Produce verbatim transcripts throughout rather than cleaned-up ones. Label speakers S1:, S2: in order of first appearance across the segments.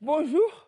S1: Bonjour.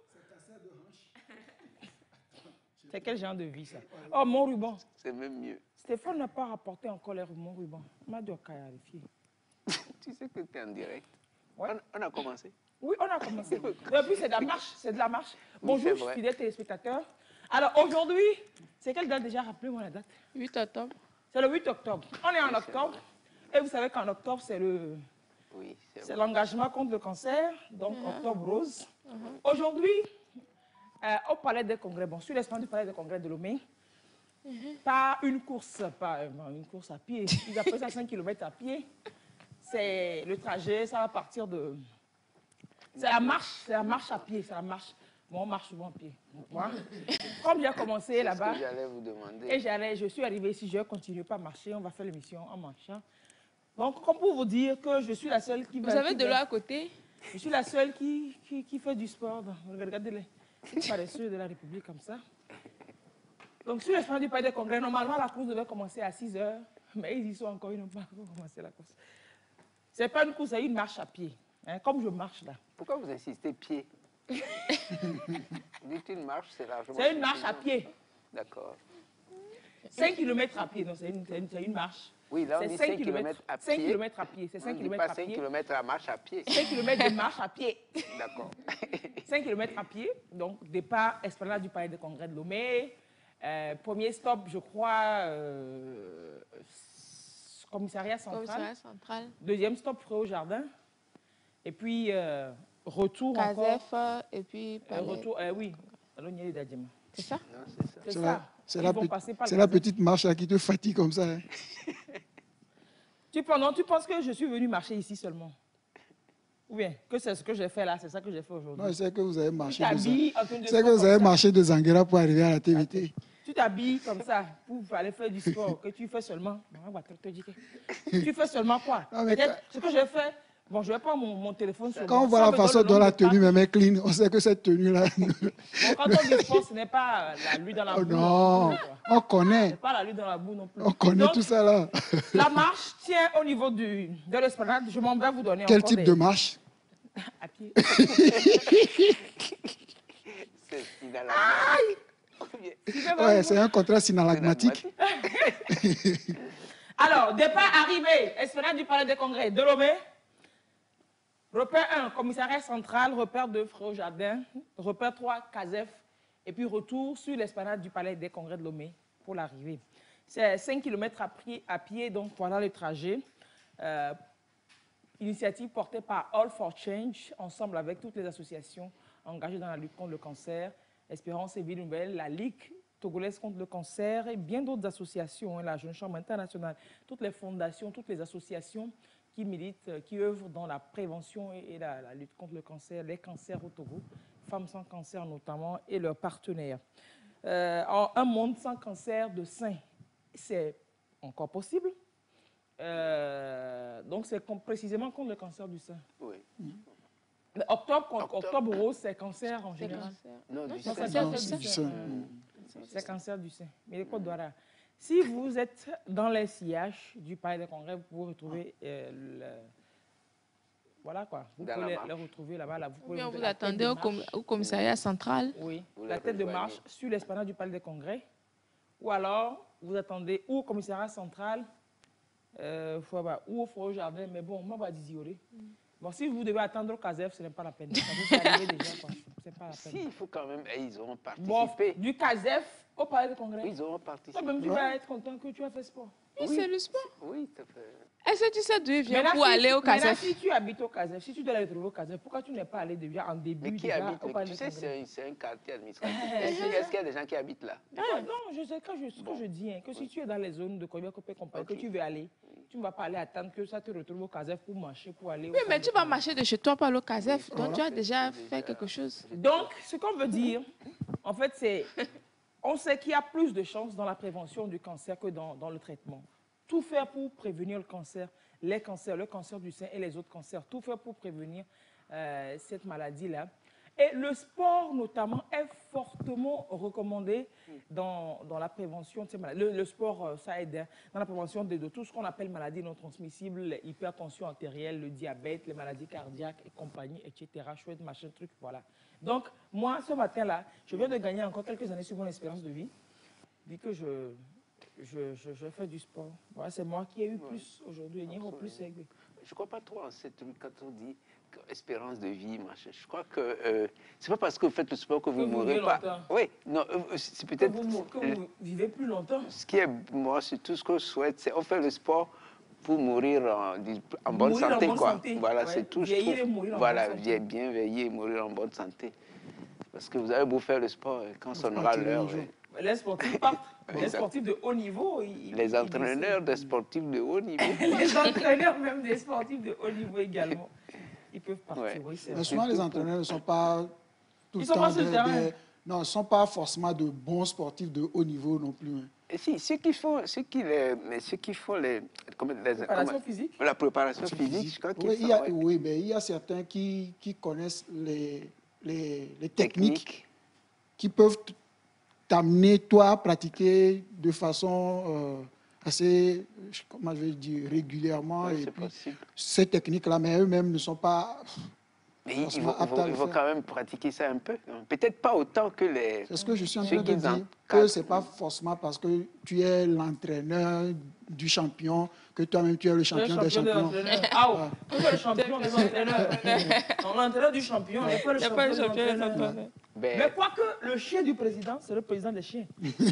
S1: C'est quel genre de vie, ça? Oh, mon ruban.
S2: C'est même mieux.
S1: Stéphane n'a pas rapporté encore les mon ruban. M'a dit qu'à vérifier.
S2: Tu sais que tu es en direct.
S1: Ouais.
S2: On, on a commencé.
S1: Oui, on a commencé. Depuis, c'est de la marche. C'est de la marche.
S2: Oui,
S1: Bonjour, fidèles téléspectateurs. Alors, aujourd'hui, c'est quelle date déjà? Rappelez-moi la date.
S3: huit octobre.
S1: C'est le huit octobre. On est en
S2: Oui,
S1: octobre. Et vous savez qu'en octobre, c'est le...
S2: Oui,
S1: C'est l'engagement contre le cancer, donc uh-huh. Octobre Rose. Uh-huh. Aujourd'hui, euh, au Palais des Congrès, bon, sur l'espace du Palais des Congrès de Lomé, uh-huh. pas une course, pas euh, une course à pied, ils appellent ça cinq kilomètres à pied. C'est le trajet, ça va partir de... C'est la marche, c'est la marche à pied, c'est la marche. Bon, on marche souvent à pied. Moi, comme j'ai commencé là-bas,
S2: j'allais vous demander.
S1: Et j'allais, je suis arrivée ici, je vais continuer pas à marcher, on va faire l'émission en marchant. Donc, comme pour vous dire que je suis la seule qui...
S3: Vous
S1: va,
S3: avez
S1: qui
S3: de
S1: va,
S3: l'eau à côté?
S1: Je suis la seule qui, qui, qui fait du sport. Regardez les paresseux de la République comme ça. Donc, sur l'espace du Palais des Congrès, normalement, la course devait commencer à six heures, mais ils y sont encore, ils n'ont pas encore commencé la course. Ce n'est pas une course, c'est une marche à pied, hein, comme je marche là.
S2: Pourquoi vous insistez pied? Dites une marche, c'est largement...
S1: C'est une marche à pied.
S2: D'accord.
S1: cinq kilomètres à pied, non, c'est une, une, une marche.
S2: Oui, là, on dit cinq kilomètres à pied.
S1: cinq kilomètres à pied, c'est cinq kilomètres à pied.
S2: Pas cinq kilomètres à marche à pied.
S1: cinq kilomètres de marche à pied.
S2: D'accord.
S1: cinq kilomètres à pied, donc départ, esplanade du Palais des Congrès de Lomé. Euh, premier stop, je crois, euh, commissariat central.
S3: Commissariat central.
S1: Deuxième stop, Fréau Jardin. Et puis, euh, retour
S3: Casef,
S1: encore.
S3: et puis...
S1: Euh, retour, euh, oui,
S3: c'est ça?
S2: Non, c'est ça.
S1: C'est ça.
S4: C'est la, pe la petite marche là qui te fatigue comme ça. Hein.
S1: tu, non, tu penses que je suis venu marcher ici seulement? Ou bien que c'est ce que j'ai fait là, c'est ça que j'ai fait aujourd'hui?
S4: Non, c'est que vous avez marché de,
S1: de,
S4: que vous avez marché de Zanguera pour arriver à la T V T.
S1: Tu t'habilles comme ça pour aller faire du sport, que tu fais seulement. Tu fais seulement quoi? Non, ce que j'ai fait. Bon, je ne vais pas mon, mon téléphone sur
S4: Quand on voit la façon dont la tenue me met clean, on sait que cette tenue-là...
S1: Bon, quand on dit sport, ce n'est pas la lutte dans la boue.
S4: Oh non, non on connaît.
S1: Ce n'est pas la lutte dans la boue non plus.
S4: On connaît donc, tout ça là.
S1: La marche tient au niveau du, de l'esplanade. Je m'en vais vous donner
S4: Quel
S1: encore
S4: type
S1: des...
S4: de marche?
S1: À pied.
S2: C'est synalagmatique.
S4: Ouais, c'est un contrat synalagmatique.
S1: Alors, départ arrivé, esplanade du Palais des Congrès de Lomé. Repère un, commissariat central, repère deux, Fréau Jardin, repère trois, Casef, et puis retour sur l'esplanade du Palais des Congrès de Lomé pour l'arrivée. C'est cinq kilomètres à pied, à pied, donc voilà le trajet. Euh, initiative portée par All for Change, ensemble avec toutes les associations engagées dans la lutte contre le cancer, Espérance et Vie Nouvelle, la Ligue togolaise contre le cancer et bien d'autres associations, hein, la Jeune Chambre internationale, toutes les fondations, toutes les associations qui militent, qui œuvrent dans la prévention et la, la lutte contre le cancer, les cancers au Togo, Femmes sans cancer notamment, et leurs partenaires. Euh, en un monde sans cancer de sein, c'est encore possible. Euh, donc, c'est précisément contre le cancer du sein.
S2: Oui.
S1: Mmh. Octobre, octobre. octobre rose, c'est cancer en général.
S2: Non, du
S1: sein.
S4: sein.
S1: C'est cancer du sein. Mais les Côtes d'Ivoire. Si vous êtes dans les sillages du Palais des Congrès, vous pouvez retrouver euh, le... Voilà quoi. Vous dans pouvez les, les retrouver là-bas. Là. Vous, pouvez
S3: vous attendez au, com au commissariat central.
S1: Oui, vous la tête de marche sur l'esplanade du Palais des Congrès. Ou alors, vous attendez ou au commissariat central, euh, ou au Fréau Jardin. Mais bon, moi, je vais dire. Bon, si vous devez attendre au Casef, ce n'est pas la peine. C'est arrivé déjà, quoi. C'est pas la peine.
S2: Si, il faut quand même... Et ils auront participé.
S1: Bon, du Casef au Palais des Congrès.
S2: Oui, ils auront participé.
S1: Toi-même, tu vas être content que tu as fait sport.
S3: Oui, oui. C'est le sport.
S2: Oui, tout à fait.
S3: Est-ce que tu sais d'où il vient
S1: là,
S3: pour
S1: si,
S3: aller au Casef?
S1: Si tu habites au Casef, si tu dois aller retrouver au Casef, pourquoi tu n'es pas allé déjà en début?
S2: Mais qui
S1: déjà,
S2: habite?
S1: au Palais
S2: Tu sais, c'est un, un quartier administratif. Est-ce qu'il y a des gens qui habitent là?
S1: Ah, non, je sais que je, ce bon. que je dis, hein, que si oui. tu es dans les zones de Koya Kopé Compagnie, okay. que tu veux aller, tu ne vas pas aller attendre que ça te retrouve au Casef pour marcher, pour aller au
S3: Oui, mais tu vas marcher de chez toi pour aller au Casef, donc tu as déjà fait quelque chose.
S1: Donc, ce qu'on veut dire, en fait, c'est... On sait qu'il y a plus de chances dans la prévention du cancer que dans, dans le traitement. Tout faire pour prévenir le cancer, les cancers, le cancer du sein et les autres cancers. Tout faire pour prévenir euh, cette maladie-là. Et le sport, notamment, est fortement recommandé dans, dans la prévention de ces maladies. Le, le sport, ça aide hein, dans la prévention de, de tout ce qu'on appelle maladies non transmissibles, l'hypertension artérielle, le diabète, les maladies cardiaques et compagnie, et cetera. Chouette, machin, truc, voilà. Donc, moi, ce matin-là, je viens de gagner encore quelques années sur mon espérance de vie, vu que je... Je, je, je fais du sport. Voilà, c'est moi qui ai eu plus aujourd'hui. Il y a plus aigu.
S2: Je ne crois pas trop en cette truc quand on dit espérance de vie, machin. Je crois que euh, c'est pas parce que vous faites le sport que vous ne mourrez pas.
S1: Longtemps.
S2: Oui, non, euh, c'est peut-être.
S1: Que vous, que vous vivez plus longtemps.
S2: Ce qui est, moi, c'est tout ce que je souhaite, c'est on fait le sport pour mourir en, en bonne
S1: mourir
S2: santé,
S1: en bonne
S2: quoi.
S1: Santé.
S2: Voilà,
S1: Ouais.
S2: c'est tout.
S1: Vieillir
S2: je
S1: et
S2: trouve.
S1: mourir en
S2: Voilà,
S1: bonne santé.
S2: bien veiller et mourir en bonne santé. Parce que vous avez beau faire le sport, quand ça sonnera l'heure.
S1: Les sportifs partent. Les sportifs de haut niveau. Ils,
S2: les
S1: ils
S2: entraîneurs des sportifs de haut niveau.
S1: Les entraîneurs même des sportifs de haut niveau également. Ils peuvent partir.
S2: Ouais.
S1: Oui,
S4: Mais souvent, les entraîneurs ne sont pas tout
S1: Ils
S4: le
S1: sont
S4: temps
S1: pas sur le
S4: des-
S1: terrain.
S4: des- non, ne sont pas forcément de bons sportifs de haut niveau non plus. hein.
S2: Et si, ceux qui font, ceux qui, les, mais ceux qui font les, comment, les
S1: Préparation
S2: comment-
S1: physique.
S2: la préparation physique, je crois qu'ils
S4: Oui, il
S2: sont,
S4: y a,
S2: ouais,
S4: oui, mais il y a certains qui, qui connaissent les, les, les techniques
S2: techniques.
S4: qui peuvent t'amener, toi, à pratiquer de façon euh, assez, comment je vais dire, régulièrement.
S2: Ouais,
S4: et
S2: c'est
S4: puis,
S2: possible.
S4: ces techniques-là, mais eux-mêmes ne sont pas...
S2: Mais il, il
S4: Franchement,
S2: faut, il
S4: apte
S2: faut-
S4: à le
S2: il faut
S4: faire.
S2: quand même pratiquer ça un peu. hein. Peut-être pas autant que les...
S4: C'est ce que je suis en
S2: Ceux
S4: train de
S2: qui
S4: dire,
S2: encadrent.
S4: que ce n'est pas forcément parce que tu es l'entraîneur du champion que toi-même tu es le
S1: Le
S4: champion des
S1: champion de
S4: champions.
S1: l'entraîneur. Ah ouais. Tu es le champion des entraîneurs. Non, l'entraîneur du champion n'est pas le
S3: C'est pas
S1: champion
S3: le
S1: des
S3: champion des
S1: entraîneurs.
S3: entraîneurs.
S2: Ben,
S1: Mais quoique le chien du président, c'est le président des chiens.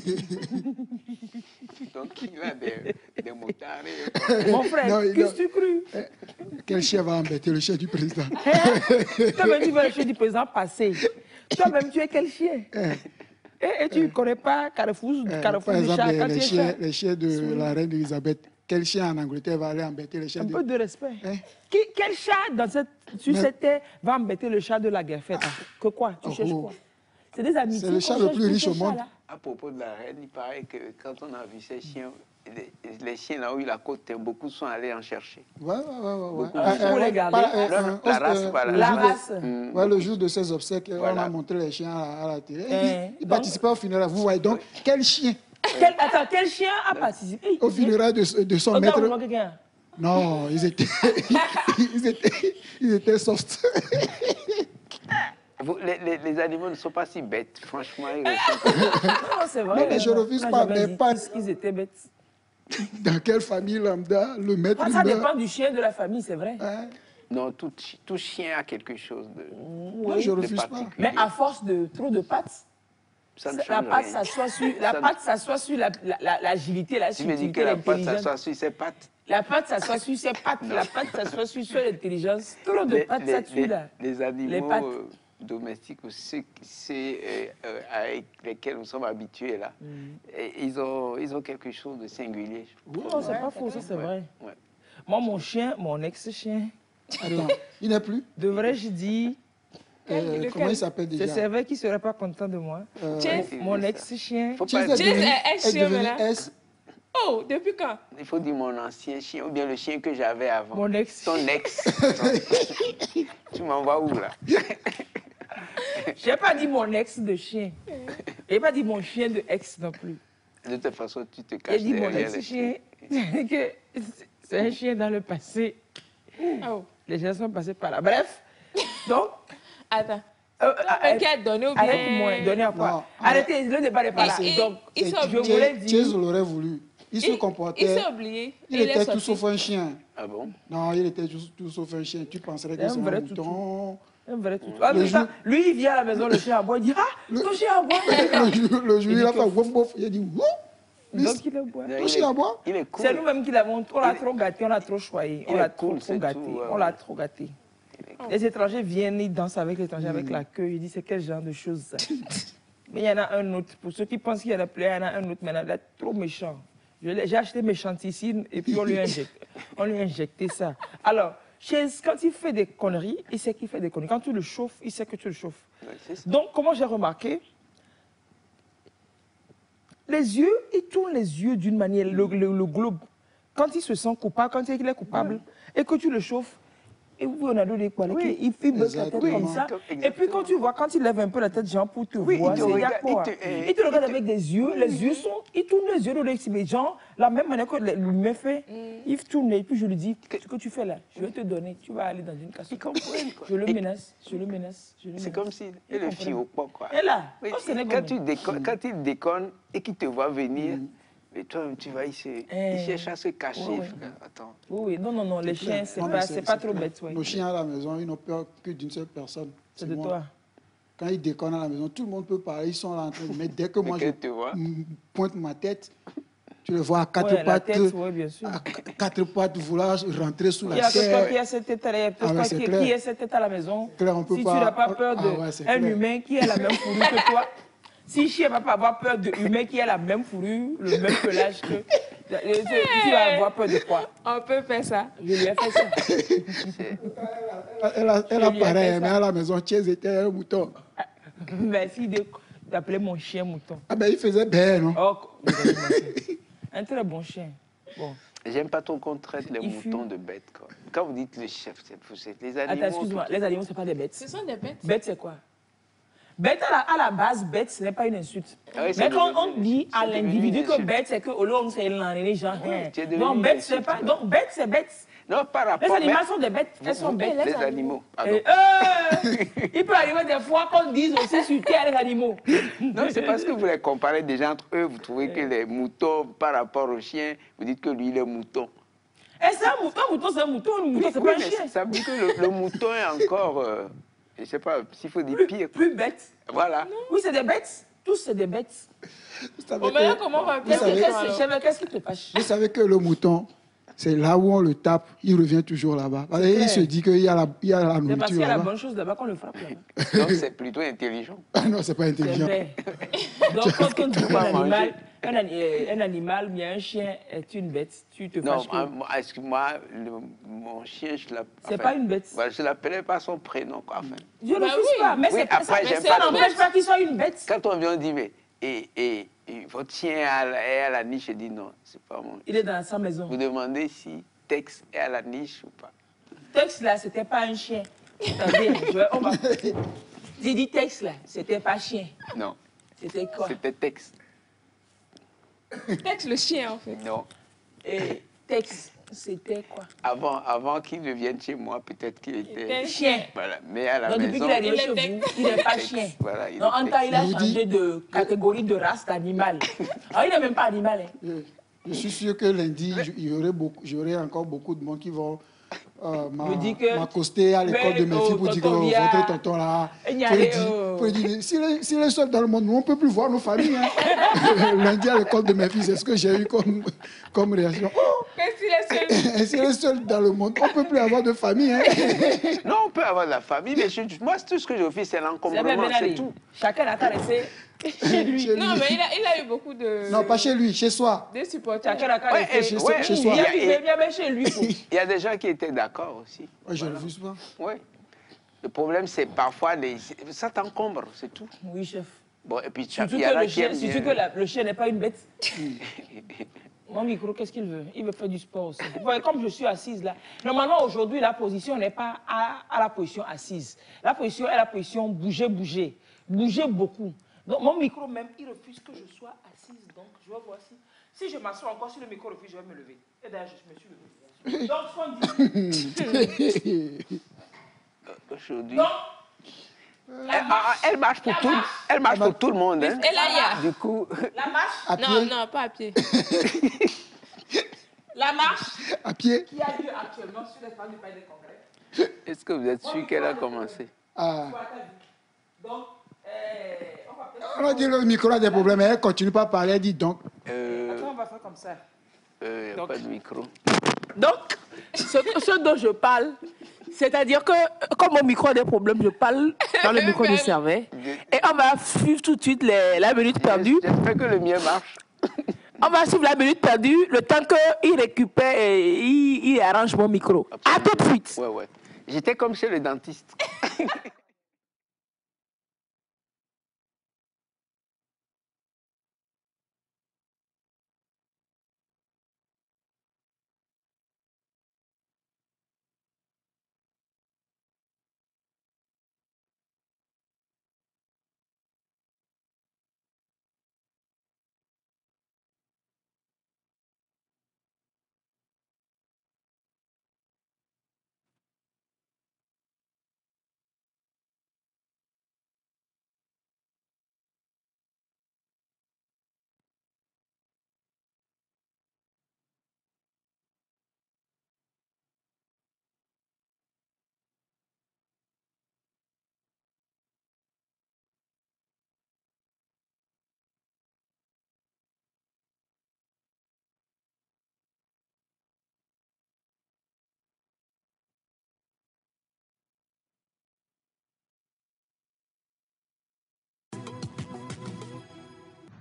S2: donc il a des, des motards. et-
S1: Mon frère,
S4: Non, il-
S1: qu'est-ce que tu cru?
S4: Quel chien va embêter le chien du président?
S1: Toi-même, tu veux le chien du président passer. Toi-même, tu es quel chien? Et, et tu ne connais pas Carrefour,
S4: Eh,
S1: Carrefour
S4: Par
S1: du
S4: exemple,
S1: chat
S4: les,
S1: quand
S4: les
S1: tu es
S4: chiens,
S1: chat.
S4: les chiens de la reine Elisabeth, quel chien en Angleterre va aller embêter les chiens
S1: Un
S4: de...
S1: peu de respect.
S4: Hein?
S1: Qui, quel chat dans cette, sur
S4: Mais-
S1: cette terre va embêter le chat de la guerre faite? Que quoi? Tu
S4: Oh,
S1: cherches
S4: oh.
S1: quoi? C'est des amitiés.
S4: C'est le chat
S1: qu'on
S4: le
S1: cherche
S4: plus
S1: pour
S4: riche
S1: ces
S4: au monde.
S1: chats-là.
S2: À propos de la reine, il paraît que quand on a vu ces chiens, les, les chiens là où il a côté, beaucoup sont allés en chercher.
S4: Ouais, ouais, ouais, ouais, ouais.
S2: Beaucoup.
S4: Ah,
S1: Pour
S4: euh,
S1: les
S4: ouais,
S1: garder.
S4: pas, euh,
S2: La-
S4: euh,
S2: la
S4: euh,
S2: race,
S4: euh,
S2: voilà.
S4: le
S1: La
S4: jour de-
S1: race.
S2: Mm.
S4: Ouais, le jour de ses obsèques, on
S2: Voilà.
S4: a montré les chiens à, à la télé.
S1: Eh,
S4: Ils, ils
S1: donc-
S4: participaient au funérail. Vous voyez donc, quel chien
S1: Quel, attends, quel chien a participé?
S4: au funérail de, de son
S1: Au
S4: maître?
S1: Gabon, quelqu'un.
S4: Non, ils étaient, ils étaient, ils étaient soft.
S2: Vous, les, les- les animaux ne sont pas si bêtes, franchement. Ils restent comme ça.
S1: Non, c'est vrai.
S4: mais je refuse
S1: On n'a
S4: pas,
S1: jamais
S4: mais
S1: dit
S4: pas-
S1: qu'ils étaient bêtes.
S4: Dans quelle famille lambda le maître
S1: Ah, ça
S4: meurt,
S1: dépend du chien de la famille, c'est vrai.
S4: hein?
S2: Non, tout, chi- tout chien a quelque chose de,
S4: Moi, je
S2: de
S4: refuse pas.
S2: particulier.
S1: Mais à force de trop de pattes,
S2: Ça ne
S1: la
S2: change
S1: patte
S2: rien.
S1: s'assoit sur la
S2: Ça ne-
S1: patte s'assoit sur la- la- la- l'agilité, la
S2: Tu veux dire
S1: subtilité,
S2: que la patte
S1: l'intelligence.
S2: s'assoit sur ses pattes?
S1: La patte s'assoit sur ses pattes, la patte s'assoit sur sur l'intelligence. Trop de
S2: les,
S1: pattes,
S2: les-
S1: ça tue
S2: les-
S1: là.
S2: les animaux
S1: pattes.
S2: euh, domestiques, ceux, ceux, euh, euh, avec lesquels nous sommes habitués là,
S1: Mm.
S2: et ils, ont, ils ont quelque chose de singulier. je trouve.
S1: Non, c'est pas faux, ça c'est
S2: Ouais,
S1: vrai.
S2: ouais.
S1: Moi, mon chien, mon ex-chien,
S4: Attends, il n'est plus.
S1: devrais-je dire,
S4: Euh,
S3: lequel
S4: comment il s'appelle
S1: c'est
S4: déjà?
S1: vrai qu'il serait pas content de moi.
S4: Euh,
S3: Chase.
S1: Mon ex-chien,
S2: Faut
S4: Chase
S2: pas
S4: est
S2: dire-
S3: Chase
S4: devenu,
S3: est ex-chien
S4: est devenu
S3: maintenant.
S4: S.
S3: Oh, depuis quand?
S2: Il faut dire mon ancien chien ou bien le chien que j'avais avant.
S1: mon ex.
S2: Ton ex. Tu m'envoies où là?
S1: J'ai pas dit mon ex de chien. J'ai pas dit mon chien de ex non plus.
S2: De toute façon, tu te
S1: J'ai
S2: caches
S1: dit mon
S2: derrière les
S1: ex-chien que c'est un chien dans le passé.
S3: Oh.
S1: Les gens sont passés par là. Bref, donc,
S3: Attends.
S1: euh,
S3: Mais qui a donné ou bien?
S1: arrête-moi, donnez à
S4: Non,
S1: quoi. Arrêtez, le débat n'est pas là.
S3: Et- et-
S1: Donc,
S3: ils sont
S1: je
S3: obligés.
S1: voulais dire.
S4: Chase l'aurait voulu. Il se
S3: Il- Il
S4: comportait.
S3: s'est oublié.
S4: Il
S3: Et est
S4: était tout
S3: sorti.
S4: sauf un chien.
S2: Ah bon?
S4: Non, il était tout, tout sauf un chien. Tu penserais que
S1: Un
S4: c'est un
S1: vrai
S4: mouton.
S1: Un vrai toutou. En
S4: Le
S1: même temps,
S4: jour-
S1: lui, il vient à la maison, le chien à bois, il dit ah, ton chien à bois.
S4: Le jour, le jour,
S1: Il
S4: il a
S1: dit
S4: fait
S1: que-
S4: wouf wouf. Il a dit wouh.
S1: Donc, il est bois.
S2: Non,
S4: Ton
S2: il
S4: chien
S2: est-
S4: à bois.
S2: Il est cool.
S1: C'est nous-mêmes qui l'avons, on l'a
S2: Il est-
S1: trop gâté, on l'a trop choyé, on
S2: il
S1: l'a
S2: est
S1: trop,
S2: cool,
S1: trop
S2: c'est
S1: gâté,
S2: tout, ouais,
S1: on
S2: ouais.
S1: l'a trop gâté. Les étrangers viennent, ils dansent avec l'étranger, avec la queue, ils disent c'est quel genre de choses ça. Mais il y en a un autre, pour ceux qui pensent qu'il y en a plus, il y en a un autre maintenant, il est trop méchant. Je l'ai- J'ai acheté méchanticide et puis on lui a injecté, on lui a injecté ça. Alors, chez- quand il fait des conneries, il sait qu'il fait des conneries. Quand tu le chauffes, il sait que tu le chauffes.
S2: Ouais, c'est ça.
S1: Donc, comment j'ai remarqué, les yeux, il tourne les yeux d'une manière, le, le- le globe. Quand il se sent coupable, quand il est coupable, et que tu le chauffes, Et vous, on a donné quoi?
S2: Oui.
S1: Il fait baisse la tête
S4: Exactement.
S1: comme ça.
S2: Exactement.
S1: Et puis quand tu vois, quand il lève un peu la tête, genre pour te
S2: Oui,
S1: voir,
S2: il te
S1: c'est
S2: regarde,
S1: quoi?
S2: il te- eh,
S1: Il te regarde
S2: il te-
S1: avec des yeux, les yeux sont, il tourne les yeux dans les mais genre, la même manière que le me fait, il tourne et puis je lui dis, ce que tu fais là, je vais te donner, tu vas aller dans une casse.
S2: Ils comprennent, quoi.
S1: Je le
S2: Et
S1: menace, je le menace, je le
S2: c'est
S1: menace.
S2: comme si
S1: Ils
S2: il le
S1: comprennent.
S2: fit au pot, quoi.
S1: Et là,
S2: Oui,
S1: au Sénégal,
S2: quand, tu déconnes, quand il déconne et qu'il te voit venir, mais toi, tu vas, il, se, il
S1: Eh.
S2: cherche à se cacher,
S1: Ouais, ouais.
S2: frère. Attends.
S1: Oui, oui, non, non, non, les chiens, c'est
S4: Non, mais
S1: pas, c'est pas trop
S4: clair.
S1: bête, ouais.
S4: Nos chiens à la maison, ils n'ont peur que d'une seule personne.
S1: C'est de
S4: moi.
S1: toi.
S4: Quand ils déconnent à la maison, tout le monde peut parler, ils sont là en train de... Mais dès que
S2: Mais
S4: moi je
S2: qu'elle te voit.
S4: m- pointe ma tête, tu le vois à quatre
S1: Ouais, la
S4: pattes,
S1: tête, ouais, bien sûr.
S4: à qu- quatre pattes vouloir rentrer sous
S1: Il y
S4: la
S1: a quelqu'un
S4: terre.
S1: qui a cette tête à la,
S4: Ah ouais,
S1: qui,
S4: c'est
S1: qui
S4: clair.
S1: a cette tête à la maison.
S4: Clair, on peut
S1: si
S4: pas-
S1: tu n'as pas
S4: ah,
S1: peur
S4: ah ouais, c'est
S1: d'un
S4: clair.
S1: humain qui a la même fourrure que toi, si chien ne va pas avoir peur d'un humain qui a la même fourrure, le même pelage que... Tu, tu vas avoir peur de quoi?
S3: On peut faire ça.
S1: Je lui ai fait ça.
S4: Elle a, elle
S1: Je
S4: a
S1: lui ai fait
S4: pareil,
S1: ça.
S4: mais à la maison, Thiès était un mouton.
S1: Merci de- d'appeler mon chien mouton.
S4: Ah ben, il faisait bien, non?
S1: Oh, un très bon chien. Bon.
S2: J'aime pas trop qu'on traite les
S1: Il
S2: moutons
S1: fume.
S2: de bêtes, quoi. Quand vous dites le chef, c'est vous êtes les
S1: Attends,
S2: animaux.
S1: excuse-moi,
S2: tout-
S1: les animaux, ce n'est pas des bêtes.
S3: Ce sont des bêtes.
S1: Bête, c'est quoi? Bête, à la, à la base, bête, ce n'est pas une insulte.
S2: Ah oui, c'est
S1: Mais quand
S2: devenu-
S1: on dit à
S2: c'est devenu
S1: l'individu
S2: une
S1: que
S2: insulte.
S1: bête, c'est qu'au long, c'est l'année, genre.
S2: Oui,
S1: hein.
S2: tu es devenu
S1: Donc,
S2: une
S1: bête, c'est
S2: insulte,
S1: pas.
S2: là.
S1: Donc, bête, c'est bête.
S2: Non, par
S1: Les
S2: rapport...
S1: animaux
S2: mais-
S1: sont des bêtes. Elles sont
S2: vous-
S1: bêtes.
S2: Les animaux, pardon.
S1: Et, euh, il peut arriver des fois qu'on dise aussi sur terre les animaux.
S2: Non, c'est parce que vous les comparez déjà entre eux, vous trouvez que les moutons, par rapport aux chiens, vous dites que lui, il est mouton.
S1: Et c'est un mouton, un mouton, c'est un mouton, un mouton, c'est
S2: Oui,
S1: pas un
S2: mais
S1: chien.
S2: ça veut dire que le, le mouton est encore, euh, je ne sais pas, s'il faut dire pire. quoi.
S1: Plus bête.
S2: Voilà.
S1: Oui, c'est des bêtes. Tous, c'est des bêtes.
S4: Vous savez
S3: Bon, maintenant,
S4: que-
S3: comment on va
S1: Qu'est-ce
S3: faire
S1: que-
S4: savez-
S1: qu'est-ce que- Qu'est-ce qui te fâche?
S4: Vous savez que le mouton, c'est là où on le tape, il revient toujours là-bas. Parce qu'il
S1: clair.
S4: se dit qu'il y a la, il y a la
S1: C'est parce
S4: nourriture
S1: qu'il y a la
S4: là-bas.
S1: bonne chose là-bas qu'on le frappe là-bas.
S2: Donc c'est plutôt intelligent.
S4: Ah non, c'est pas
S1: C'est
S4: intelligent.
S1: vrai. Donc, quand on dit qu'un
S2: Pas
S1: animal,
S2: manger.
S1: un, ani- euh, un animal, bien un chien est une bête, tu te
S2: Non,
S1: fâches
S2: moi,
S1: que...
S2: moi, excuse-moi, le- mon chien, je l'appelle...
S1: C'est pas une bête.
S2: Voilà, je l'appelais pas son prénom, quoi. Enfin,
S1: Je ne
S3: Bah
S1: refuse
S3: oui.
S1: pas, mais
S2: Oui,
S1: c'est pas ça.
S2: après,
S1: Mais
S2: j'aime
S1: ça
S2: pas
S1: n'empêche
S2: trop.
S1: pas qu'il soit une bête.
S2: quand on vient, on dit, mais et, et, et votre chien est à, la, est à la niche, je dis non, c'est pas mon.
S1: Il est dans sa maison.
S2: Vous demandez si Tex est à la niche ou pas.
S1: Tex là, c'était pas un chien. Attendez, je vais- on va... J'ai dit Tex là, c'était pas chien.
S2: Non,
S1: C'était quoi?
S2: c'était Tex.
S3: Tex le chien, en fait.
S2: Non.
S1: Et Tex, c'était quoi?
S2: Avant, avant qu'il ne vienne chez moi, peut-être qu'il était.
S3: était
S1: Chien.
S2: Voilà, mais à la
S1: Donc depuis
S2: maison.
S1: qu'il est arrivé
S3: il
S1: chez
S3: est
S1: vous, il n'est pas
S2: Tex.
S1: chien.
S2: Voilà, il
S1: Non,
S2: est
S1: en temps, il a
S4: Je vous dis-
S1: changé de catégorie de race d'animal. Ah, il n'est même pas animal. Hein.
S4: Je, je suis sûr que lundi, je- il y aurait beaucoup, j'aurai encore beaucoup de monde qui vont euh, m'a-
S1: Me dit que-
S4: m'accoster à l'école
S1: Mais,
S4: de mes filles
S1: oh,
S4: pour dire que
S1: tonton
S4: oh,
S1: Bia.
S4: votre tonton là.
S1: Il y
S4: Faut
S1: a
S4: lui
S1: les,
S4: dire-
S1: oh.
S4: faut lui dire, s'il est, s'il est seul dans le monde, nous, on ne peut plus voir nos familles. Hein. Lundi à l'école de mes filles, c'est ce que j'ai eu comme, comme réaction. Oh,
S3: Qu'est-ce qu'il est seul?
S4: s'il est seul dans le monde, on ne peut plus avoir de famille. Hein.
S2: Non, on peut avoir de la famille, mais je- moi, tout ce que je fais, c'est
S1: C'est bien,
S2: l'encombrement,
S1: bien
S2: c'est
S1: allé.
S2: tout.
S1: Chacun a caressé chez lui.
S4: Chez
S3: Non,
S4: lui.
S3: mais il a, il a eu beaucoup de,
S4: Non, pas chez lui, chez soi.
S3: de supporters.
S1: Chacun a
S2: Ouais,
S1: caressé
S2: et-
S1: chez
S2: ouais,
S4: chez
S1: lui.
S4: soi.
S1: Il vient,
S2: Et-
S1: il vient même chez lui. quoi.
S2: Il y a des gens qui étaient d'accord aussi.
S4: Ouais, je ne refuse pas.
S2: Oui. Le problème, c'est parfois, les... ça t'encombre, c'est tout.
S1: Oui, chef.
S2: Bon, et puis,
S1: Surtout
S2: il y
S1: que,
S2: en a
S1: le
S2: qui
S1: chien,
S2: aiment
S1: surtout
S2: bien.
S1: que la- le chien n'est pas une bête. Mon micro, qu'est-ce qu'il veut? Il veut faire du sport aussi. Vous voyez, comme je suis assise là, normalement aujourd'hui, la position n'est pas à, à la position assise. La position est la position bouger, bouger. Bouger beaucoup. Donc mon micro même, il refuse que je sois assise. Donc je vais voir si, si je m'assois encore sur le micro refuse, je vais me lever. Et d'ailleurs, je me suis levé. Donc, ce qu'on dit.
S2: Aujourd'hui.
S1: Donc,
S2: Elle, ah, elle marche pour
S1: La
S2: tout,
S1: marche.
S2: elle marche pour tout le monde. Hein.
S3: Et là, il y a...
S2: Du coup,
S1: la marche,
S4: À
S3: Non,
S4: pied,
S3: non, pas à pied.
S1: la marche
S4: à pied.
S1: qui a lieu actuellement sur l'espace du Palais des Congrès.
S2: est-ce que vous êtes sûr qu'elle a commencé?
S4: Ah.
S1: Soit t'as vu. Donc, euh, on va peut-être...
S4: On a dit le micro a des problèmes, mais elle continue pas à parler, elle dit donc.
S2: Euh,
S1: Attends, on va faire comme ça.
S2: euh, y a
S1: Donc-
S2: pas de micro.
S1: Donc, ce, ce dont je parle, c'est-à-dire que, comme mon micro a des problèmes, je parle dans le micro du serveur. Et on va suivre tout de suite les- la minute perdue.
S2: J'espère que le mien marche.
S1: On va suivre la minute perdue, le temps qu'il récupère et il, il arrange mon micro. À tout de suite.
S2: Ouais, ouais. J'étais comme chez le dentiste.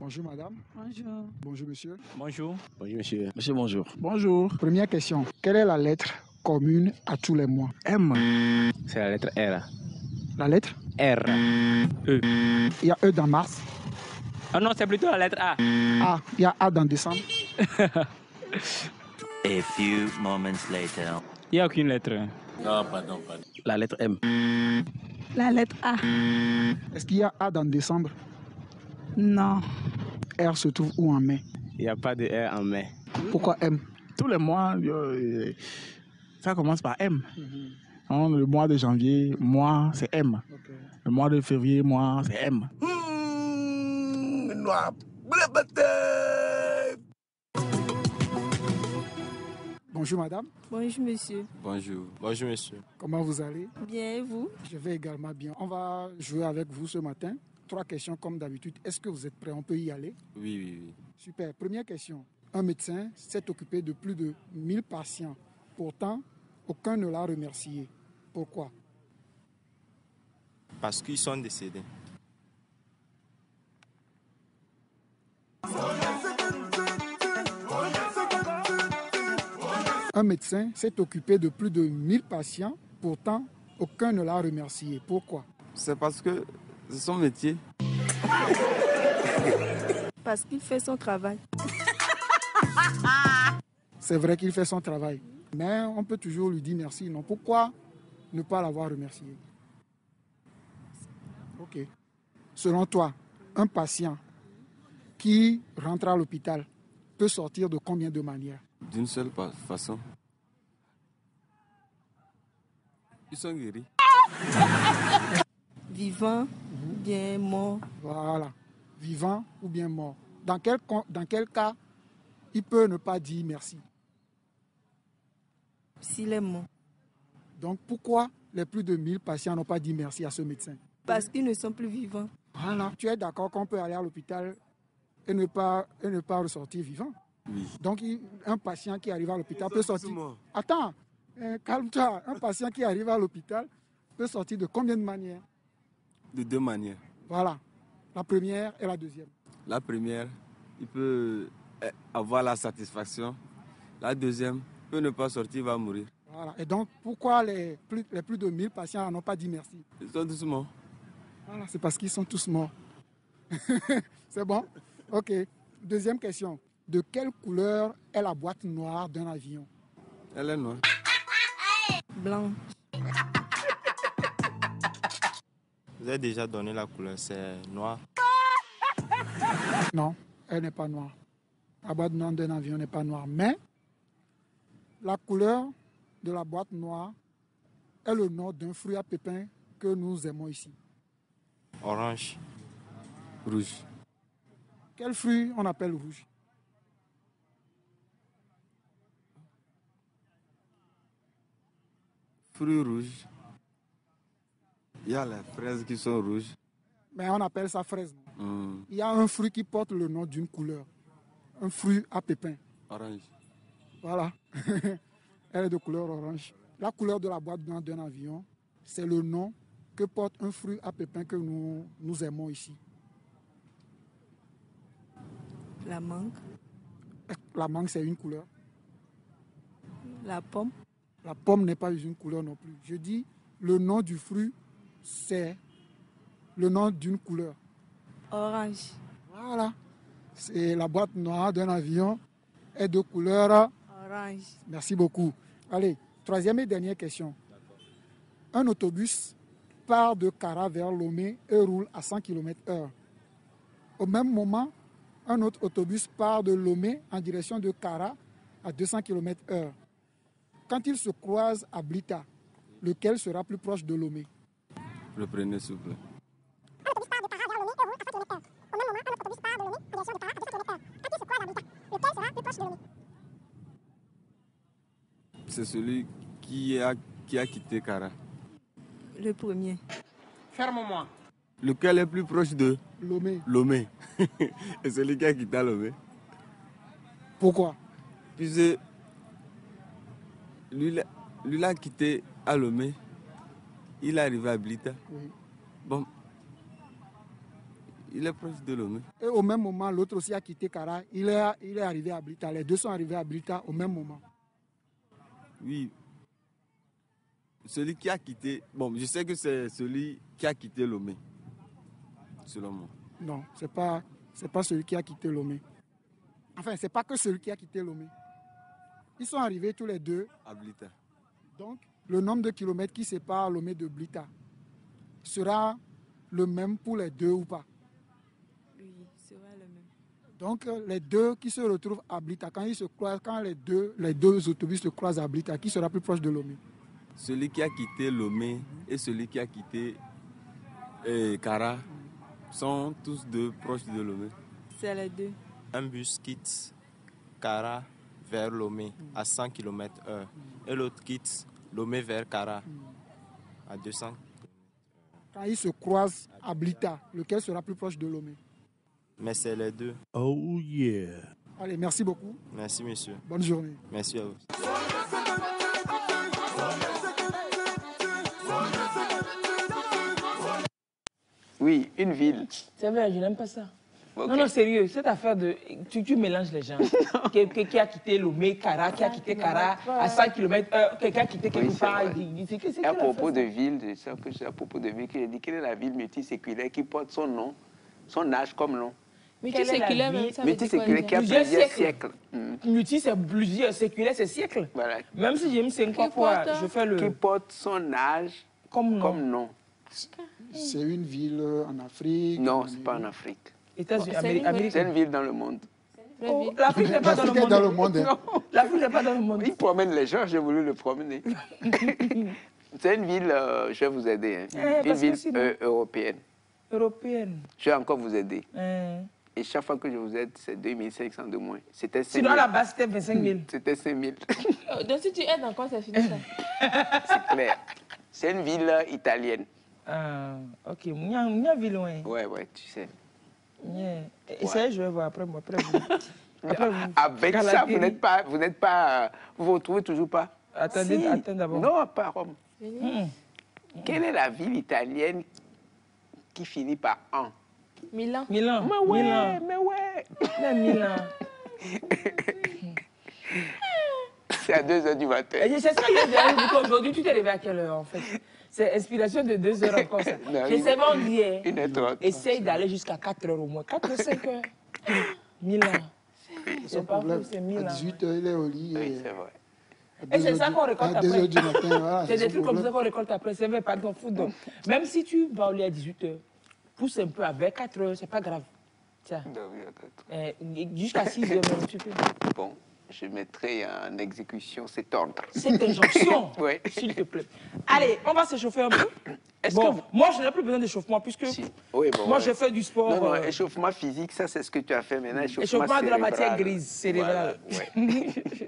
S4: Bonjour madame.
S3: Bonjour.
S4: Bonjour monsieur.
S5: Bonjour.
S6: Bonjour monsieur. Monsieur, bonjour.
S5: Bonjour.
S4: Première question. Quelle est la lettre commune à tous les mois?
S5: M.
S6: C'est la lettre R.
S4: La lettre?
S6: R. E.
S4: Il y a E dans mars.
S6: Ah non, c'est plutôt la lettre A.
S4: A. Il y a A dans décembre.
S7: A few moments later.
S6: Il n'y a aucune lettre.
S5: Non, pardon, pardon.
S6: La lettre M.
S3: La lettre A.
S4: Est-ce qu'il y a A dans décembre?
S3: Non.
S4: R se trouve où en mai?
S6: Il n'y a pas de R en mai.
S4: Pourquoi M?
S5: Tous les mois, euh, ça commence par M. Hein, le mois de janvier, mois, c'est M.
S4: Okay.
S5: Le mois de février, mois, c'est M.
S4: Bonjour madame.
S3: Bonjour monsieur.
S6: Bonjour. Bonjour monsieur.
S4: Comment vous allez?
S3: Bien et vous?
S4: Je vais également bien. On va jouer avec vous ce matin. Trois questions comme d'habitude. Est-ce que vous êtes prêts? On peut y aller?
S6: Oui, oui, oui.
S4: Super. Première question. Un médecin s'est occupé de plus de mille patients. Pourtant, aucun ne l'a remercié. Pourquoi?
S8: Parce qu'ils sont décédés.
S4: Un médecin s'est occupé de plus de mille patients. Pourtant, aucun ne l'a remercié. Pourquoi?
S8: C'est parce que c'est son métier.
S3: Parce qu'il fait son travail.
S4: C'est vrai qu'il fait son travail. Mais on peut toujours lui dire merci. Non, pourquoi ne pas l'avoir remercié? Ok. Selon toi, un patient qui rentre à l'hôpital peut sortir de combien de manières?
S8: D'une seule façon. Ils sont guéris.
S3: Vivant, bien mort.
S4: Voilà. Vivant ou bien mort. Dans quel, dans quel cas il peut ne pas dire merci?
S3: S'il est mort.
S4: Donc pourquoi les plus de mille patients n'ont pas dit merci à ce médecin?
S3: Parce qu'ils ne sont plus vivants.
S4: Voilà. Tu es d'accord qu'on peut aller à l'hôpital et ne pas, et ne pas ressortir vivant?
S8: Oui.
S4: Donc il, un patient qui arrive à l'hôpital peut sortir...
S8: Doucement.
S4: Attends, euh, calme-toi. Un patient qui arrive à l'hôpital peut sortir de combien de manières?
S8: De deux manières.
S4: Voilà. La première et la deuxième.
S8: La première, il peut avoir la satisfaction. La deuxième, il peut ne pas sortir, il va mourir.
S4: Voilà. Et donc, pourquoi les plus, les plus de mille patients n'ont pas dit merci?
S8: Ils sont doucement.
S4: Voilà, c'est parce qu'ils sont tous morts. C'est bon? Ok. Deuxième question. De quelle couleur est la boîte noire d'un avion?
S8: Elle est noire.
S3: Blanc.
S8: Vous avez déjà donné la couleur, c'est noir.
S4: Non, elle n'est pas noire. La boîte noire d'un avion n'est pas noire. Mais la couleur de la boîte noire est le nom d'un fruit à pépins que nous aimons ici.
S8: Orange. Rouge.
S4: Quel fruit on appelle rouge?
S8: Fruit rouge. Il y a les fraises qui sont rouges.
S4: Mais on appelle ça fraise.
S8: Hum,
S4: Il y a un fruit qui porte le nom d'une couleur. Un fruit à pépins.
S8: Orange.
S4: Voilà. Elle est de couleur orange. La couleur de la boîte blanche d'un avion, c'est le nom que porte un fruit à pépins que nous, nous aimons ici.
S3: La mangue.
S4: La mangue, c'est une couleur.
S3: La pomme.
S4: La pomme n'est pas une couleur non plus. Je dis, le nom du fruit, c'est le nom d'une couleur.
S3: Orange.
S4: Voilà. C'est la boîte noire d'un avion est de couleur.
S3: Orange.
S4: Merci beaucoup. Allez, troisième et dernière question. Un autobus part de Kara vers Lomé et roule à cent kilomètres heure. Au même moment, un autre autobus part de Lomé en direction de Kara à deux cents kilomètres heure. Quand ils se croisent à Blita, lequel sera plus proche de Lomé?
S8: Le prenez, s'il vous plaît. C'est celui qui a, qui a quitté Kara.
S3: Le premier.
S1: Ferme-moi.
S8: Lequel est plus proche de
S4: Lomé.
S8: Lomé? Et celui qui a quitté Lomé.
S4: Pourquoi?
S8: Puisque lui, là- lui l'a quitté à Lomé. Il est arrivé à Blita.
S4: Oui.
S8: Bon, il est proche de Lomé.
S4: Et au même moment, l'autre aussi a quitté Kara. Il est, il est arrivé à Blita. Les deux sont arrivés à Blita au même moment.
S8: Oui. Celui qui a quitté... Bon, je sais que c'est celui qui a quitté Lomé, selon moi.
S4: Non, ce n'est pas, c'est pas celui qui a quitté Lomé. Enfin, ce n'est pas que celui qui a quitté Lomé. Ils sont arrivés tous les deux.
S8: À Blita.
S4: Donc, le nombre de kilomètres qui sépare Lomé de Blita sera le même pour les deux ou pas?
S3: Oui, sera le même.
S4: Donc, les deux qui se retrouvent à Blita, quand, ils se croisent, quand les, deux, les deux autobus se croisent à Blita, qui sera plus proche de Lomé?
S8: Celui qui a quitté Lomé et celui qui a quitté eh, Kara sont tous deux proches de Lomé.
S3: C'est les deux.
S6: Un bus quitte Kara vers Lomé à cent kilomètres heure et l'autre quitte Lomé vers Kara à deux cents.
S4: Quand ils se croisent à Blita, lequel sera plus proche de Lomé?
S6: Mais c'est les deux.
S9: Oh yeah.
S4: Allez, merci beaucoup.
S6: Merci, monsieur.
S4: Bonne journée.
S6: Merci à vous.
S2: Oui, une ville.
S1: C'est vrai, je n'aime pas ça.
S2: Okay.
S1: Non, non, sérieux, cette affaire de... Tu, tu mélanges les gens. Quelqu'un qui a quitté Lomé, Kara, qui a quitté Kara à cent kilomètres heure, quelqu'un qui a quitté quelque
S2: Oui,
S1: part.
S2: vrai.
S1: Il dit, c'est, c'est
S2: à propos de ville, je sais que c'est à propos de ville que j'ai dit quelle est la ville multiséculaire qui porte son nom, son âge comme nom.
S3: Multiséculaire, même ça veut dire quoi,
S2: Multiséculaire qui a
S1: Plusieurs
S2: plusieurs
S1: siècles.
S2: siècles. Mm.
S1: Multi, c'est plusieurs, séculaire, c'est siècle.
S2: Voilà.
S1: Même si j'aime cinq
S3: Qui
S1: fois,
S3: porte-
S1: je fais le...
S2: Qui porte son âge
S1: Comme nom.
S2: comme nom.
S4: C'est une ville en Afrique.
S2: Non, c'est pas en Afrique.
S1: États-Unis,
S3: Bon, c'est
S1: Amérique.
S3: une
S1: Amérique.
S2: C'est une ville dans le monde.
S3: Vraie
S1: Oh,
S3: ville.
S1: l'Afrique n'est pas dans le
S4: L'Afrique est
S1: monde.
S4: dans le monde. hein.
S2: Non,
S1: L'Afrique n'est pas dans le monde.
S2: il promène les gens, j'ai voulu le promener. C'est une ville, euh, je vais vous aider, hein.
S1: Eh,
S2: une
S1: parce que
S2: ville
S1: sinon-
S2: euh, européenne.
S1: Européenne.
S2: Je vais encore vous aider.
S1: Hein.
S2: Et chaque fois que je vous aide, c'est deux mille cinq cents de moins. C'était cinq
S1: Sinon, à
S2: mille.
S1: la base, c'était vingt-cinq mille.
S2: C'était cinq mille.
S3: Oh, donc si tu aides encore, c'est fini ça.
S2: C'est clair. C'est une ville euh, italienne.
S1: Ah, ok. Mia, Mia ville loin.
S2: Ouais, ouais, tu sais.
S1: Yeah. Essayez, je vais voir après moi. Après vous. Après vous.
S2: Avec ça,
S1: Galateri.
S2: vous n'êtes pas, vous n'êtes pas, euh, vous vous retrouvez toujours pas.
S1: Attendez,
S2: Si.
S1: attends d'abord.
S2: Non, pas Rome.
S1: Hmm.
S2: Quelle est la ville italienne qui finit par un?
S3: Milan.
S1: Milan.
S2: Mais ouais,
S1: Milan.
S2: mais ouais.
S1: Mais Milan.
S2: C'est à deux heures du matin.
S1: Et c'est ça que je dis. Aujourd'hui, tu t'es levé à quelle heure en fait? C'est inspiration de deux heures encore ça.
S2: Non,
S1: Je sais pas, on dit. hein.
S2: Une heure trente.
S1: Essaye d'aller jusqu'à quatre heures au moins. quatre ou cinq heures. Milan.
S4: Son
S1: C'est pas
S4: problème.
S1: fou, c'est
S4: À
S1: Milan.
S4: dix-huit heures, il est au lit.
S2: Oui,
S4: et
S2: c'est vrai.
S4: à
S1: Et c'est
S4: deux
S1: ça
S4: heures
S1: qu'on
S4: du-
S1: récolte
S4: à deux
S1: après.
S4: heures du matin, voilà.
S1: C'est des
S4: son
S1: trucs comme ça
S4: problème.
S1: qu'on récolte après. C'est vrai, pas de foot. Donc, même si tu vas au lit à dix-huit heures, pousse un peu avec quatre heures, c'est pas grave. Tiens,
S2: Non, oui, attends.
S1: euh, jusqu'à six heures même, tu peux.
S2: Bon, je mettrai en exécution cet ordre.
S1: Cette injonction,
S2: Ouais.
S1: s'il te plaît. Allez, on va s'échauffer un peu.
S2: Est-ce
S1: Bon,
S2: que vous-
S1: moi, je n'ai plus besoin d'échauffement puisque
S2: Si. Oui, bon,
S1: moi,
S2: ouais.
S1: je fais du sport.
S2: Non, non,
S1: euh,
S2: échauffement physique, ça c'est ce que tu as fait maintenant. Échauffement,
S1: Échauffement de la matière
S2: cérébral.
S1: grise, cérébrale.
S2: Voilà, ouais.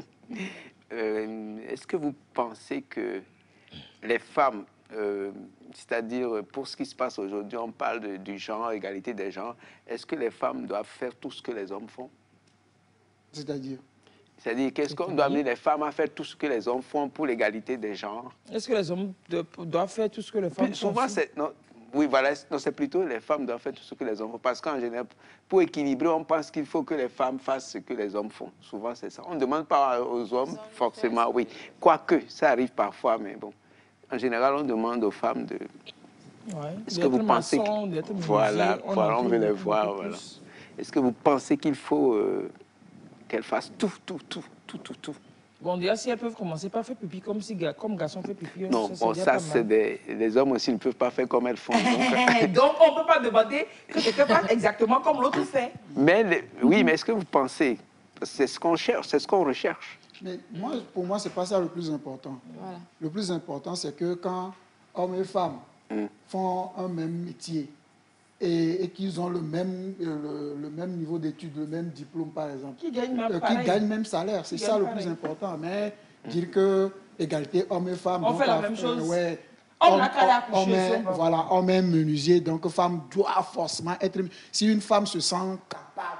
S2: Euh, Est-ce que vous pensez que les femmes, euh, c'est-à-dire pour ce qui se passe aujourd'hui, on parle de- du genre, égalité des genres, est-ce que les femmes doivent faire tout ce que les hommes font?
S4: C'est-à-dire,
S2: C'est-à-dire, qu'est-ce qu'on doit amener les femmes à faire tout ce que les hommes font pour l'égalité des genres?
S1: Est-ce que les hommes de- doivent faire tout ce que les femmes
S2: Puis,
S1: font
S2: souvent,
S1: aussi?
S2: c'est... non, oui, voilà, non, c'est plutôt les femmes doivent faire tout ce que les hommes font. Parce qu'en général, pour équilibrer, on pense qu'il faut que les femmes fassent ce que les hommes font. Souvent, c'est ça. On ne demande pas aux hommes, forcément, oui. Quoique, ça arrive parfois, mais bon. En général, on demande aux femmes de...
S1: Ouais,
S2: Est-ce que
S1: d'être
S2: vous pensez...
S1: maçon, d'être
S2: Voilà,
S1: menuisier,
S2: voilà,
S1: en
S2: on
S1: veut
S2: veut les
S1: beaucoup,
S2: voir,
S1: beaucoup
S2: voilà.
S1: plus.
S2: Est-ce que vous pensez qu'il faut euh, qu'elles fassent tout, tout, tout, tout, tout, tout?
S1: Bon, déjà, si elles peuvent commencer par faire pipi comme si ga- comme garçon fait pipi,
S2: Non,
S1: ça, c'est
S2: bon,
S1: déjà
S2: ça,
S1: pas
S2: c'est
S1: mal.
S2: des... Les hommes aussi ne peuvent pas faire comme elles font. donc-
S1: Donc, on ne peut pas demander que quelqu'un fasse exactement comme l'autre fait.
S2: Mais, les- oui, mais est-ce que vous pensez... C'est ce qu'on cherche, c'est ce qu'on recherche.
S4: mais moi, pour moi, ce n'est pas ça le plus important.
S3: Voilà.
S4: Le plus important, c'est que quand hommes et femmes
S2: Mm.
S4: font un même métier et, et qu'ils ont le même, euh, le, le même niveau d'études, le même diplôme, par exemple,
S1: Qui gagne même
S4: euh,
S1: pareil.
S4: qu'ils gagnent le même salaire, c'est
S1: Qui
S4: ça
S1: gagnent
S4: le
S1: pareil.
S4: plus important. Mais dire que égalité hommes et femmes...
S1: On
S4: donc,
S1: fait la
S4: euh,
S1: même chose.
S4: ouais,
S1: Homme
S4: homme-
S1: n'a qu'à aller accoucher,
S4: homme est-
S1: c'est bon.
S4: voilà, homme est menuisier, donc femme doit forcément être... Si une femme se sent capable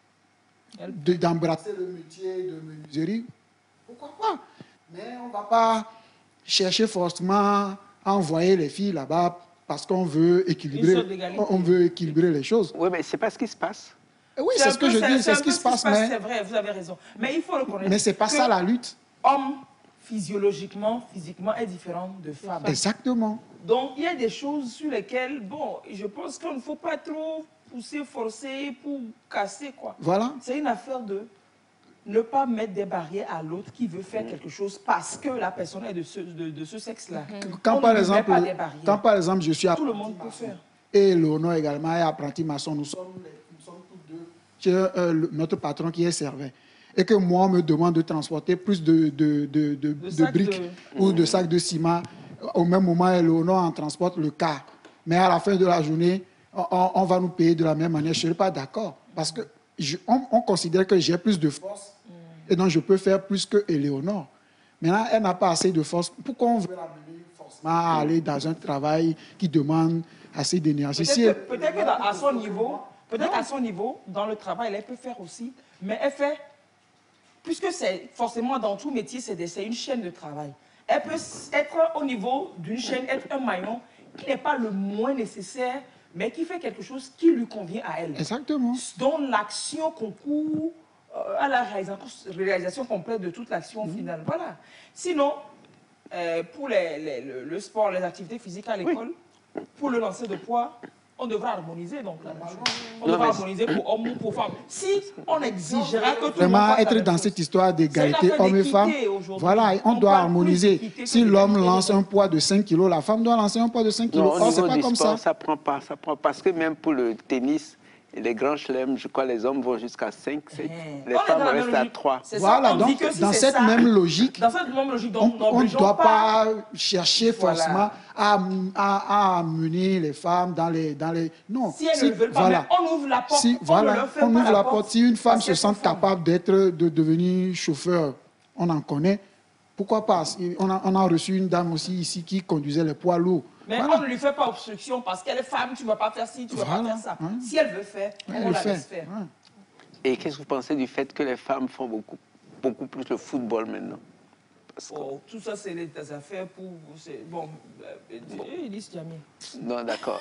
S1: Elle-
S4: de- d'embrasser le métier de menuiserie, pourquoi pas? Mais on ne va pas chercher forcément à envoyer les filles là-bas parce qu'on veut équilibrer, on veut équilibrer les choses.
S2: Oui, mais c'est pas ce qui se passe.
S4: Et oui, c'est ce que je dis, c'est ce qui se passe. Mais
S1: c'est vrai, vous avez raison. Mais il faut le connaître.
S4: Mais c'est pas ça la lutte.
S1: Homme, physiologiquement, physiquement, est différent de femme.
S4: Exactement.
S1: Donc, il y a des choses sur lesquelles, bon, je pense qu'il ne faut pas trop pousser, forcer pour casser, quoi.
S4: Voilà.
S1: C'est une affaire de ne pas mettre des barrières à l'autre qui veut faire quelque chose parce que la personne est de ce, de, de ce sexe-là.
S4: Quand,
S1: On
S4: par
S1: ne met
S4: exemple,
S1: pas des barrières.
S4: quand par exemple je suis
S1: Tout le monde peut faire.
S4: Et Léonore également est apprenti maçon, nous sommes, nous sommes tous deux chez euh, le, notre patron qui est serveur. Et que moi, on me demande de transporter plus de, de, de, de, de briques de... ou de sacs de ciment. Au même moment, Léonore en transporte le quart. Mais à la fin de la journée, on, on va nous payer de la même manière. Je ne serai pas d'accord. Parce que je, on, on considère que j'ai plus de force mm. et donc je peux faire plus que Léonore. Maintenant, elle n'a pas assez de force. Pourquoi on veut l'amener forcément à aller dans un travail qui demande assez d'énergie?
S1: Peut-être
S4: si
S1: elle... peut qu'à son niveau, peut-être à son niveau, dans le travail, elle peut faire aussi, mais elle fait, puisque c'est forcément dans tout métier, c'est une chaîne de travail. Elle peut être au niveau d'une chaîne, être un maillon qui n'est pas le moins nécessaire, mais qui fait quelque chose qui lui convient à elle.
S4: Exactement.
S1: Dont l'action concourt euh, à la réalisation, réalisation complète de toute l'action mmh. finale. Voilà. Sinon, euh, pour les, les, le, le sport, les activités physiques à l'école, oui. pour le lancer de poids, on devra harmoniser. Donc, la on non, devra harmoniser pour hommes ou pour femmes. Si on exigera que tout
S4: vraiment
S1: le monde
S4: être dans
S1: chose,
S4: cette histoire d'égalité hommes et femmes, voilà, on, on doit harmoniser. Si l'homme lance un poids de cinq kilos, la femme doit lancer un poids de cinq kilos.
S2: Non,
S4: c'est pas comme
S2: sport,
S4: ça.
S2: Ça prend pas, ça prend parce que même pour le tennis, les grands chelems, je crois, les hommes vont jusqu'à cinq, sept. Mmh. Les on femmes restent à trois.
S4: Voilà, donc si dans, cette ça, même logique,
S1: dans cette même logique,
S4: on ne doit pas, pas chercher
S1: voilà.
S4: forcément à, à, à amener les femmes dans les... Dans les... Non.
S1: Si elles si, ne veulent pas,
S4: voilà.
S1: on ouvre la porte.
S4: Si,
S1: on
S4: voilà,
S1: leur fait
S4: on ouvre
S1: la,
S4: la
S1: porte.
S4: porte. Si une femme se sent capable d'être, de devenir chauffeur, on en connaît. Pourquoi pas? On a, on a reçu une dame aussi ici qui conduisait les poids lourds.
S1: Mais voilà. on ne lui fait pas obstruction parce qu'elle est femme, tu ne vas pas faire ci, tu ne
S4: voilà.
S1: vas pas faire ça.
S4: Hein?
S1: Si elle veut faire,
S4: elle
S1: on la
S4: fait.
S1: laisse faire.
S4: Hein?
S2: Et qu'est-ce que vous pensez du fait que les femmes font beaucoup, beaucoup plus le football maintenant?
S1: Que... Oh, tout ça, c'est des affaires pour... Bon, euh, bon. Elise Diamé.
S2: Non, d'accord.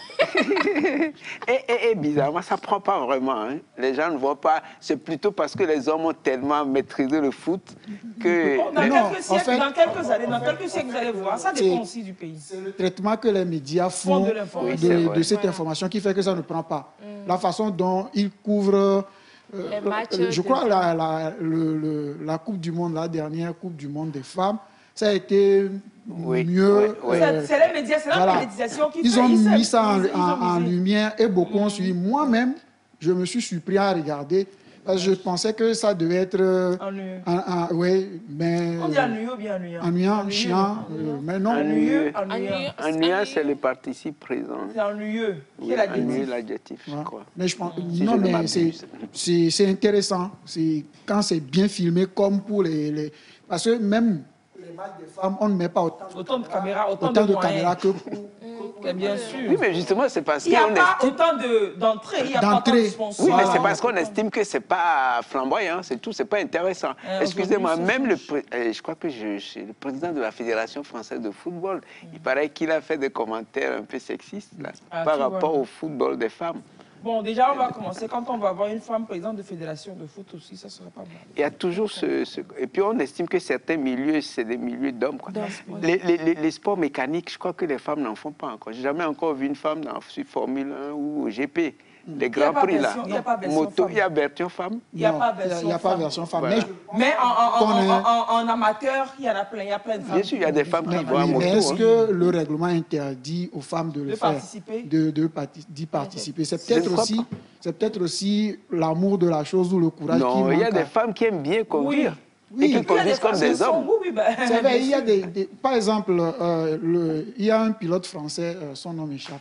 S2: et, et, et bizarrement, ça ne prend pas vraiment. Hein. Les gens ne voient pas. C'est plutôt parce que les hommes ont tellement maîtrisé le foot que...
S1: Bon, dans,
S2: non,
S1: quelques siècles, en fait, dans quelques années, dans quelques siècles, vous allez voir, ça dépend aussi du pays.
S4: C'est le traitement que les médias font de,
S1: oui,
S4: de, de cette voilà. information qui fait que ça ne prend pas. Mm. La façon dont ils couvrent... Euh,
S3: les matchs
S4: je crois la, la, le, le, la Coupe du Monde, la dernière Coupe du Monde des femmes, ça a été
S2: oui,
S4: mieux.
S2: Oui, oui.
S4: Euh,
S1: c'est les médias, c'est la voilà. médiatisation qui
S4: ils
S1: fait.
S4: Ont
S1: ils
S4: mis ça en,
S1: ils,
S4: en,
S1: ils
S4: en lumière et beaucoup mmh. ont suivi. Moi-même, je me suis surpris à regarder parce que je pensais que ça devait être...
S1: Ennuyeux.
S4: En, en, oui, mais...
S1: On dit ennuyeux ou bien ennuyant?
S4: Ennuyant, chiant, euh, mais non.
S1: Ennuyeux,
S2: ennuyeux. Ennuyant, c'est le participe présent.
S1: C'est ennuyeux.
S2: Oui, ennuyeux, l'adjectif, je crois.
S4: Mais je pense, si non, mais c'est intéressant. Quand c'est bien filmé, comme pour les... les parce que même les matchs des femmes, on ne met pas autant,
S1: autant de caméras, autant,
S4: autant
S1: de,
S4: de caméras que pour...
S1: Bien sûr.
S2: Oui, mais justement, c'est parce
S1: qu'il n'y a pas
S2: estime...
S1: autant d'entrées, il n'y a pas autant de sponsors.
S2: Oui, mais c'est parce qu'on estime que ce n'est pas flamboyant, c'est tout, ce n'est pas intéressant. Euh, Excusez-moi, même le, euh, je crois que je, je, le président de la Fédération française de football, mmh. il paraît qu'il a fait des commentaires un peu sexistes là, ah, par rapport vois. au football des femmes.
S1: Bon, déjà, on va commencer. Quand on va avoir une femme présidente de fédération de foot aussi, ça ne sera pas mal.
S2: Il y a toujours ce, ce... Et puis, on estime que certains milieux, c'est des milieux d'hommes. Les, les, les sports mécaniques, je crois que les femmes n'en font pas encore. Je n'ai jamais encore vu une femme dans la Formule un ou au G P. Les grands prix, là.
S1: Il n'y a pas version
S2: moto, il y a version femme.
S1: Il n'y a pas version femme.
S4: Il n'y a pas version femme.
S2: Voilà.
S4: Mais,
S1: mais en, en, en, en, en amateur, il y en a plein, il y a plein de femmes.
S2: Bien sûr, il y a des femmes qui
S4: mais,
S2: vont à moto.
S4: Mais est-ce
S2: hein.
S4: que le règlement interdit aux femmes de le
S1: de
S4: faire,
S1: participer.
S4: de, de d'y participer? C'est peut-être aussi, c'est peut-être aussi l'amour de la chose ou le courage
S2: non,
S4: qui manque.
S2: Non, il y a des femmes qui aiment bien conduire.
S4: Oui.
S2: Et qui conduisent comme des hommes.
S1: Oui, ben,
S4: c'est vrai, il y a des, des, par exemple, euh, le, il y a un pilote français, euh, son nom m'échappe,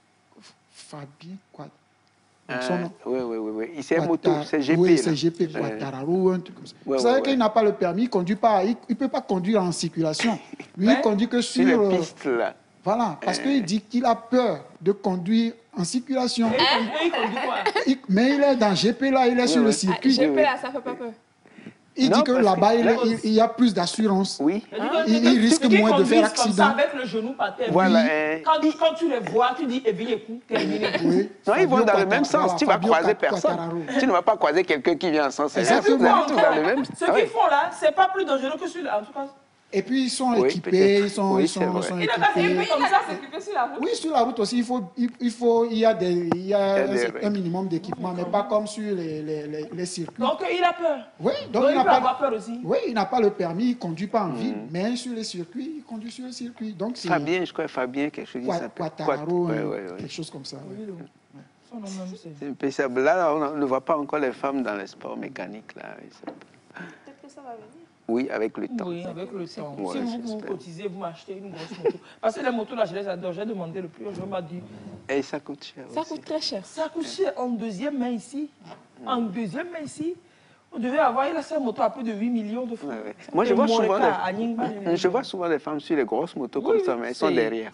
S4: Fabien quoi.
S2: Euh, oui, oui, oui, oui. Il c'est moto, c'est G P.
S4: Oui, c'est G P, Ouattararu, un truc comme ça. Ouais, Vous savez ouais, qu'il ouais. n'a pas le permis, il ne conduit pas, il ne peut pas conduire en circulation. Lui, ouais. il conduit que sur...
S2: Sur les pistes, là.
S4: Voilà, parce euh... qu'il dit qu'il a peur de conduire en circulation.
S1: Et il, il conduit quoi?
S4: il, Mais il est dans G P, là, il est ouais, sur ouais. le circuit.
S3: Ah, G P, là, ça ne fait pas peur.
S4: Il
S2: Non,
S4: dit que
S2: parce
S4: là-bas,
S2: que
S4: il,
S2: là-
S4: il- il y a plus d'assurance.
S2: Oui.
S4: Il, il risque
S1: Ceux qui
S4: moins de faire
S1: conduisent comme ça
S4: accident.
S1: avec le genou par terre.
S2: Voilà,
S1: oui.
S2: euh,
S1: quand, quand tu les vois, tu dis, eh bien, écoute, terminé.
S4: Oui.
S2: Non, ils vont
S4: Fabio
S2: dans le
S4: Quattara-
S2: même sens.
S4: voilà,
S2: tu vas
S4: Fabio
S2: croiser
S4: Quat-
S2: personne.
S4: Quattararo.
S2: Tu ne vas pas croiser quelqu'un qui vient en sens inverse.
S4: Exactement.
S2: Vous allez tous dans le même.
S1: Ce
S2: Ah
S1: qu'ils
S2: oui.
S1: font là, c'est pas plus dangereux que celui-là, en tout cas.
S4: Et puis, ils sont
S2: Oui,
S4: équipés.
S2: peut-être.
S4: Ils sont,
S2: Oui,
S4: ils
S2: c'est
S4: sont,
S2: vrai.
S4: ils sont
S1: Il a pas fait
S4: équipés.
S1: comme ça, s'équiper sur la route.
S4: Oui, sur la route aussi, il faut, il, il faut, il y a des, il y a
S2: Il y a des
S4: un,
S2: règles.
S4: un minimum d'équipement, mais pas comme sur les, les, les, les circuits.
S1: Donc il a peur.
S4: Oui,
S1: Donc,
S4: donc,
S1: il
S4: n'a
S1: peut
S4: pas,
S1: avoir peur aussi.
S4: oui, il n'a pas le permis, il ne conduit pas en
S2: Mm.
S4: ville, mais sur les circuits, il conduit sur les circuits. Donc c'est
S2: Fabien, je crois, Fabien, quelque chose. il
S4: Qua-
S2: s'appelle.
S4: Quattararo,
S2: Ouais,
S4: hein,
S2: ouais, ouais.
S4: quelque chose comme ça. oui.
S1: Son nom même, c'est-
S2: C'est impensable. Là, on ne voit pas encore les femmes dans les sports mécaniques. Là. Oui, c'est-
S3: Peut-être que ça va venir.
S2: Oui, avec le temps.
S1: Oui, avec le temps.
S2: Ouais,
S1: si vous, vous
S2: j'espère.
S1: cotisez, vous m'achetez une grosse moto. Parce que les motos, là, je les adore. J'ai demandé le prix. Je m'a dit,
S2: Et ça coûte cher
S3: Ça
S2: aussi.
S3: coûte très cher.
S1: ça coûte cher en deuxième main ici. En deuxième main ici. On devait avoir, il a sa moto à plus de huit millions de francs.
S2: Ouais, ouais. Moi, je
S1: Et
S2: vois,
S1: mon
S2: souvent
S1: repas à
S2: des...
S1: Nyingba,
S2: je vois souvent des femmes sur les grosses motos
S1: Oui,
S2: comme
S1: oui,
S2: ça, mais elles sont
S1: c'est-
S2: derrière.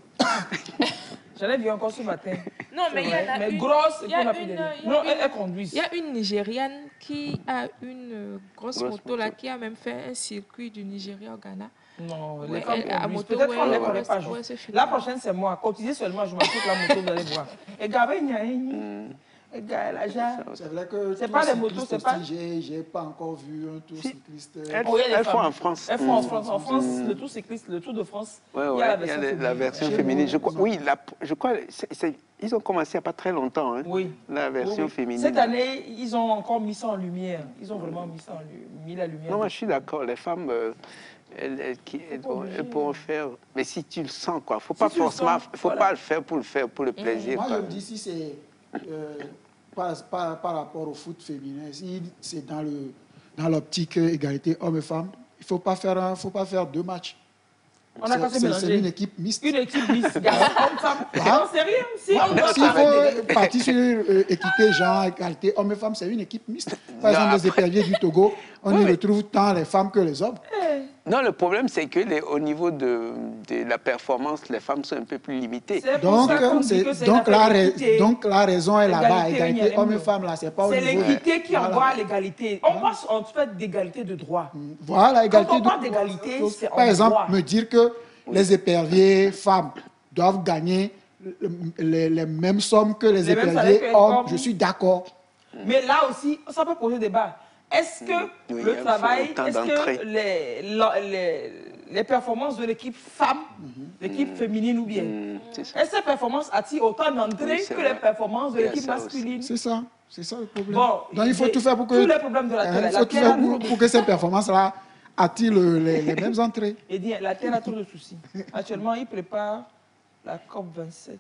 S1: J'en ai vu encore ce matin.
S3: Non, mais il y en a
S1: Mais
S3: une.
S1: grosse,
S3: il
S1: et
S3: y a
S1: qu'on a plus
S3: une-
S1: derrière.
S3: il y a
S1: Non,
S3: une-
S1: elles, elles conduisent.
S3: Il y a une Nigériane qui a une euh, grosse,
S2: Grosse
S3: moto, là,
S2: moto.
S3: qui a même fait un circuit du Nigeria au Ghana.
S1: Non, les
S3: Ouais,
S1: femmes
S3: elle- à
S1: conduisent.
S3: moto,
S1: Peut-être
S3: ouais,
S1: qu'on ne les
S3: ouais,
S1: connaît
S3: ouais,
S1: pas.
S3: c'est-
S1: juste.
S3: ouais, c'est fini.
S1: La prochaine, c'est moi. Cotisez seulement, je m'achète la moto, vous allez voir. Et Gabé, il y a un. Et gars, là, j'ai-
S4: C'est vrai que
S1: C'est
S4: tous
S1: pas
S4: les
S1: les motos,
S4: cyclistes
S1: c'est pas-
S4: aussi, j'ai- j'ai pas encore vu un tour
S2: Si.
S4: cycliste.
S2: Elles,
S1: Oh, il y a des
S2: elles font
S1: femmes.
S2: en France.
S1: Elles font en
S2: Mm.
S1: France. En France,
S2: Mm.
S1: le Tour cycliste, le Tour de France,
S2: Ouais,
S1: il
S2: ouais,
S1: y a la
S2: il y a
S1: version
S2: les-
S1: féminine.
S2: la version
S4: Chez
S2: féminine.
S4: nous,
S2: Je crois,
S4: ils ont-
S2: oui, la- je crois c'est- c'est- ils ont commencé il n'y a pas très longtemps, hein,
S1: Oui.
S2: la version
S1: Oui, oui.
S2: féminine.
S1: Cette année, ils ont encore mis ça en lumière. Ils ont vraiment mis ça en lu- mis la lumière.
S2: Non, moi je suis d'accord, les femmes, euh, elles, elles- qui- elles
S1: pas
S2: pourront-
S1: obligé.
S2: elles pourront faire. Mais si tu le sens, quoi, faut pas
S1: tu le
S2: forcément,
S1: sens,
S2: faut
S1: voilà.
S2: pas le faire pour le faire, pour le plaisir.
S4: Moi,
S2: quoi.
S4: je me dis si c'est euh, par, par- par rapport au foot féminin, si c'est dans le dans l'optique euh, égalité hommes et femmes, il ne faut pas faire un- faut pas faire deux matchs.
S1: On a qu'à se
S4: C'est- C'est
S1: mélanger.
S4: une équipe mixte.
S1: Une équipe mixte, garçons comme femme.
S4: Ah.
S1: Non, sérieux. Si on doit
S4: S'il
S1: travailler des-
S4: faut partir sur euh, équité, genre, égalité, hommes et femmes, c'est une équipe mixte. Par
S2: Non,
S4: exemple, les
S2: après-
S4: éperviers du Togo, on
S2: Oui,
S4: y
S2: mais-
S4: retrouve tant les femmes que les hommes.
S2: Non, le problème, c'est que les- au niveau de, de la performance, les femmes sont un peu plus limitées.
S1: C'est pour
S4: Donc,
S1: ça qu'on
S4: euh,
S1: dit
S4: c'est-
S1: que c'est
S4: donc,
S1: une
S4: la,
S1: affaire
S4: rai-
S1: d'équité.
S4: donc la raison est là-bas.
S1: Égalité, il y a
S4: Égalité
S1: rien
S4: hommes et
S1: de-
S4: femmes, là, c'est pas au
S1: C'est
S4: niveau...
S1: l'équité qui
S4: Voilà.
S1: envoie l'égalité. On passe en fait d'égalité de droit.
S4: Voilà, égalité
S1: Quand on
S4: de-
S1: parle d'égalité, c'est en
S4: Par exemple,
S1: droit.
S4: me dire que les éperviers femmes doivent gagner le- les, les mêmes sommes que les,
S1: Les mêmes salaires
S4: éperviers
S1: que les
S4: hommes,
S1: hommes.
S4: je suis d'accord.
S1: Mais là aussi, ça peut poser débat. Est-ce que
S2: Oui, il
S1: le
S2: faut
S1: travail,
S2: autant
S1: est-ce
S2: d'entrées.
S1: que les, la- les, les performances de l'équipe femme, l'équipe féminine ou bien,
S2: Mm, c'est ça.
S1: est-ce que ces performances attirent autant d'entrées
S2: Oui, c'est
S1: que
S2: vrai.
S1: les performances de
S2: Il y a
S1: l'équipe
S2: ça aussi.
S1: masculine?
S4: C'est ça, c'est ça le problème.
S1: Bon,
S4: Donc il faut
S1: j'ai-
S4: tout faire pour que,
S1: tous les problèmes de la
S4: hein,
S1: Terre,
S4: il
S1: la
S4: faut tout
S1: Terre
S4: faire
S1: a
S4: pour,
S1: trop-
S4: pour que ces performances-là attirent le- les, les mêmes entrées.
S1: Eh bien, la Terre a trop de soucis. Actuellement, ils préparent la COP vingt-sept.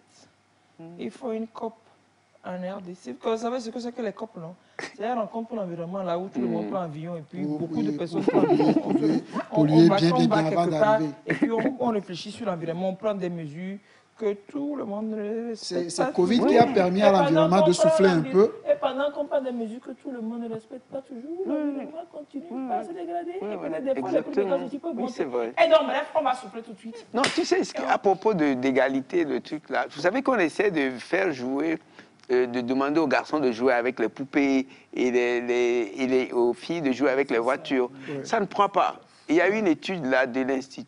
S1: Il faut une COP en R D C. Vous savez ce que c'est que les COP, non? C'est une rencontre pour l'environnement, là où tout le monde prend un avion et puis
S4: Pour-
S1: beaucoup
S4: oui,
S1: de
S4: pour
S1: personnes
S4: polluer,
S1: prennent un avion. On-
S4: polluer,
S1: on-
S4: polluer
S1: on va-
S4: bien,
S1: on
S4: bien,
S1: va
S4: bien avant
S1: quelque part
S4: d'arriver.
S1: et puis on, on réfléchit sur l'environnement, on prend des mesures que tout le monde ne
S4: C'est
S1: respecte
S4: c'est
S1: pas
S4: Covid
S1: toujours.
S4: qui a permis à
S1: Et pendant
S4: l'environnement
S1: qu'on
S4: de
S1: prend
S4: souffler un
S1: l'envi-
S4: peu.
S1: Et pendant qu'on prend des mesures que tout le monde ne respecte pas toujours, l'environnement continue à se dégrader.
S2: Oui,
S1: et
S2: oui,
S1: puis des fois, les prix de gaz aussi peuvent
S2: Oui,
S1: monter.
S2: c'est vrai.
S1: Et donc, bref, on va souffler tout de suite.
S2: Non, tu sais, ce qui- à propos de- d'égalité, de trucs là, vous savez qu'on essaie de faire jouer, euh, de demander aux garçons de jouer avec les poupées et, les, les- et les- aux filles de jouer avec les voitures.
S4: Ouais.
S2: Ça ne prend pas. Il y a eu une étude là de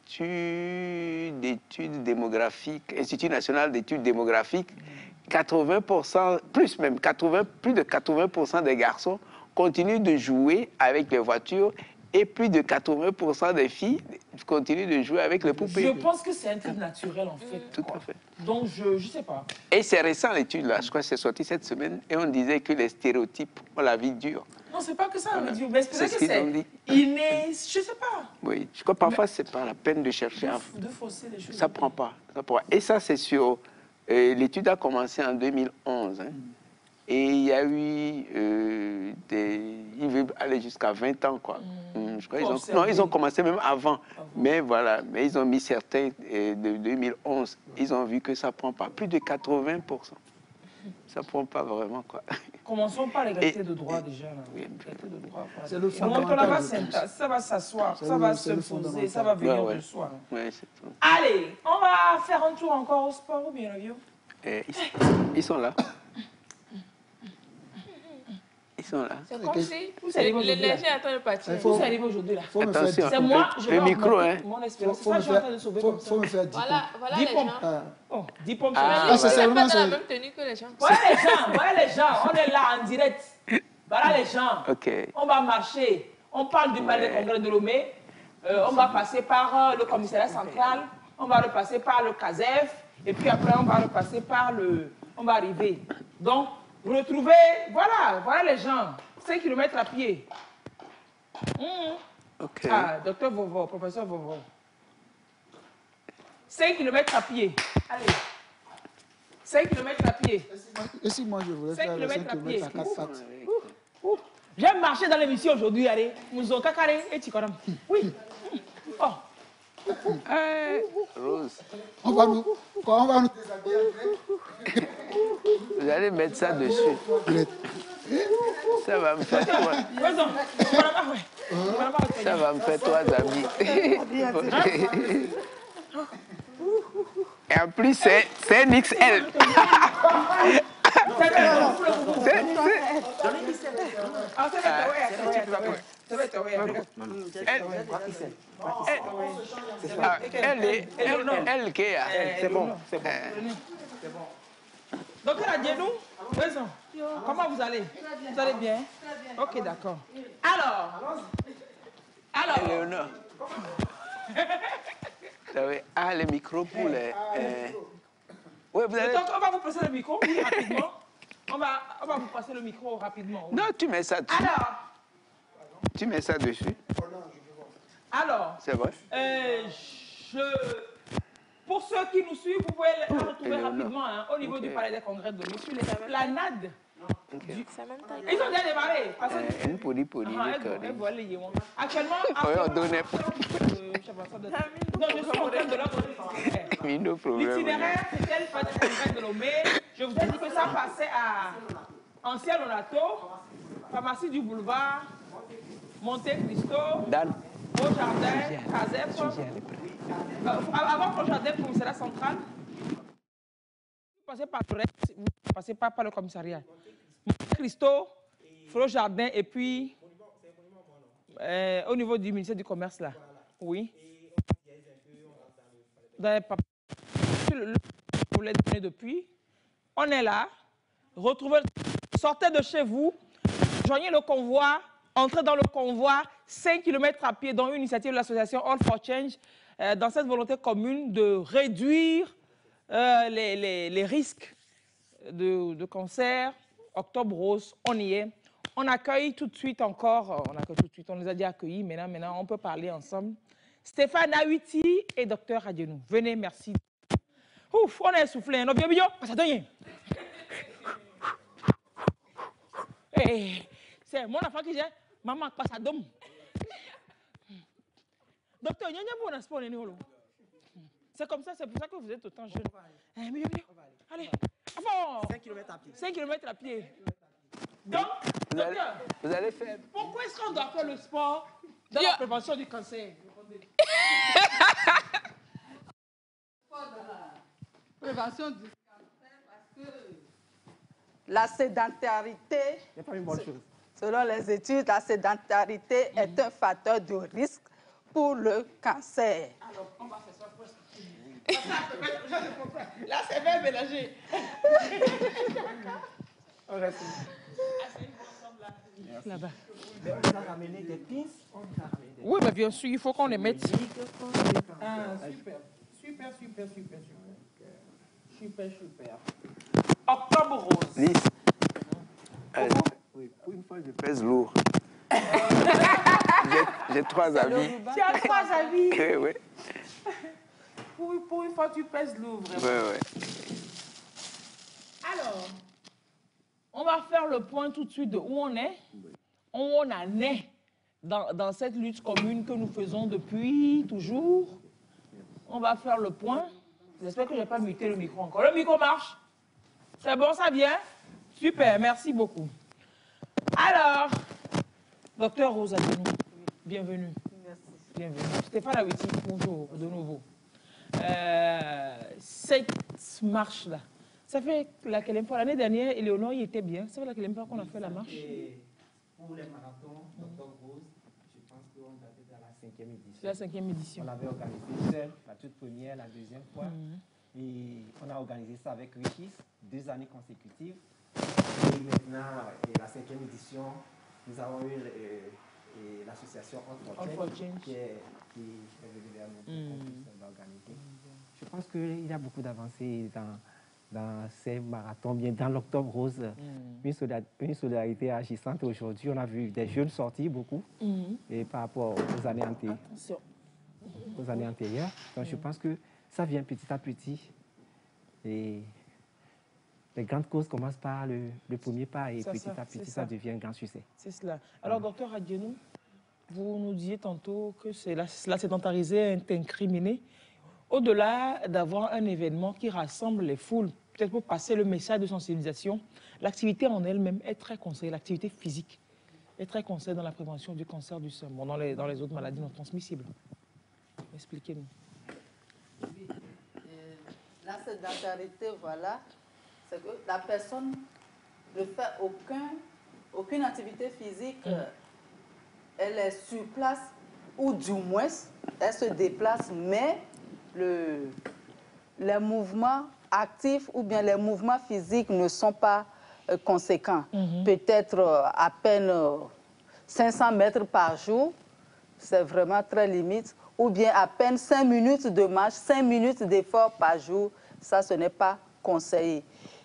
S2: l'Institut d'études démographiques, Institut national d'études démographiques, quatre-vingts pour cent, plus même, quatre-vingts, plus de quatre-vingts pour cent des garçons continuent de jouer avec les voitures et plus de quatre-vingts pour cent des filles continuent de jouer avec les
S1: Je
S2: poupées.
S1: pense que c'est un truc naturel, en fait.
S2: Tout
S1: quoi.
S2: à fait.
S1: Donc, je ne sais pas.
S2: Et c'est récent l'étude là, je crois que c'est sorti cette semaine, et on disait que les stéréotypes ont la vie dure.
S1: Non, c'est pas que ça,
S2: Voilà.
S1: on dit. Mais c'est
S2: C'est
S1: vrai
S2: ce
S1: que
S2: qu'ils
S1: c'est
S2: ont dit.
S1: inné. Je sais pas.
S2: Oui, je crois que parfois c'est pas la peine de chercher à...
S1: De, de fausser les choses.
S2: Ça prend pas. Ça prend pas. Et ça, c'est sur... euh, l'étude a commencé en deux mille onze. hein. Et il y a eu euh, des... Ils veulent aller jusqu'à vingt ans, quoi. Hum, je crois qu'ils ont...
S1: Observer.
S2: Non, ils ont commencé même avant. Mais voilà, mais ils ont mis certains euh, de deux mille onze. Ils ont vu que ça prend pas. Plus de quatre-vingts pour cent. Ça prend pas vraiment, quoi.
S1: Commençons par l'égalité
S2: Et-
S1: de droit déjà. Là.
S2: Oui.
S1: L'égalité de droit. voilà.
S4: C'est le
S1: Et donc,
S4: fondamental
S1: là va
S4: de tous.
S1: s'inta- ça va s'asseoir,
S4: C'est
S1: ça
S4: le-
S1: va
S4: c'est le
S1: s'imposer,
S4: fondamental.
S1: ça va venir
S2: Ouais, ouais.
S1: de soi.
S2: Ouais, c'est tout.
S1: Allez, on va faire un tour encore au sport ou bien le vieux?
S2: Et ils, ils sont là. Ils sont là.
S3: C'est comme si
S1: les
S3: les gens attendent de partir.
S1: Il faut arriver aujourd'hui là.
S2: Attention,
S1: c'est moi,
S2: le,
S1: je
S2: le
S1: vais
S2: micro, hein.
S1: mon espérance. C'est ça que je suis en train de sauver comme ça.
S4: Faut me faire dix
S3: Voilà, voilà les
S1: pompes.
S3: gens.
S1: Oh, dix pompes.
S2: Ah,
S3: Mais
S4: c'est
S3: je ne
S4: seulement
S3: pas dans la
S4: ça.
S3: même tenue que les gens.
S1: Voilà les gens, voilà les gens. On est là en direct. Voilà les gens.
S2: Ok.
S1: On va marcher. On parle du palais des congrès de Lomé. Euh, on va passer par euh, le commissariat central. On va repasser par le CASEF. Et puis après, on va repasser par le... On va arriver. Donc, retrouver... Voilà, voilà les gens. cinq kilomètres à pied. Mmh.
S2: Ok.
S1: Ah, docteur Vovo, professeur Vovo. cinq kilomètres à pied. Allez. cinq kilomètres à pied.
S4: Et si moi je voulais
S1: cinq
S4: faire les cinq
S1: kilomètres à pied.
S4: kilomètres à quatre pattes?
S1: J'ai marché dans l'émission aujourd'hui, allez. Nous avons cacaré et Tikoram. Oui. Oh.
S2: Euh, Rose,
S4: On va nous... Quoi, on va nous...
S2: vous allez mettre ça dessus. Ça va me faire trois. Ça va me faire trois amis. Et en plus, c'est c'est un X L. Elle est, elle, elle qui est.
S9: C'est bon, c'est bon.
S1: Docteur Adjenou, raison. Comment vous allez? Vous allez bien? Ok, d'accord. Alors, alors.
S2: Éléonore. Vous avez, ah, les micros pour les... Euh... Oui, vous avez...
S1: Donc, on va vous passer le micro, oui, rapidement. On va, on va vous passer le micro rapidement. Oui.
S2: Non, tu mets ça dessus.
S1: Alors,
S2: tu mets ça dessus.
S1: Alors,
S2: c'est vrai.
S1: Euh, je... Pour ceux qui nous suivent, vous pouvez les retrouver
S2: Éléonore.
S1: rapidement hein, au niveau
S2: Ok.
S1: du palais des congrès de Monsieur les planades.
S2: Ok.
S1: Du... Ils ont déjà démarré. Parce que...
S2: Euh, une poli poli,
S1: Ah,
S2: les
S1: elles vont-
S2: carrés.
S1: elles vont aller y voir. Actuellement,
S2: Oui, on
S1: actuellement,
S2: donnait
S1: euh, je sais pas, ça doit être- non, je suis en train de leur donner l'itinéraire.
S2: Mais no problème.
S1: L'itinéraire, c'était le palais des congrès de Lomé. Je vous ai dit que ça passait à Ancien Lonato, pharmacie du boulevard, Monte Cristo,
S2: Dan.
S1: Beau Jardin, Casef. Euh, avant le jardin, commissariat central. Vous passez par le reste, vous ne passez pas par le commissariat. Monte Cristo, Flo Jardin et puis euh, au niveau du ministère du Commerce là. Oui. Dans les papiers, le- le- vous l'avez donné depuis. On est là. Retrouvez, sortez de chez vous, joignez le convoi, entrez dans le convoi, cinq kilomètres à pied, dans une initiative de l'association All for Change, euh, dans cette volonté commune de réduire euh, les, les- les risques de, de cancer. Octobre Rose, on y est. On accueille tout de suite encore, on accueille tout de suite, on les a déjà accueillis, maintenant, maintenant on peut parler ensemble. Stéphane Awiti et Docteur Adjenou. Venez, merci. Ouf, on est essoufflé, non, bien, bien, ça donne. Hey, c'est mon enfant qui dit, maman, passe à dom. Docteur, il y a un bon espoir, c'est comme ça, c'est pour ça que vous êtes autant jeune. Eh, mieux, mieux. Allez, avant.
S9: cinq kilomètres à pied.
S1: cinq kilomètres à pied. Donc,
S2: Vous allez,
S1: docteur,
S2: vous allez faire...
S1: pourquoi est-ce qu'on doit faire le sport dans la prévention du cancer?
S10: Prévention du cancer parce que la sédentarité,
S9: C'est pas une bonne chose.
S10: selon les études, la sédentarité est un facteur de risque pour le cancer.
S1: Alors, on va faire ça presque. Là, c'est bien mélangé.
S9: On reste.
S1: Là-bas.
S9: Mais on a ramené des pins. On a ramené des
S1: Oui, mais bien sûr, il faut qu'on les mette.
S9: Ah,
S1: super. Super, super, super, super. Super, super. Octobre Rose.
S2: Lise. Euh, oui, pour une fois, je pèse lourd. J'ai- J'ai trois amis.
S1: Tu as trois avis.
S2: Oui, oui.
S1: Pour, pour une fois, tu pèses lourd,
S2: Oui,
S1: vraiment.
S2: oui.
S1: Alors, on va faire le point tout de suite de où on est, où on en est dans, dans cette lutte commune que nous faisons depuis toujours. On va faire le point. J'espère que je n'ai pas muté le micro encore. Le micro marche? C'est bon, ça vient? Super, merci beaucoup. Alors, docteur Rosa Adjenou, bienvenue.
S10: Merci.
S1: Bienvenue. Stéphane Awiti, bonjour de nouveau. Euh, cette marche-là, ça fait laquelle fois? L'année dernière, Éléonore y était bien. Ça fait laquelle fois qu'on a fait la marche?
S9: Pour les marathons, Docteur Rose, je pense qu'on était dans la cinquième édition.
S1: C'est la cinquième édition.
S9: On avait organisé seul, la toute première, la deuxième fois. Mm-hmm. Et on a organisé ça avec Richis, deux années consécutives. Et maintenant, et la cinquième édition, nous avons eu euh, l'association Entre qui, qui est venue vers nous pour qu'on puisse l'organiser. Mm-hmm. Je pense qu'il y a beaucoup d'avancées dans... dans ces marathons, bien dans l'Octobre Rose, mm. une, solidarité, une solidarité agissante. Aujourd'hui, on a vu des jeunes sortir beaucoup mm. et par rapport aux années, anté aux années antérieures. Donc, mm. je pense que ça vient petit à petit. Et les grandes causes commencent par le, le premier pas et ça, petit ça, à petit, ça. ça devient un grand succès.
S1: C'est cela. Alors, voilà. Docteur Adjenou, vous nous disiez tantôt que la, la sédentarisée est incriminée. Au-delà d'avoir un événement qui rassemble les foules, peut-être pour passer le message de sensibilisation, l'activité en elle-même est très conseillée, l'activité physique est très conseillée dans la prévention du cancer du sein, bon, dans, les, dans les autres maladies non transmissibles. Expliquez-nous.
S10: Oui. Euh, la sédentarité, voilà, c'est que la personne ne fait aucun, aucune activité physique, mmh. elle est sur place, ou du moins, elle se déplace, mais Le, les mouvements actifs ou bien les mouvements physiques ne sont pas euh, conséquents. Mm-hmm. Peut-être euh, à peine euh, cinq cents mètres par jour, c'est vraiment très limite. Ou bien à peine cinq minutes de marche, cinq minutes d'effort par jour, ça, ce n'est pas conseillé.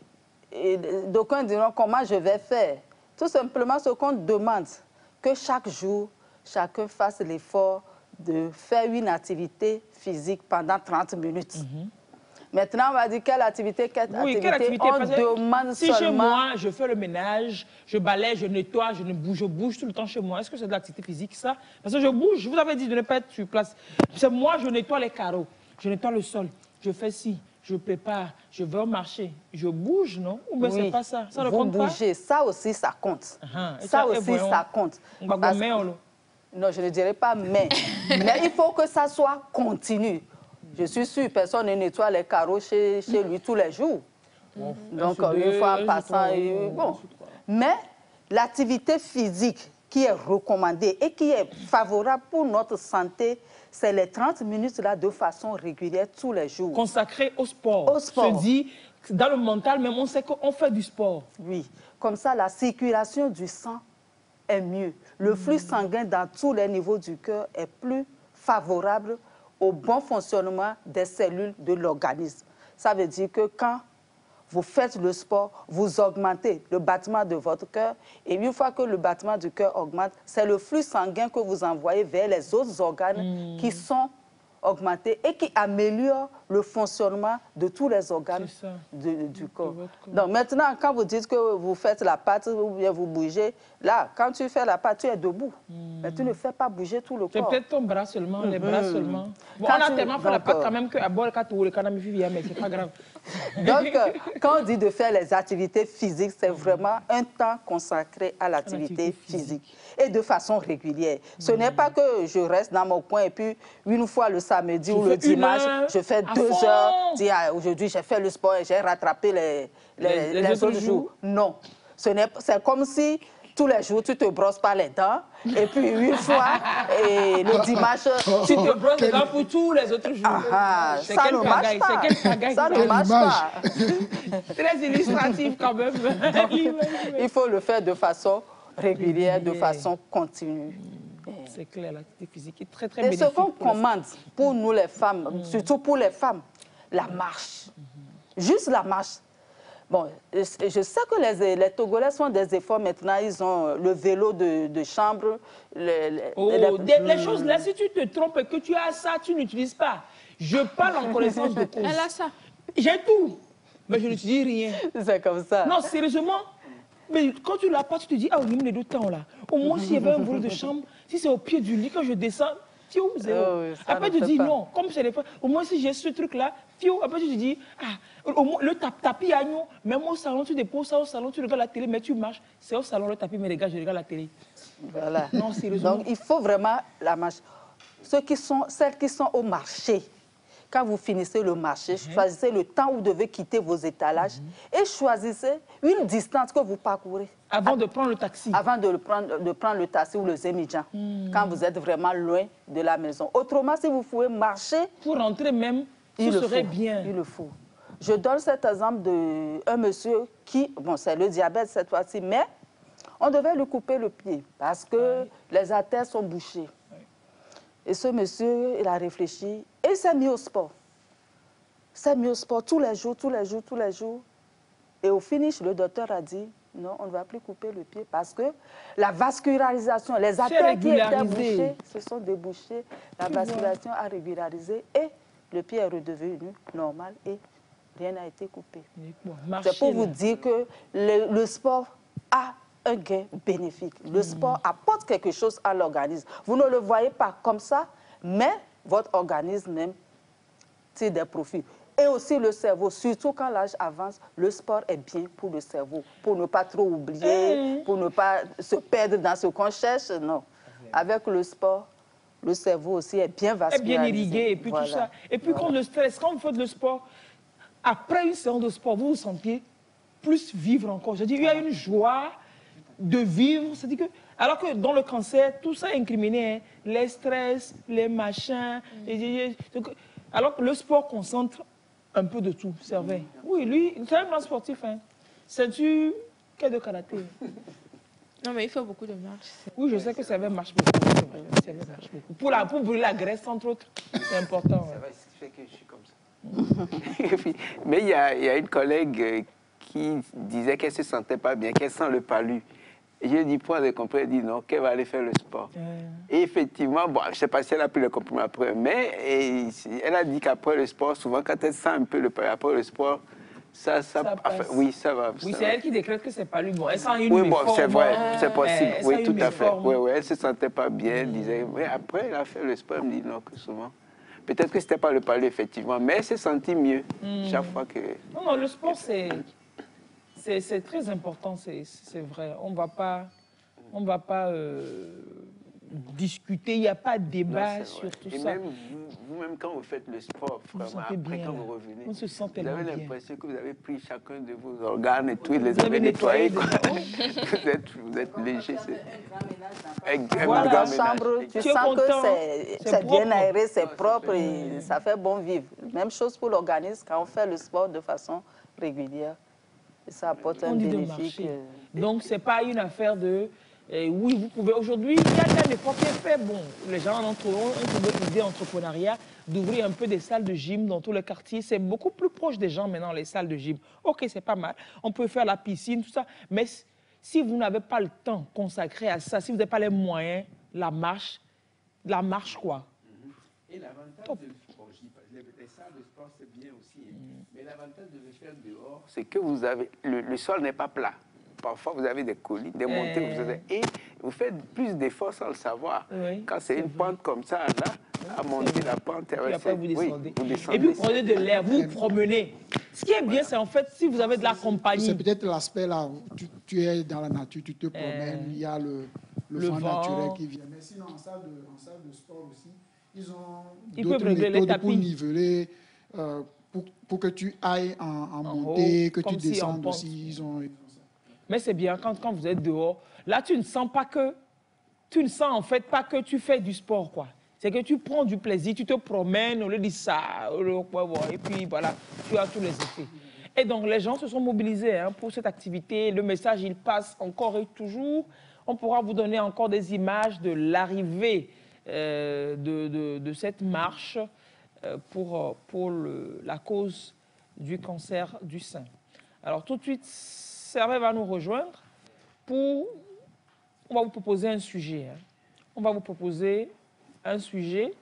S10: Et d'aucuns diront comment je vais faire. Tout simplement ce qu'on demande, que chaque jour, chacun fasse l'effort de faire une activité physique pendant trente minutes. Mm-hmm. Maintenant, on va dire quelle activité, quelle oui, activité, quelle activité on demande
S1: si
S10: seulement...
S1: Si chez moi, je fais le ménage, je balaye, je nettoie, je, ne bouge, je bouge tout le temps chez moi, est-ce que c'est de l'activité physique, ça? Parce que je bouge, je vous avais dit de ne pas être sur place. C'est moi, je nettoie les carreaux, je nettoie le sol, je fais ci, je prépare, je vais au marché, je bouge, non? Ou bien oui, c'est pas ça? Ça ne compte pas? Vous bougez,
S10: ça aussi, ça compte. Uh-huh. Ça aussi, voyons, ça compte. Parce... Non, je ne dirais pas mais. Mais il faut que ça soit continu. Je suis sûre, personne ne nettoie les carreaux chez, chez lui tous les jours. Bon, donc, une fois en passant, et, bon. Mais l'activité physique qui est recommandée et qui est favorable pour notre santé, c'est les trente minutes là de façon régulière tous les jours.
S1: Consacré au sport.
S10: Au sport.
S1: Se dit, dans le mental, même on sait qu'on fait du sport.
S10: Oui. Comme ça, la circulation du sang est mieux. Le flux sanguin dans tous les niveaux du cœur est plus favorable au bon fonctionnement des cellules de l'organisme. Ça veut dire que quand vous faites le sport, vous augmentez le battement de votre cœur. Et une fois que le battement du cœur augmente, c'est le flux sanguin que vous envoyez vers les autres organes mmh. qui sont augmentés et qui améliorent le fonctionnement de tous les organes de, du corps. Donc maintenant, quand vous dites que vous faites la pâte ou bien vous bougez, là, quand tu fais la pâte, tu es debout. Mmh. Mais tu ne fais pas bouger tout le corps.
S1: C'est peut-être ton bras seulement, mmh. les bras seulement. Bon, on a tu... tellement fait Donc, la pâte quand même qu'à bord, quand tu le canard, mais c'est pas grave.
S10: Donc, quand on dit de faire les activités physiques, c'est vraiment un temps consacré à l'activité physique. physique et de façon régulière. Mmh. Ce n'est pas que je reste dans mon coin et puis une fois le samedi je ou le dimanche, heure, je fais deux fond. heures. Ah, aujourd'hui, j'ai fait le sport et j'ai rattrapé les, les, les, les autres, autres jours. jours. Non. C'est comme si tous les jours, tu te brosses pas les dents. Et puis, une fois, et le dimanche,
S1: tu te brosses les dents pour tous les autres jours.
S10: Ah, ça ne marche pas. Ça ne marche pas.
S1: Très illustratif quand même.
S10: Donc, il faut le faire de façon régulière, de façon continue.
S1: C'est clair, l'activité physique est très, très
S10: Et
S1: bénéfique.
S10: Et ce qu'on commande pour nous les femmes, mmh. surtout pour les femmes, la marche. Mmh. Juste la marche. Bon, je sais que les, les Togolais font des efforts maintenant. Ils ont le vélo de, de chambre. Les, les,
S1: oh, les, des, les mmh. choses là, si tu te trompes et que tu as ça, tu n'utilises pas. Je parle en connaissance de cause.
S3: Elle a ça.
S1: J'ai tout, mais je n'utilise rien.
S10: C'est comme ça.
S1: Non, sérieusement. Mais quand tu l'as pas, tu te dis, ah, au niveau des deux temps là. Au moins, s'il y avait un vélo de chambre, si c'est au pied du lit, quand je descends, fiou, zéro. Oh, oui, après, tu te dis, pas. non, comme c'est les femmes, au moins, si j'ai ce truc-là, fiou, après, tu te dis, ah, au moins, le tap tapis à nous, même au salon, tu déposes ça au salon, tu regardes la télé, mais tu marches. C'est au salon, le tapis, mais les gars, je regarde la télé.
S10: Voilà.
S1: Non, sérieusement.
S10: Donc, il faut vraiment la marche. Ceux qui sont, celles qui sont au marché, quand vous finissez le marché, mm-hmm. choisissez le temps où vous devez quitter vos étalages mm-hmm. et choisissez une distance que vous parcourez.
S1: Avant de prendre le taxi.
S10: Avant de, le prendre, de prendre le taxi ou le Zemidjan, mm. quand vous êtes vraiment loin de la maison. Autrement, si vous pouvez marcher...
S1: Pour rentrer même, ce serait bien.
S10: Il le faut. Je donne cet exemple d'un monsieur qui... Bon, c'est le diabète cette fois-ci, mais on devait lui couper le pied parce que oui. les artères sont bouchées. Oui. Et ce monsieur, il a réfléchi et il s'est mis au sport. Il s'est mis au sport tous les jours, tous les jours, tous les jours. Et au finish, le docteur a dit... Non, on ne va plus couper le pied parce que la vascularisation, les artères qui étaient bouchées se sont débouchées. La vascularisation a régularisé et le pied est redevenu normal et rien n'a été coupé. C'est pour vous dire que le, le sport a un gain bénéfique. Le mmh. sport apporte quelque chose à l'organisme. Vous ne le voyez pas comme ça, mais votre organisme même tire des profits. Et aussi le cerveau, surtout quand l'âge avance, le sport est bien pour le cerveau, pour ne pas trop oublier, mmh. pour ne pas se perdre dans ce qu'on cherche, non. Avec le sport, le cerveau aussi est bien vascularisé.
S1: Est bien irrigué, et puis voilà. tout ça. Et puis voilà. quand le stress, quand vous faites le sport, après une séance de sport, vous vous sentez plus vivre encore. Je dis, il y a une joie de vivre, c'est-à-dire que, alors que dans le cancer, tout ça est incriminé, hein, les stress, les machins, mmh. les, donc, alors que le sport concentre un peu de tout, Servet. Oui, lui, c'est un grand sportif. Hein. C'est-tu quel de karaté?
S3: Non, mais il fait beaucoup de marche.
S1: Oui, je sais que Servet marche beaucoup. Servet marche beaucoup. Pour, la, pour brûler la graisse, entre autres, c'est important.
S2: Ça va, ce qui fait que je suis comme ça. Mais il y, y a une collègue qui disait qu'elle ne se sentait pas bien, qu'elle sent le palu. Et je lui ai dit, point de compris, elle dit non, qu'elle va aller faire le sport. Euh... Et effectivement, bon, je ne sais pas si elle a pris le comprimé après, mais et, elle a dit qu'après le sport, souvent quand elle sent un peu le palu, après le sport, ça, ça,
S1: ça
S2: enfin, oui, ça va.
S1: Oui, c'est
S2: elle
S1: qui décrète que c'est pas lui. Bon, elle sent une
S2: Oui, bon, c'est vrai,
S1: euh,
S2: c'est possible.
S1: Elle
S2: oui, tout à fait. Oui, oui, elle ne se sentait pas bien, elle disait, mais après, elle a fait le sport, elle me dit non, que souvent. Peut-être que ce n'était pas le palu, effectivement, mais elle s'est sentie mieux mm. chaque fois que...
S1: Non, non, le sport, c'est... C'est très important, c'est vrai. On ne va pas, on va pas euh, discuter, il n'y a pas de débat non, sur tout
S2: Et
S1: ça.
S2: même vous-même, quand vous faites le sport, vraiment, après,
S1: bien,
S2: quand vous revenez,
S1: on se sent
S2: vous avez
S1: bien.
S2: l'impression que vous avez pris chacun de vos organes et tout, et les avez nettoyés. Vous, êtes, vous êtes léger.
S10: Un grand ménage. Chambre, tu sens que c'est bien aéré, c'est propre et ça fait bon vivre. Même chose pour l'organisme quand on fait le sport de façon régulière. Ça apporte un bénéfice.
S1: Donc, ce n'est pas une affaire de... Eh, oui, vous pouvez... Aujourd'hui, il y a un effort qui est fait. Bon, les gens ont trouvé une idée d'entrepreneuriat, d'ouvrir un peu des salles de gym dans tous les quartiers. C'est beaucoup plus proche des gens maintenant, les salles de gym. OK, c'est pas mal. On peut faire la piscine, tout ça. Mais si vous n'avez pas le temps consacré à ça, si vous n'avez pas les moyens, la marche, la marche quoi.
S2: Et l'avantage de... Les salles de sport, c'est bien aussi. Mm. Mais l'avantage de le faire dehors, c'est que vous avez... Le, le sol n'est pas plat. Parfois, vous avez des collines, des montées, euh... vous avez, et vous faites plus d'efforts sans le savoir. Oui, quand c'est une vrai. pente comme ça, là, à monter la pente,
S1: et après, vous descendez.
S2: Oui, vous descendez.
S1: Et puis, vous prenez de l'air, vous promenez. Ce qui est bien, c'est en fait, si vous avez de la compagnie...
S4: C'est peut-être l'aspect là, tu, tu es dans la nature, tu te promènes, euh... il y a le, le, le vent, vent naturel qui vient. Mais sinon, en salle de, en salle de sport aussi, ils ont d'autres méthodes pour niveler, euh, pour, pour que tu ailles en, en, en montée, haut, que tu descendes si aussi. Ils ont, ils ont ça.
S1: Mais c'est bien, quand, quand vous êtes dehors, là, tu ne sens pas que... Tu ne sens en fait pas que tu fais du sport, quoi. C'est que tu prends du plaisir, tu te promènes, au lieu de ça, et puis voilà, tu as tous les effets. Et donc, les gens se sont mobilisés hein, pour cette activité. Le message, il passe encore et toujours. On pourra vous donner encore des images de l'arrivée Euh, de, de, de cette marche euh, pour, pour le, la cause du cancer du sein. Alors tout de suite, Servet va nous rejoindre pour... On va vous proposer un sujet. Hein. On va vous proposer un sujet.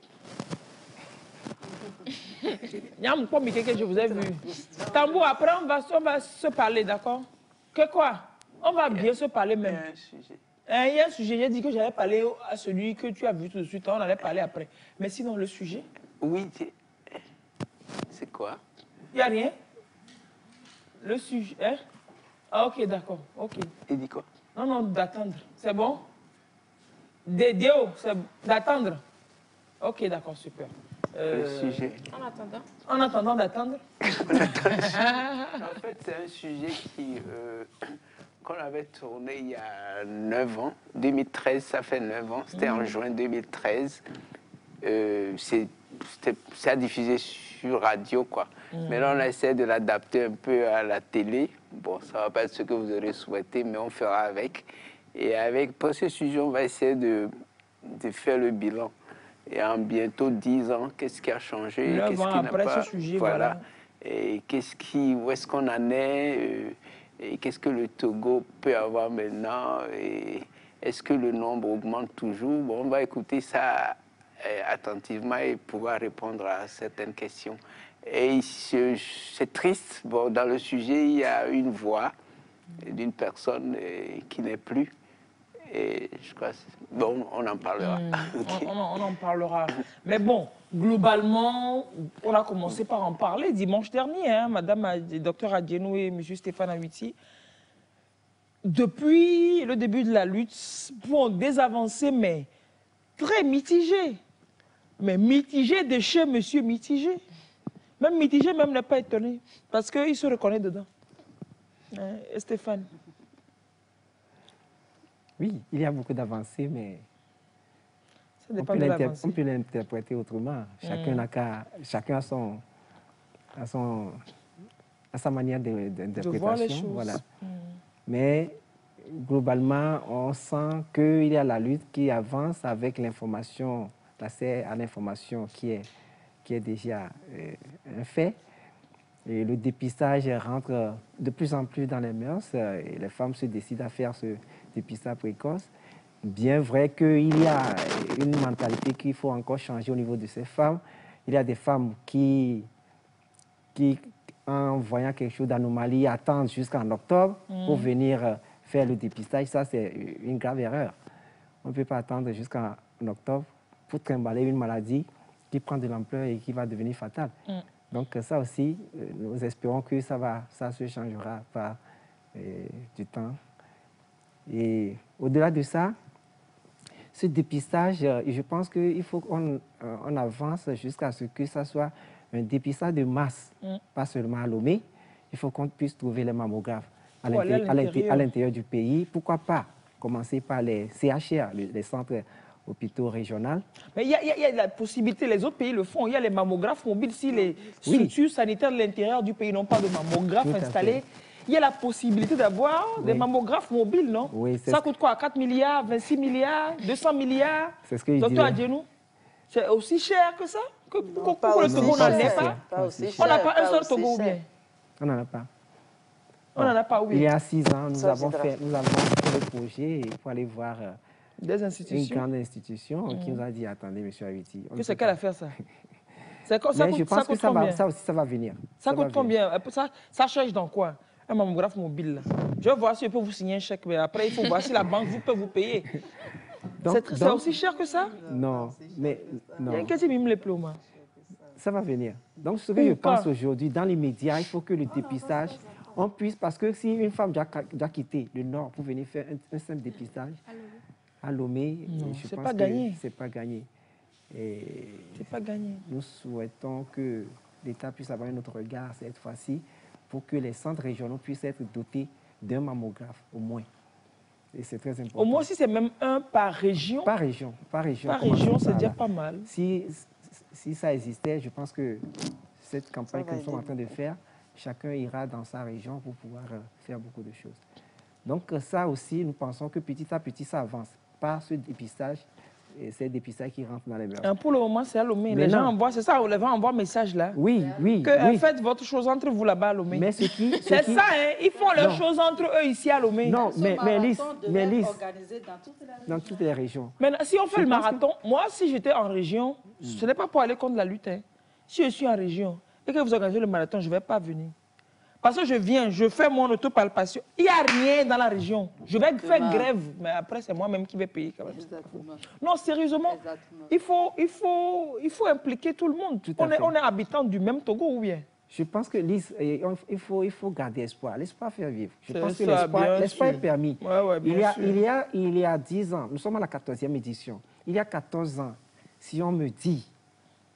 S1: Il y a un peu que je vous ai vu. Tambour, après on va, on va se parler, d'accord? Que quoi? On va bien se parler même. Il y a un sujet, j'ai dit que j'allais parler à celui que tu as vu tout de suite, on allait parler après. Mais sinon, le sujet?
S2: Oui, c'est quoi?
S1: Il n'y a rien? Le sujet, hein? Ah, ok, d'accord, ok.
S2: Il dit quoi?
S1: Non, non, d'attendre. C'est bon? Dédéo, c'est d'attendre. Ok, d'accord, super.
S2: Le sujet.
S3: En attendant.
S1: En attendant d'attendre.
S2: En fait, c'est un sujet qui, euh, qu'on avait tourné il y a neuf ans. deux mille treize, ça fait neuf ans. C'était en juin deux mille treize. Euh, c'est à diffuser sur radio, quoi. Mmh. Mais là, on essaie de l'adapter un peu à la télé. Bon, ça ne va pas être ce que vous aurez souhaité, mais on fera avec. Et avec, pour ce sujet, on va essayer de, de faire le bilan. Et en bientôt dix ans, qu'est-ce qui a changé?
S1: Neuf ans après
S2: pas,
S1: ce sujet,
S2: voilà.
S1: voilà.
S2: Et qu'est-ce qui, où est-ce qu'on en est? euh, Et qu'est-ce que le Togo peut avoir maintenant? Et est-ce que le nombre augmente toujours? Bon, on va écouter ça attentivement et pouvoir répondre à certaines questions. Et c'est triste, bon, dans le sujet, il y a une voix d'une personne qui n'est plus. Et je crois, bon, on en parlera.
S1: Mmh, okay. on, on, on en parlera. Mais bon, globalement, on a commencé par en parler dimanche dernier, hein, Madame Docteur Adjenou et Monsieur Stéphane Awiti. Depuis le début de la lutte, bon, des avancées, mais très mitigées. Mais mitigées de chez Monsieur Mitigé. Même Mitigé même n'est pas étonné, parce qu'il se reconnaît dedans. Hein, et Stéphane?
S9: Oui, il y a beaucoup d'avancées, mais
S1: ça dépend de l'avancée.
S9: On peut l'interpréter autrement. Chacun, mmh. a qu'à, chacun a, son, a, son, a sa manière d'interprétation. De voir les choses. Voilà. Mmh. Mais globalement, on sent qu'il y a la lutte qui avance avec l'information, l'accès à l'information qui est, qui est déjà euh, un fait. Et le dépistage rentre de plus en plus dans les mœurs et les femmes se décident à faire ce dépistage précoce. Bien vrai qu'il y a une mentalité qu'il faut encore changer au niveau de ces femmes. Il y a des femmes qui, qui en voyant quelque chose d'anomalie, attendent jusqu'en octobre mmh. pour venir faire le dépistage. Ça, c'est une grave erreur. On ne peut pas attendre jusqu'en octobre pour trimballer une maladie qui prend de l'ampleur et qui va devenir fatale. Mmh. Donc ça aussi, nous espérons que ça, va, ça se changera par euh, du temps. Et au-delà de ça, ce dépistage, je pense qu'il faut qu'on on avance jusqu'à ce que ça soit un dépistage de masse, mmh. pas seulement à Lomé. Il faut qu'on puisse trouver les mammographes à l'intérieur du pays. Pourquoi pas commencer par les C H R, les centres hôpitaux régionaux.
S1: Mais il y, y, y a la possibilité, les autres pays le font, il y a les mammographes mobiles. Si les structures oui. sanitaires de l'intérieur du pays n'ont pas de mammographes installés, il y a la possibilité d'avoir oui. des mammographes mobiles, non?
S9: Oui,
S1: ça coûte quoi? quatre milliards, vingt-six milliards, deux cents milliards?
S9: C'est ce que je
S1: Docteur Adjenou, c'est aussi cher que ça? Que, non, pourquoi le Togo n'en est pas?
S10: pas aussi
S1: On n'a
S10: cher,
S1: pas un seul Togo ou bien?
S9: On n'en a pas.
S1: On n'en a pas, oui.
S9: Il y a six ans, nous, ça, avons, fait, nous avons fait le projet pour aller voir euh,
S1: des institutions.
S9: une grande institution mmh. qui nous a dit, attendez, monsieur Awiti.
S1: Que c'est quelle affaire, ça? Ça coûte,
S9: Mais je pense
S1: ça coûte
S9: que ça,
S1: combien?
S9: va, ça aussi, ça va venir.
S1: Ça, ça coûte
S9: venir.
S1: combien? Ça, ça cherche dans quoi? Un mammographe mobile, là. Je vais voir si je peux vous signer un chèque, mais après, il faut voir si la banque vous peut vous payer. C'est aussi cher que ça?
S9: Non, mais non.
S1: Qu'est-ce qui me les plombs?
S9: Ça va venir. Donc, ce que je pense aujourd'hui, dans les médias, il faut que le dépistage, on puisse, parce que si une femme a quitté le Nord pour venir faire un, un simple dépistage à Lomé, je pense que c'est pas gagné.
S1: C'est pas gagné.
S9: Nous souhaitons que l'État puisse avoir un autre regard cette fois-ci pour que les centres régionaux puissent être dotés d'un mammographe au moins. Et c'est très important.
S1: Au moins, si c'est même un par région.
S9: Par région. Par région,
S1: par région c'est déjà pas mal.
S9: Si, si ça existait, je pense que cette campagne que nous sommes en train de faire, chacun ira dans sa région pour pouvoir faire beaucoup de choses. Donc ça aussi, nous pensons que petit à petit, ça avance. Par ce dépistage, et c'est le dépistage qui rentre dans les mœurs.
S1: Pour le moment, c'est à Lomé. Les gens envoient, c'est ça, les gens envoient un message là.
S9: Oui, oui.
S1: Que
S9: oui.
S1: faites votre chose entre vous là-bas à Lomé.
S9: Mais ce qui...
S1: C'est
S9: qui...
S1: ça, hein, ils font leurs choses entre eux ici à Lomé.
S9: Non, mais, mais Lise, mais Lise,
S10: dans toutes les régions.
S9: Dans toutes les régions.
S1: Mais si on fait
S9: je
S1: le marathon,
S9: que...
S1: moi, si j'étais en région, hmm. ce n'est pas pour aller contre la lutte. Hein. Si je suis en région et que vous organisez le marathon, je ne vais pas venir. Parce que je viens, je fais mon autopalpation. Il n'y a rien dans la région. Je vais Exactement. faire grève, mais après, c'est moi-même qui vais payer. Quand même. Non, sérieusement, il faut, il, faut, il faut impliquer tout le monde. Tout on, est, on est habitants du même Togo ou bien?
S9: Je pense que Lise, il faut, il faut garder espoir. L'espoir fait vivre. Je pense que l'espoir est permis.
S1: Ouais, ouais,
S9: il, y a, il, y a, il y a dix ans, nous sommes à la quatorzième édition. Il y a quatorze ans, si on me dit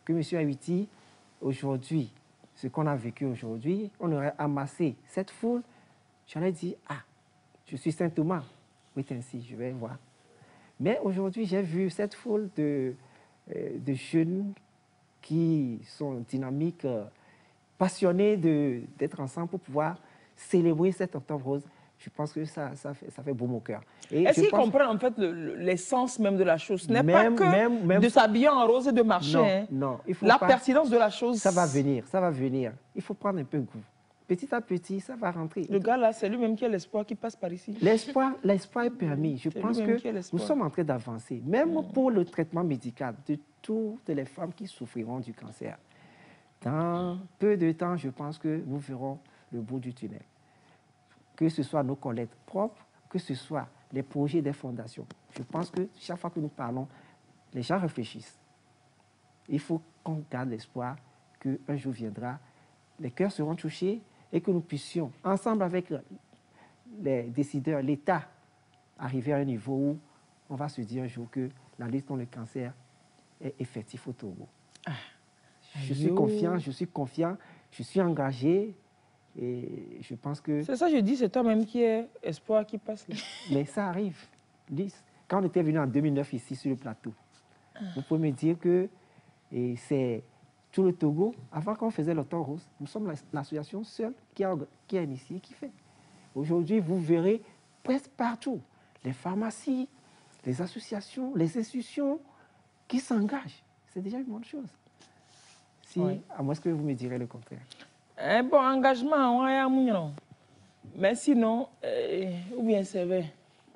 S9: que M. Awiti, aujourd'hui, ce qu'on a vécu aujourd'hui, on aurait amassé cette foule, j'aurais dit, ah, je suis Saint Thomas, oui, ainsi, je vais voir. Mais aujourd'hui, j'ai vu cette foule de, euh, de jeunes qui sont dynamiques, euh, passionnés d'être ensemble pour pouvoir célébrer cet Octobre Rose. Je pense que ça, ça, fait, ça fait beau au cœur.
S1: Est-ce qu'ils comprennent en fait l'essence même de la chose? Ce n'est pas que
S9: même, même,
S1: de s'habiller en rose et de marcher.
S9: Non,
S1: hein.
S9: non. Il faut
S1: la
S9: pas,
S1: pertinence de la chose.
S9: Ça va venir, ça va venir. Il faut prendre un peu goût. Petit à petit, ça va rentrer.
S1: Le gars là, c'est lui-même qui a l'espoir qui passe par ici.
S9: L'espoir l'espoir est permis. Je pense que nous sommes en train d'avancer. Même mmh. pour le traitement médical de toutes les femmes qui souffriront du cancer. Dans peu de temps, je pense que nous verrons le bout du tunnel. Que ce soit nos collectes propres, que ce soit les projets des fondations. Je pense que chaque fois que nous parlons, les gens réfléchissent. Il faut qu'on garde l'espoir qu'un jour viendra, les cœurs seront touchés et que nous puissions, ensemble avec les décideurs, l'État, arriver à un niveau où on va se dire un jour que la lutte contre le cancer est effective au Togo. Ah. Je suis confiant, je suis confiant, je suis engagé. Et je pense que...
S1: C'est ça, je dis, c'est toi-même qui est espoir qui passe là.
S9: Mais ça arrive. Lise, quand on était venu en deux mille neuf ici sur le plateau, ah. vous pouvez me dire que c'est tout le Togo, avant qu'on faisait l'Octobre Rose, nous sommes l'association seule qui a, qui a initié, qui fait. Aujourd'hui, vous verrez presque partout les pharmacies, les associations, les institutions qui s'engagent. C'est déjà une bonne chose. Si, oui. À moins que vous me direz le contraire.
S1: Un bon engagement, on a un mais sinon, euh, ou bien c'est vrai.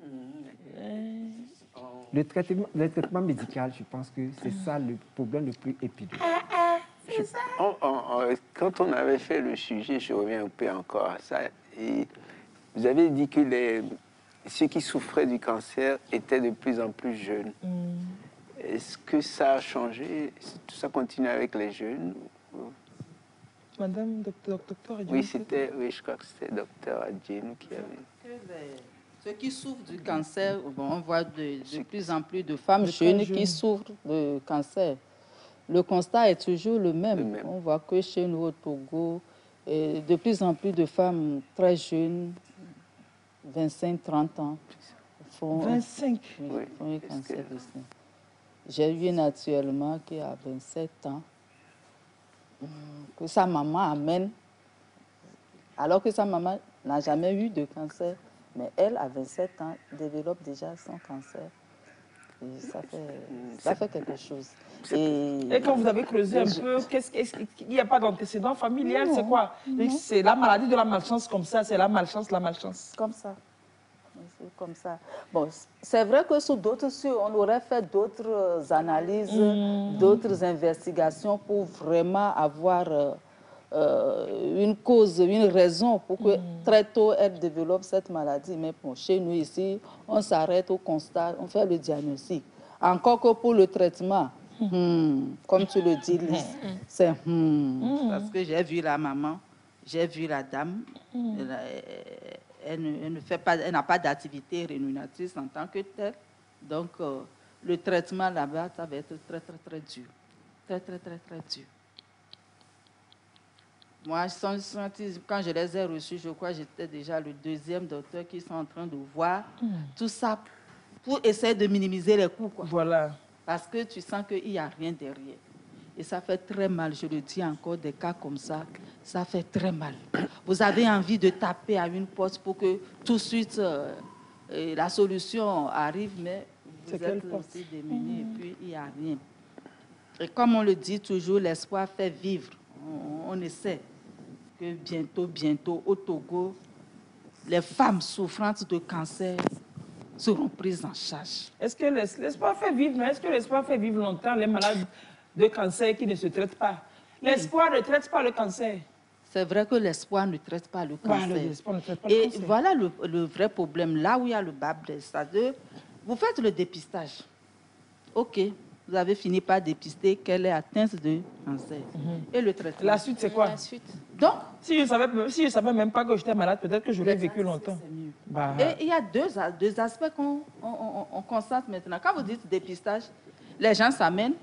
S9: Le traitement, le traitement médical, je pense que c'est ça le problème le plus épineux.
S2: Je, on, on, on, quand on avait fait le sujet, je reviens un peu encore à ça, et vous avez dit que les, ceux qui souffraient du cancer étaient de plus en plus jeunes. Mm. Est-ce que ça a changé? Tout ça continue avec les jeunes?
S1: Madame, docteur, docteur
S2: Oui, c'était, oui, je crois que c'était docteur Adjien qui avait...
S10: Que les, ceux qui souffrent du cancer, bon, on voit de, de plus en plus de femmes de jeunes qui souffrent de cancer. Le constat est toujours le même. le même. On voit que chez nous au Togo, et de plus en plus de femmes très jeunes, vingt-cinq trente ans, font,
S1: vingt-cinq
S10: oui, font un cancer du sein. J'ai eu une actuellement qui a vingt-sept ans, que sa maman amène, alors que sa maman n'a jamais eu de cancer, mais elle, à vingt-sept ans, développe déjà son cancer. Et ça fait, ça fait quelque chose. Et,
S1: et quand vous avez creusé un je... peu, qu'est-ce, est-ce qu'il n'y a pas d'antécédent familial? C'est quoi? C'est la maladie de la malchance comme ça, c'est la malchance, la malchance.
S10: Comme ça. C'est comme ça. Bon, c'est vrai que sous d'autres cieux, on aurait fait d'autres analyses, mmh. d'autres investigations pour vraiment avoir euh, euh, une cause, une raison pour que mmh. très tôt elle développe cette maladie. Mais bon, chez nous ici, on s'arrête au constat, on fait le diagnostic. Encore que pour le traitement, mmh. comme tu le dis, Lise, c'est parce que j'ai vu la maman, j'ai vu la dame, la, Elle ne, elle ne fait pas, elle n'a pas d'activité rémunératrice en tant que telle. Donc, euh, le traitement là-bas, ça va être très, très, très dur. Très, très, très, très dur. Moi, quand je les ai reçus, je crois que j'étais déjà le deuxième docteur qui sont en train de voir mmh. tout ça pour essayer de minimiser les coûts, quoi.
S1: Voilà.
S10: Parce que tu sens qu'il n'y a rien derrière. Et ça fait très mal, je le dis encore, des cas comme ça, ça fait très mal. Vous avez envie de taper à une porte pour que tout de suite euh, la solution arrive, mais vous êtes aussi démunis mmh. et puis il n'y a rien. Et comme on le dit toujours, l'espoir fait vivre. On, on essaie que bientôt, bientôt, au Togo, les femmes souffrantes de cancer seront prises en charge.
S1: Est-ce que l'espoir fait vivre, mais est-ce que l'espoir fait vivre longtemps les malades de cancer qui ne se traitent pas? L'espoir ne traite pas le cancer.
S10: C'est vrai que l'espoir ne traite pas le cancer.
S1: Voilà, l'espoir ne traite pas
S10: Et
S1: le cancer.
S10: voilà le, le vrai problème, là où il y a le bas blesse. C'est-à-dire, vous faites le dépistage. OK, vous avez fini par dépister qu'elle est atteinte de cancer. Mm-hmm. Et le traitement.
S1: La suite, c'est quoi?
S10: La suite. Donc,
S1: si je ne savais, si je savais même pas que j'étais malade, peut-être que j'aurais vécu longtemps.
S10: Mieux. Bah. Et il y a deux, deux aspects qu'on on, on, on constate maintenant. Quand vous dites dépistage, les gens s'amènent.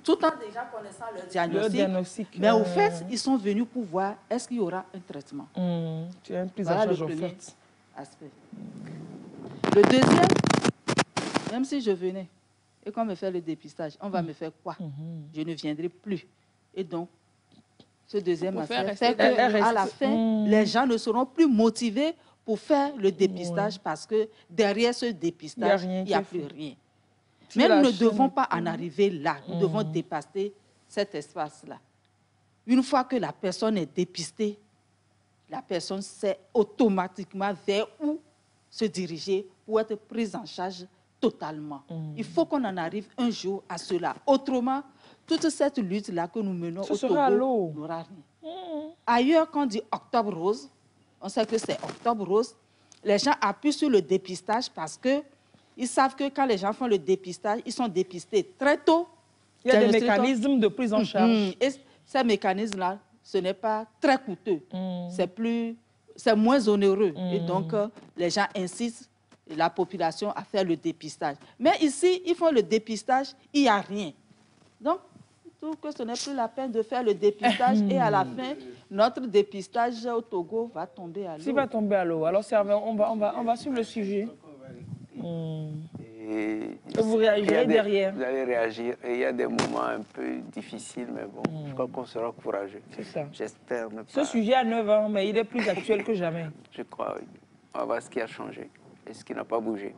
S10: tout en déjà connaissant le diagnostic.
S1: Le diagnostic,
S10: mais au
S1: euh,
S10: fait, ils sont venus pour voir est-ce qu'il y aura un traitement.
S1: Mmh, tu as une prise
S10: Voilà
S1: en charge
S10: le
S1: en
S10: premier
S1: fait.
S10: aspect. Le deuxième, même si je venais et qu'on me fait le dépistage, on va
S1: Mmh.
S10: me faire quoi?
S1: Mmh.
S10: Je ne viendrai plus. Et donc, ce deuxième
S3: Pour faire
S10: aspect
S3: rester-
S10: fait
S3: Elle- elle
S10: qu'à la
S3: reste-
S10: fin,
S1: Mmh.
S10: les gens ne seront plus motivés pour faire le dépistage parce que derrière ce dépistage,
S1: Il y a rien
S10: il n'y a
S1: qui est
S10: plus
S1: fait.
S10: rien.
S1: Si
S10: Mais
S1: la
S10: nous ne
S1: chaîne-
S10: devons pas en arriver là. Nous
S1: Mmh.
S10: devons dépasser cet espace-là. Une fois que la personne est dépistée, la personne sait automatiquement vers où se diriger pour être prise en charge totalement.
S1: Mmh.
S10: Il faut qu'on en arrive un jour à cela. Autrement, toute cette lutte-là que nous menons
S1: Ce
S10: au
S1: sera à l'eau.
S10: Togo n'aura rien. Ailleurs, quand on dit Octobre Rose, on sait que c'est Octobre Rose. Les gens appuient sur le dépistage parce qu'ils savent que quand les gens font le dépistage, ils sont dépistés très tôt.
S1: Il y a des
S10: Diagnostic-
S1: mécanismes de prise en charge.
S10: Mhm. Et ces mécanismes-là, ce n'est pas très coûteux.
S1: Mm.
S10: C'est plus, c'est moins onéreux. Et
S1: Mm.
S10: donc, euh, les gens insistent, la population, à faire le dépistage. Mais ici, ils font le dépistage, il n'y a rien. Donc, je trouve que ce n'est plus la peine de faire le dépistage. Et à la fin, notre dépistage au Togo va tomber à l'eau.
S1: S'il va tomber à l'eau, alors serveur, on va, on, va, on va suivre le sujet. Mm.
S2: Et
S1: Vous
S2: il y a
S1: réagirez
S2: des-
S1: derrière.
S2: Vous allez réagir. Et il y a des moments un peu difficiles, mais bon, je crois qu'on sera courageux.
S1: C'est ça.
S2: J'espère ne pas.
S1: Ce sujet a neuf ans, mais il est plus actuel que jamais.
S2: Je crois, oui. On va voir ce qui a changé et ce qui n'a pas bougé.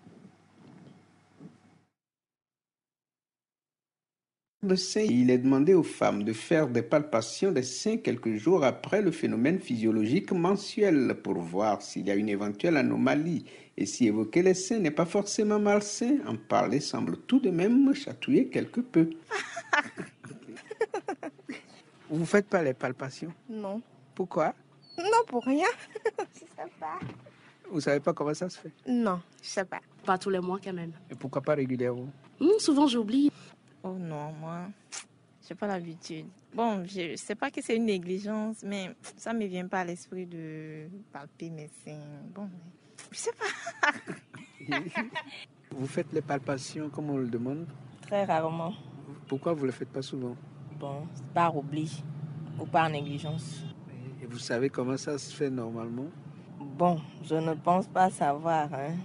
S2: Le sein, il est demandé aux femmes de faire des palpations des seins quelques jours après le phénomène physiologique mensuel pour voir s'il y a une éventuelle anomalie. Et si évoquer les seins n'est pas forcément malsain, en parler semble tout de même chatouiller quelque peu. Vous ne faites pas les palpations?
S11: Non.
S2: Pourquoi?
S11: Non, pour rien. Je sais pas.
S2: Vous ne savez pas comment ça se fait?
S11: Non, je sais pas.
S12: Pas tous les mois quand même.
S2: Et pourquoi pas régulièrement?
S12: Hmm, souvent j'oublie.
S11: Oh non, moi, j'ai pas l'habitude. Bon, je sais pas que c'est une négligence, mais ça me vient pas à l'esprit de palper mes seins. Bon, je sais pas.
S2: Vous faites les palpations comme on le demande?
S11: Très rarement.
S2: Pourquoi vous ne le faites pas souvent?
S11: Bon, par oubli ou par négligence.
S2: Et vous savez comment ça se fait normalement?
S11: Bon, je ne pense pas savoir. Hein.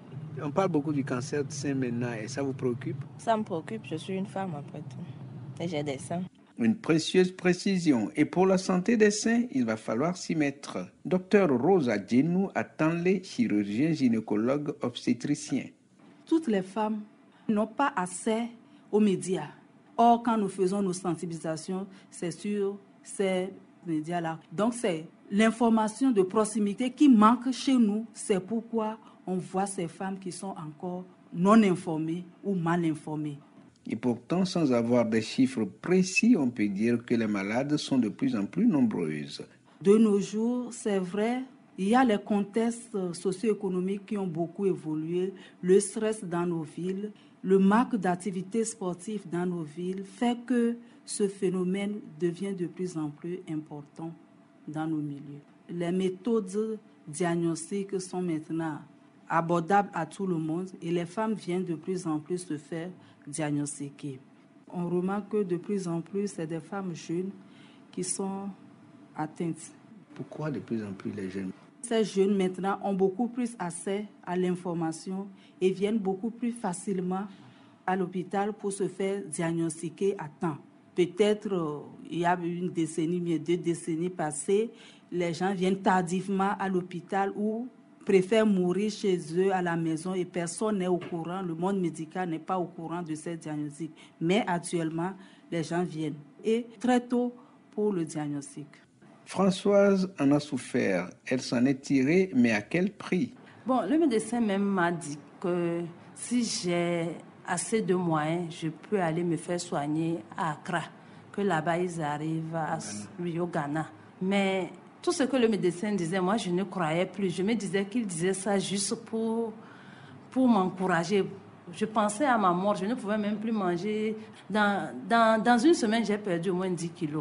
S2: On parle beaucoup du cancer de sein maintenant et ça vous préoccupe?
S11: Ça me préoccupe, je suis une femme après tout. Et j'ai des seins.
S2: Une précieuse précision. Et pour la santé des seins, il va falloir s'y mettre. Docteur Rosa Djenou Atanle, chirurgien gynécologue obstétricien.
S13: Toutes les femmes n'ont pas accès aux médias. Or, quand nous faisons nos sensibilisations, c'est sur ces médias-là. Donc, c'est l'information de proximité qui manque chez nous. C'est pourquoi on voit ces femmes qui sont encore non informées ou mal informées.
S2: Et pourtant, sans avoir des chiffres précis, on peut dire que les malades sont de plus en plus nombreuses.
S13: De nos jours, c'est vrai, il y a les contextes socio-économiques qui ont beaucoup évolué, le stress dans nos villes, le manque d'activités sportives dans nos villes fait que ce phénomène devient de plus en plus important dans nos milieux. Les méthodes diagnostiques sont maintenant abordables à tout le monde et les femmes viennent de plus en plus se faire diagnostiquer. On remarque que de plus en plus, c'est des femmes jeunes qui sont atteintes.
S2: Pourquoi de plus en plus les jeunes?
S13: Ces jeunes maintenant ont beaucoup plus accès à l'information et viennent beaucoup plus facilement à l'hôpital pour se faire diagnostiquer à temps. Peut-être euh, il y a une décennie, mais deux décennies passées, les gens viennent tardivement à l'hôpital ou préfèrent mourir chez eux à la maison et personne n'est au courant, le monde médical n'est pas au courant de ces diagnostics. Mais actuellement, les gens viennent et très tôt pour le diagnostic.
S2: Françoise en a souffert. Elle s'en est tirée, mais à quel prix?
S12: Bon, le médecin même m'a dit que si j'ai assez de moyens, je peux aller me faire soigner à Accra, que là-bas ils arrivent à, oui, au Ghana. Mais tout ce que le médecin disait, moi je ne croyais plus. Je me disais qu'il disait ça juste pour, pour m'encourager. Je pensais à ma mort, je ne pouvais même plus manger. Dans, dans, dans une semaine, j'ai perdu au moins dix kilos.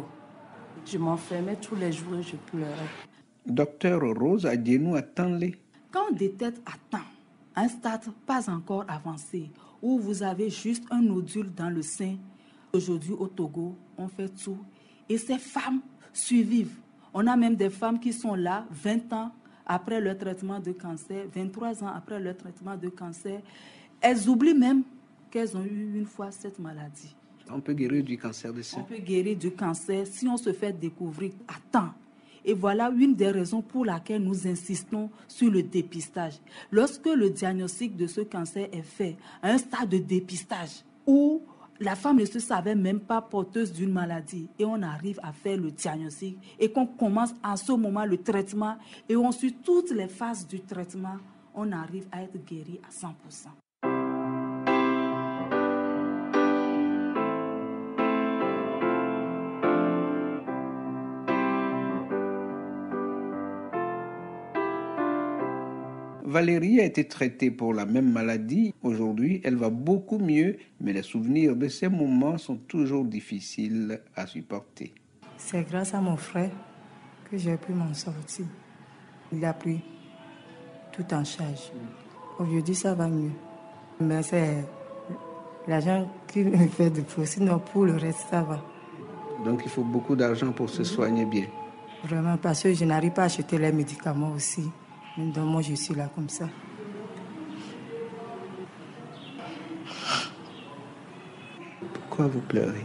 S12: Je m'enfermais tous les jours et je pleurais.
S2: Docteur Rose Adjenou Atanle.
S13: Quand on détecte à temps, un stade pas encore avancé, où vous avez juste un nodule dans le sein, Aujourd'hui, au Togo, on fait tout. Et ces femmes survivent. On a même des femmes qui sont là vingt ans après leur traitement de cancer, vingt-trois ans après leur traitement de cancer. Elles oublient même qu'elles ont eu une fois cette maladie.
S2: On peut guérir du cancer du sein.
S13: On peut guérir du cancer si on se fait découvrir à temps. Et voilà une des raisons pour laquelle nous insistons sur le dépistage. Lorsque le diagnostic de ce cancer est fait à un stade de dépistage où la femme ne se savait même pas porteuse d'une maladie et on arrive à faire le diagnostic et qu'on commence à ce moment le traitement et on suit toutes les phases du traitement, on arrive à être guéri à cent pour cent.
S2: Valérie a été traitée pour la même maladie. Aujourd'hui, elle va beaucoup mieux, mais les souvenirs de ces moments sont toujours difficiles à supporter.
S14: C'est grâce à mon frère que j'ai pu m'en sortir. Il a pris tout en charge. Aujourd'hui, ça va mieux. Mais c'est l'argent qui me fait de plus. Sinon, pour le reste, ça va.
S2: Donc, il faut beaucoup d'argent pour se soigner bien.
S14: Vraiment, parce que je n'arrive pas à acheter les médicaments aussi. Donc moi, je suis là comme ça.
S2: Pourquoi vous pleurez?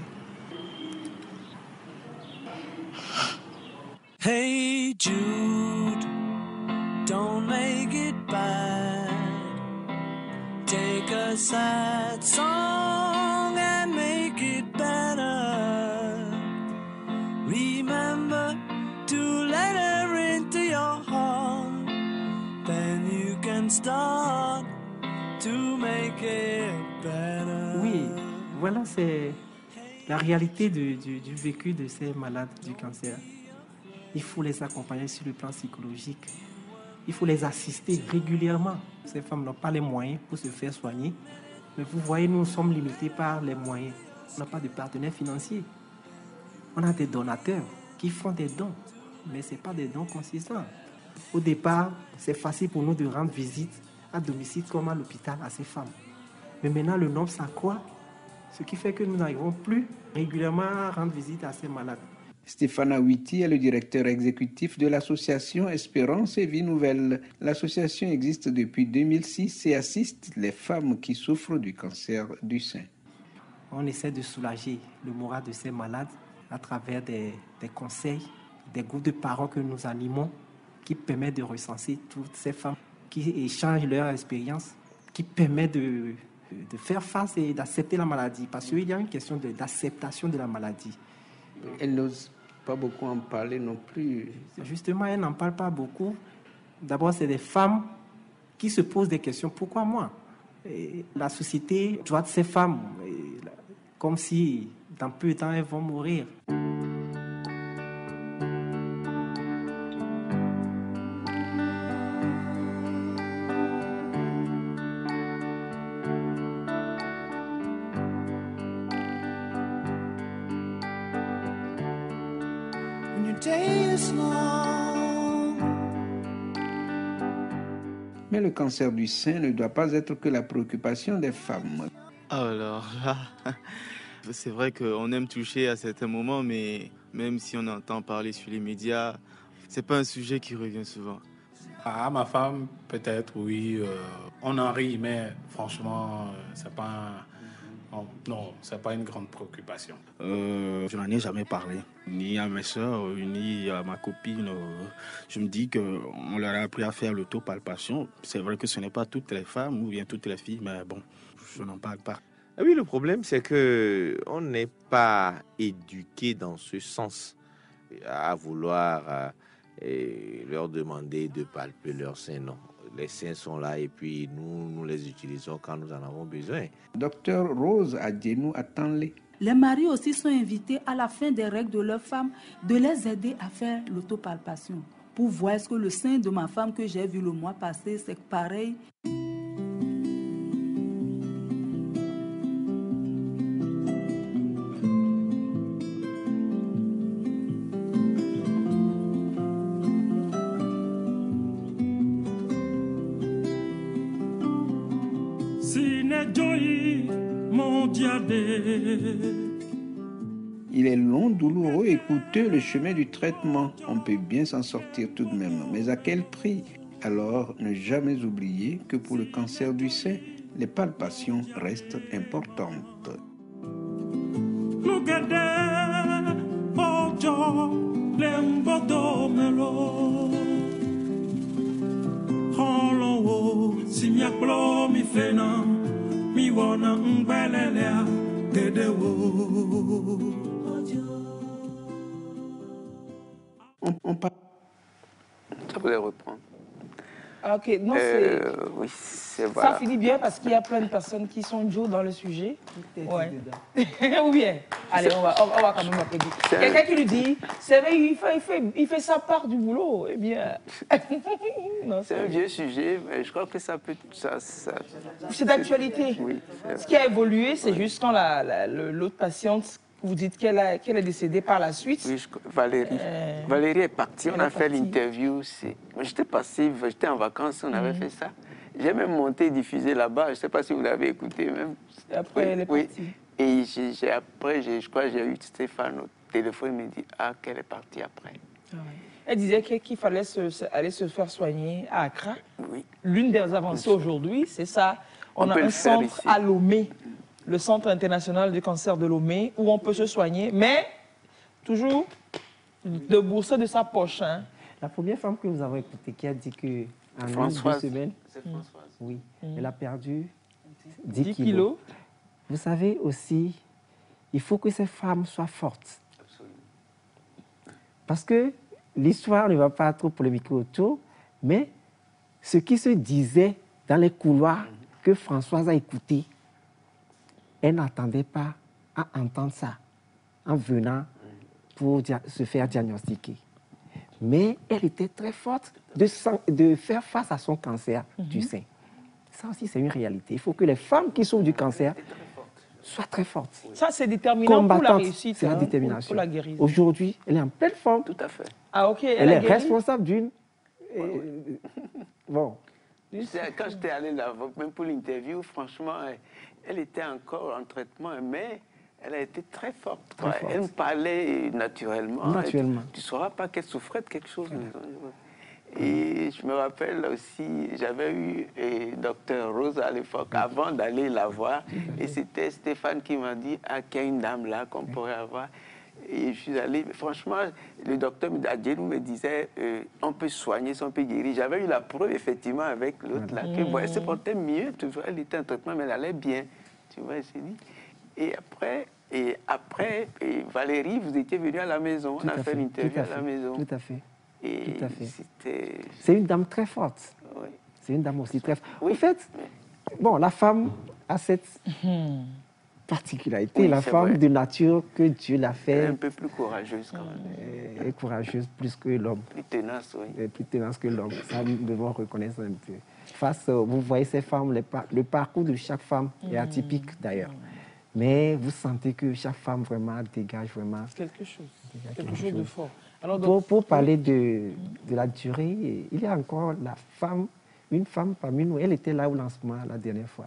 S15: Hey Jude, don't make it bad. Take a sad song and make it better. Remember to let her into your heart. Then you can start to make it better.
S9: Oui, voilà, c'est la réalité du, du, du vécu de ces malades du cancer. Il faut les accompagner sur le plan psychologique. Il faut les assister régulièrement. Ces femmes n'ont pas les moyens pour se faire soigner. Mais vous voyez, nous sommes limités par les moyens. On n'a pas de partenaires financiers. On a des donateurs qui font des dons, mais ce n'est pas des dons consistants. Au départ, c'est facile pour nous de rendre visite à domicile comme à l'hôpital à ces femmes. Mais maintenant, le nombre s'accroît, ce qui fait que nous n'arrivons plus régulièrement à rendre visite à ces malades.
S2: Stéphane Awiti est le directeur exécutif de l'association Espérance et Vie Nouvelle. L'association existe depuis deux mille six et assiste les femmes qui souffrent du cancer du sein.
S9: On essaie de soulager le moral de ces malades à travers des, des conseils, des groupes de parents que nous animons, qui permet de recenser toutes ces femmes qui échangent leur expérience, qui permet de, de faire face et d'accepter la maladie. Parce qu'il y a une question de, d'acceptation de la maladie.
S2: Elles n'osent pas beaucoup en parler non plus.
S9: Justement, elles n'en parlent pas beaucoup. D'abord, c'est des femmes qui se posent des questions. Pourquoi moi? Et la société doit ces femmes, comme si dans peu de temps, elles vont mourir.
S2: Mais le cancer du sein ne doit pas être que la préoccupation des femmes.
S16: Alors là, c'est vrai qu'on aime toucher à certains moments, mais même si on entend parler sur les médias, c'est pas un sujet qui revient souvent.
S17: Ah, ma femme, peut-être, oui. Euh, on en rit, mais franchement, euh, c'est pas... Non, non, ce n'est pas une grande préoccupation.
S5: Euh, je n'en ai jamais parlé, ni à mes soeurs, ni à ma copine. Je me dis qu'on leur a appris à faire l'autopalpation. C'est vrai que ce n'est pas toutes les femmes ou bien toutes les filles, mais bon, je n'en parle pas.
S18: Ah oui, le problème, c'est qu'on n'est pas éduqué dans ce sens à vouloir euh, et leur demander de palper leurs seins, non. Les seins sont là et puis nous, nous les utilisons quand nous en avons besoin.
S2: Docteur Rose Adjenou attend-les.
S13: Les maris aussi sont invités à la fin des règles de leur femme de les aider à faire l'autopalpation pour voir est-ce que le sein de ma femme que j'ai vu le mois passé, c'est pareil.
S15: Joy, mon diadème,
S2: Il est long, douloureux et coûteux le chemin du traitement. On peut bien s'en sortir tout de même, mais à quel prix? Alors, ne jamais oublier que pour le cancer du sein, les palpations restent importantes. On, on parle. Ça voulait reprendre.
S1: Ah, ok, non, c'est.
S2: Euh, oui, c'est
S1: Ça
S2: voilà.
S1: finit bien parce qu'il y a plein de personnes qui sont Joe dans le sujet. Ouais. Ou bien, allez, on va, on, on va quand même applaudir. Quelqu'un qui lui dit, c'est vrai, il fait, il, fait, il fait sa part du boulot. Eh bien.
S2: C'est un vieux sujet, mais je crois que ça peut. Ça, ça,
S1: c'est d'actualité.
S2: Oui.
S1: Ce qui a évolué, c'est juste quand la, la, l'autre patiente, vous dites qu'elle qu'elle est décédée par la suite.
S2: Oui, je, Valérie. Euh, Valérie est partie, on a fait l'interview. J'étais passé, j'étais en vacances, on avait mmh. fait ça. J'ai même monté et diffusé là-bas, je ne sais pas si vous l'avez écouté même.
S1: Et après,
S2: oui,
S1: elle est
S2: oui.
S1: partie.
S2: Et j'ai, j'ai, après, j'ai, je crois que j'ai eu Stéphane au téléphone, il me dit ah, qu'elle est partie après.
S1: Ah ouais. Elle disait qu'il fallait se, se, aller se faire soigner à Accra.
S2: Oui.
S1: L'une des avancées aujourd'hui, c'est ça. On, on a un centre à Lomé, le Centre international du cancer de Lomé, où on peut se soigner, mais toujours de bourser de sa poche. Hein.
S9: La première femme que nous avons écoutée qui a dit que en une, deux semaines, c'est Françoise. Oui, mmh. elle a perdu dix, dix kilos. kilos. Vous savez aussi, il faut que ces femmes soient fortes. Absolument. Parce que l'histoire ne va pas trop polémiquer autour, mais ce qui se disait dans les couloirs mmh. que Françoise a écouté, elle n'attendait pas à entendre ça en venant pour se faire diagnostiquer. Mais elle était très forte de, de faire face à son cancer mm-hmm. du sein. Ça aussi, c'est une réalité. Il faut que les femmes qui souffrent du cancer soient très fortes.
S1: Ça, c'est déterminant pour la réussite.
S9: C'est
S1: hein,
S9: la détermination.
S1: Pour, pour la guérison.
S9: Aujourd'hui, elle est en pleine forme.
S2: Tout à fait.
S1: Ah, ok.
S9: Elle, elle est guéri. responsable d'une...
S2: Ouais, oui.
S9: Bon.
S2: Quand j'étais allé là-bas, même pour l'interview, franchement, elle, elle était encore en traitement, mais elle a été très forte. Très ouais. forte. Elle me parlait naturellement.
S9: Naturellement.
S2: Tu ne sauras pas qu'elle souffrait de quelque chose. Ouais. Et je me rappelle aussi, j'avais eu et docteur Rose à l'époque, avant d'aller la voir, et c'était Stéphane qui m'a dit ah, qu'il y a une dame là qu'on pourrait avoir. Et je suis allé, franchement, le docteur Adjelou me disait, euh, on peut soigner, on peut guérir. J'avais eu la preuve, effectivement, avec l'autre, là, que, bon, elle se portait mieux, tu vois, elle était en traitement, mais elle allait bien, tu vois, elle s'est dit. Et après, et après et Valérie, vous étiez venue à la maison,
S9: tout
S2: on a fait l'interview à,
S9: à
S2: la maison.
S9: Tout à fait,
S2: et
S9: tout à fait.
S2: C'était...
S9: C'est une dame très forte.
S2: Oui.
S9: C'est une dame aussi très forte.
S2: Oui.
S9: En fait, bon, la femme a cette... particularité, oui, la femme vrai. de nature que Dieu l'a fait.
S2: Elle est un peu plus courageuse quand même.
S9: Elle est courageuse plus que l'homme.
S2: Plus tenace, oui.
S9: Elle est plus tenace que l'homme. Ça, nous devons reconnaître un peu. Face, vous voyez ces femmes, les par... le parcours de chaque femme mmh. est atypique d'ailleurs. Mmh. Mais vous sentez que chaque femme vraiment dégage vraiment
S1: quelque chose,
S9: dégage
S1: quelque, quelque chose, chose de fort.
S9: Alors, donc, pour, pour parler de, de la durée, il y a encore la femme, une femme parmi nous, elle était là au lancement la dernière fois.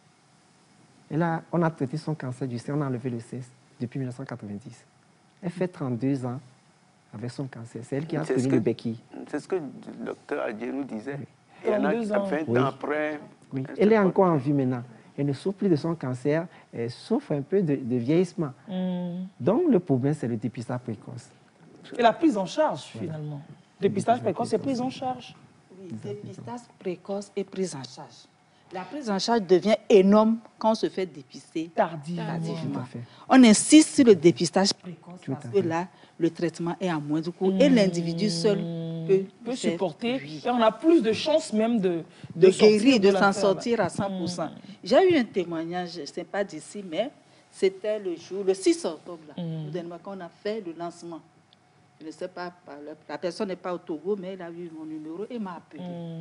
S9: Et là, on a traité son cancer du sein, on a enlevé le cesse depuis mille neuf cent quatre-vingt-dix. Elle fait trente-deux ans avec son cancer. C'est elle qui a tenu le béquille.
S2: C'est ce que le docteur Adjelou disait.
S1: Oui. Il y en a qui
S2: ont vingt
S9: oui.
S2: ans après.
S9: Oui. Elle est encore en vie maintenant. Elle ne souffre plus de son cancer, elle souffre un peu de, de vieillissement. Mm. Donc, le problème, c'est le dépistage précoce.
S1: Et la prise en charge, finalement. Le dépistage précoce, c'est prise en charge.
S10: Oui, dépistage précoce et prise en charge. La prise en charge devient énorme quand on se fait dépister
S1: tardivement.
S10: tardivement. On insiste sur le dépistage précoce Tout parce que là, le traitement est à moindre coût mmh. et l'individu seul peut,
S1: peut supporter. Oui. Et on a plus de chances même de,
S10: de, de guérir, de, de s'en sortir à cent pour cent. Mmh. J'ai eu un témoignage, je ne sais pas d'ici, mais c'était le jour, le six octobre, là, mmh. quand on a fait le lancement. Je ne sais pas, la personne n'est pas au Togo, mais elle a eu mon numéro et m'a appelé.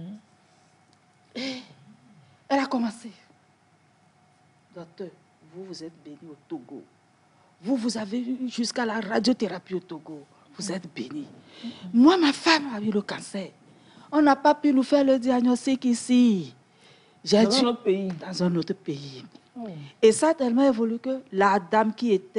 S10: Mmh. Et elle a commencé. Docteur, vous, vous êtes béni au Togo. Vous, vous avez eu jusqu'à la radiothérapie au Togo. Vous êtes béni. Mm-hmm. Moi, ma femme a eu le cancer. On n'a pas pu nous faire le diagnostic ici.
S1: Dans dû... un autre pays.
S10: Dans un autre pays. Oh. Et ça a tellement évolué que la dame qui était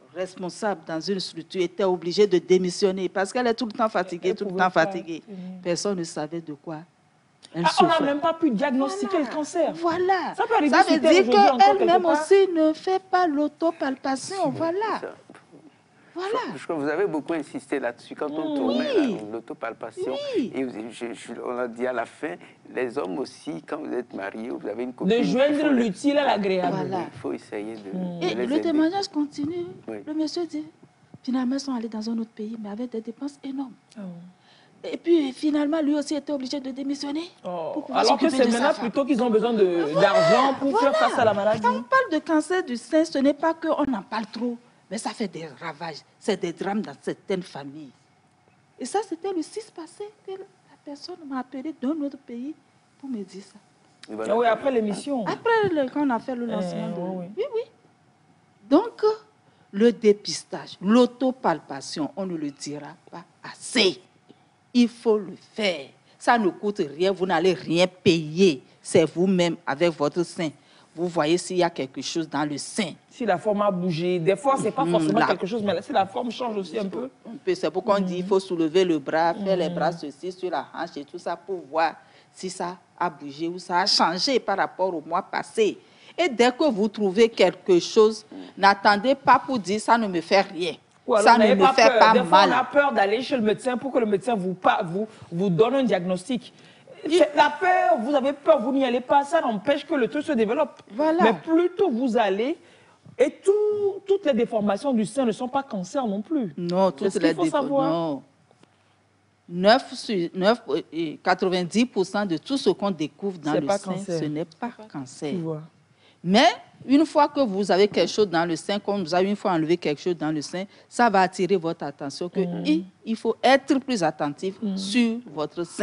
S13: responsable dans une structure était obligée de démissionner parce qu'elle est tout le temps fatiguée, tout le temps fatiguée. Personne ne savait de quoi elle
S1: ah, on n'a
S13: souffrait.
S1: même pas pu diagnostiquer
S13: Voilà.
S1: le cancer.
S13: Voilà.
S1: Ça peut arriver
S13: Ça
S1: sur
S13: veut
S1: Terre
S13: dire
S1: aujourd'hui encore
S13: qu'elle-même
S1: quelque part.
S13: aussi ne fait pas l'autopalpation. Voilà. Voilà.
S2: Je crois que vous avez beaucoup insisté là-dessus quand on
S13: Oui.
S2: tournait l'autopalpation.
S13: Oui.
S2: Et vous- je- je- on a dit à la fin, les hommes aussi, quand vous êtes mariés, vous avez une copine.
S1: De
S2: il
S1: joindre
S2: faut les-
S1: l'utile à l'agréable.
S13: Voilà.
S2: Il faut essayer de,
S13: Et
S2: de les
S13: le
S2: aider.
S13: témoignage continue.
S2: Oui.
S13: Le monsieur dit, finalement, ils sont allés dans un autre pays, mais avec des dépenses énormes.
S1: Oh.
S13: Et puis, finalement, lui aussi était obligé de démissionner. pour pouvoir
S1: Alors que
S13: s'occuper
S1: c'est
S13: de sa
S1: maintenant
S13: femme.
S1: plutôt qu'ils ont besoin de- d'argent pour
S13: Voilà.
S1: faire face à la maladie.
S13: Quand on parle de cancer du sein, ce n'est pas qu'on en parle trop, mais ça fait des ravages. C'est des drames dans certaines familles. Et ça, c'était le six passé que la personne m'a appelé d'un autre pays pour me dire ça.
S1: Ah oui, après l'émission.
S13: Après, le- quand on a fait le lancement
S1: Eh,
S13: de...
S1: oui,
S13: Oui, oui. Donc, le dépistage, l'autopalpation, on ne le dira pas assez. Il faut le faire. Ça ne coûte rien, vous n'allez rien payer. C'est vous-même avec votre sein. Vous voyez s'il y a quelque chose dans le sein.
S1: Si la forme a bougé, des fois, c'est pas
S13: Mm,
S1: forcément
S13: là.
S1: quelque chose, mais si la forme change aussi un peu.
S13: Un peu, c'est pourquoi on dit qu'il faut soulever le bras, faire les bras ceci sur la hanche et tout ça pour voir si ça a bougé ou ça a changé par rapport au mois passé. Et dès que vous trouvez quelque chose, n'attendez pas pour dire ça ne me fait rien.
S1: Ou alors,
S13: Ça ne
S1: n'ayez
S13: me
S1: pas
S13: fait
S1: peur.
S13: pas
S1: Des fois,
S13: mal.
S1: on a peur d'aller chez le médecin pour que le médecin vous, pa- vous, vous donne un diagnostic. C'est la peur, vous avez peur, vous n'y allez pas, ça n'empêche que le truc se développe.
S13: Voilà.
S1: Mais plus tôt vous allez, et tout- toutes les déformations du sein ne sont pas cancer non plus.
S13: Non,
S1: C'est
S13: toutes
S1: ce qu'il
S13: les
S1: faut
S13: défauts.
S1: savoir.
S13: Non. neuf sur neuf, et quatre-vingt-dix pour cent de tout ce qu'on découvre dans
S1: C'est
S13: le
S1: pas
S13: sein,
S1: cancer.
S13: ce n'est pas cancer.
S1: Tu vois.
S13: Mais une fois que vous avez quelque chose dans le sein, comme vous avez une fois enlevé quelque chose dans le sein, ça va attirer votre attention que il, il faut être plus attentif sur votre sein.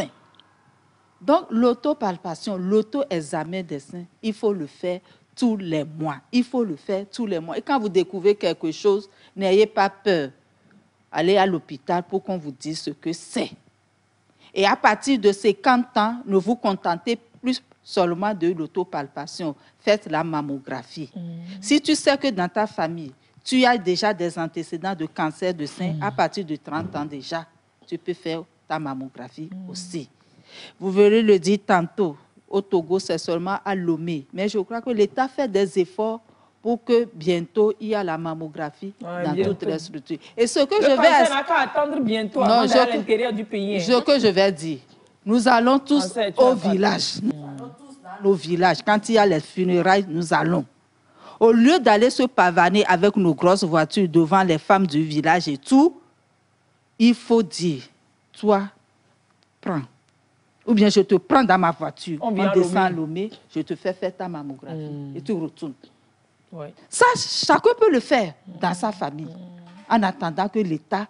S13: Donc, l'autopalpation, l'auto-examen des seins, il faut le faire tous les mois. Il faut le faire tous les mois. Et quand vous découvrez quelque chose, n'ayez pas peur. Allez à l'hôpital pour qu'on vous dise ce que c'est. Et à partir de cinquante ans, ne vous contentez plus seulement de l'autopalpation. Faites la mammographie. Si tu sais que dans ta famille, tu as déjà des antécédents de cancer de sein, à partir de trente ans déjà, tu peux faire ta mammographie aussi. Vous verrez le dire tantôt, au Togo, c'est seulement à Lomé. Mais je crois que l'État fait des efforts pour que bientôt il y ait la mammographie
S1: Ouais,
S13: dans
S1: bientôt.
S13: toutes les structures. Et ce que
S1: Le
S13: je
S1: cancer
S13: vais...
S1: n'a qu'à attendre bientôt
S13: Non,
S1: avant
S13: je-
S1: d'aller à l'intérieur du pays. hein.
S13: Ce que je vais dire, nous allons tous
S1: Cancer, tu
S13: au
S1: as pas-
S13: village. Nous allons tous dans nos villages. Quand il y a les funérailles, nous allons. Au lieu d'aller se pavaner avec nos grosses voitures devant les femmes du village et tout, il faut dire, toi, prends. Ou bien je te prends dans ma voiture,
S1: On
S13: on,
S1: vient à
S13: descend à
S1: Lomé.
S13: Lomé, je te fais faire ta mammographie et tu retournes.
S1: Ouais.
S13: Ça, chacun peut le faire dans sa famille, en attendant que l'État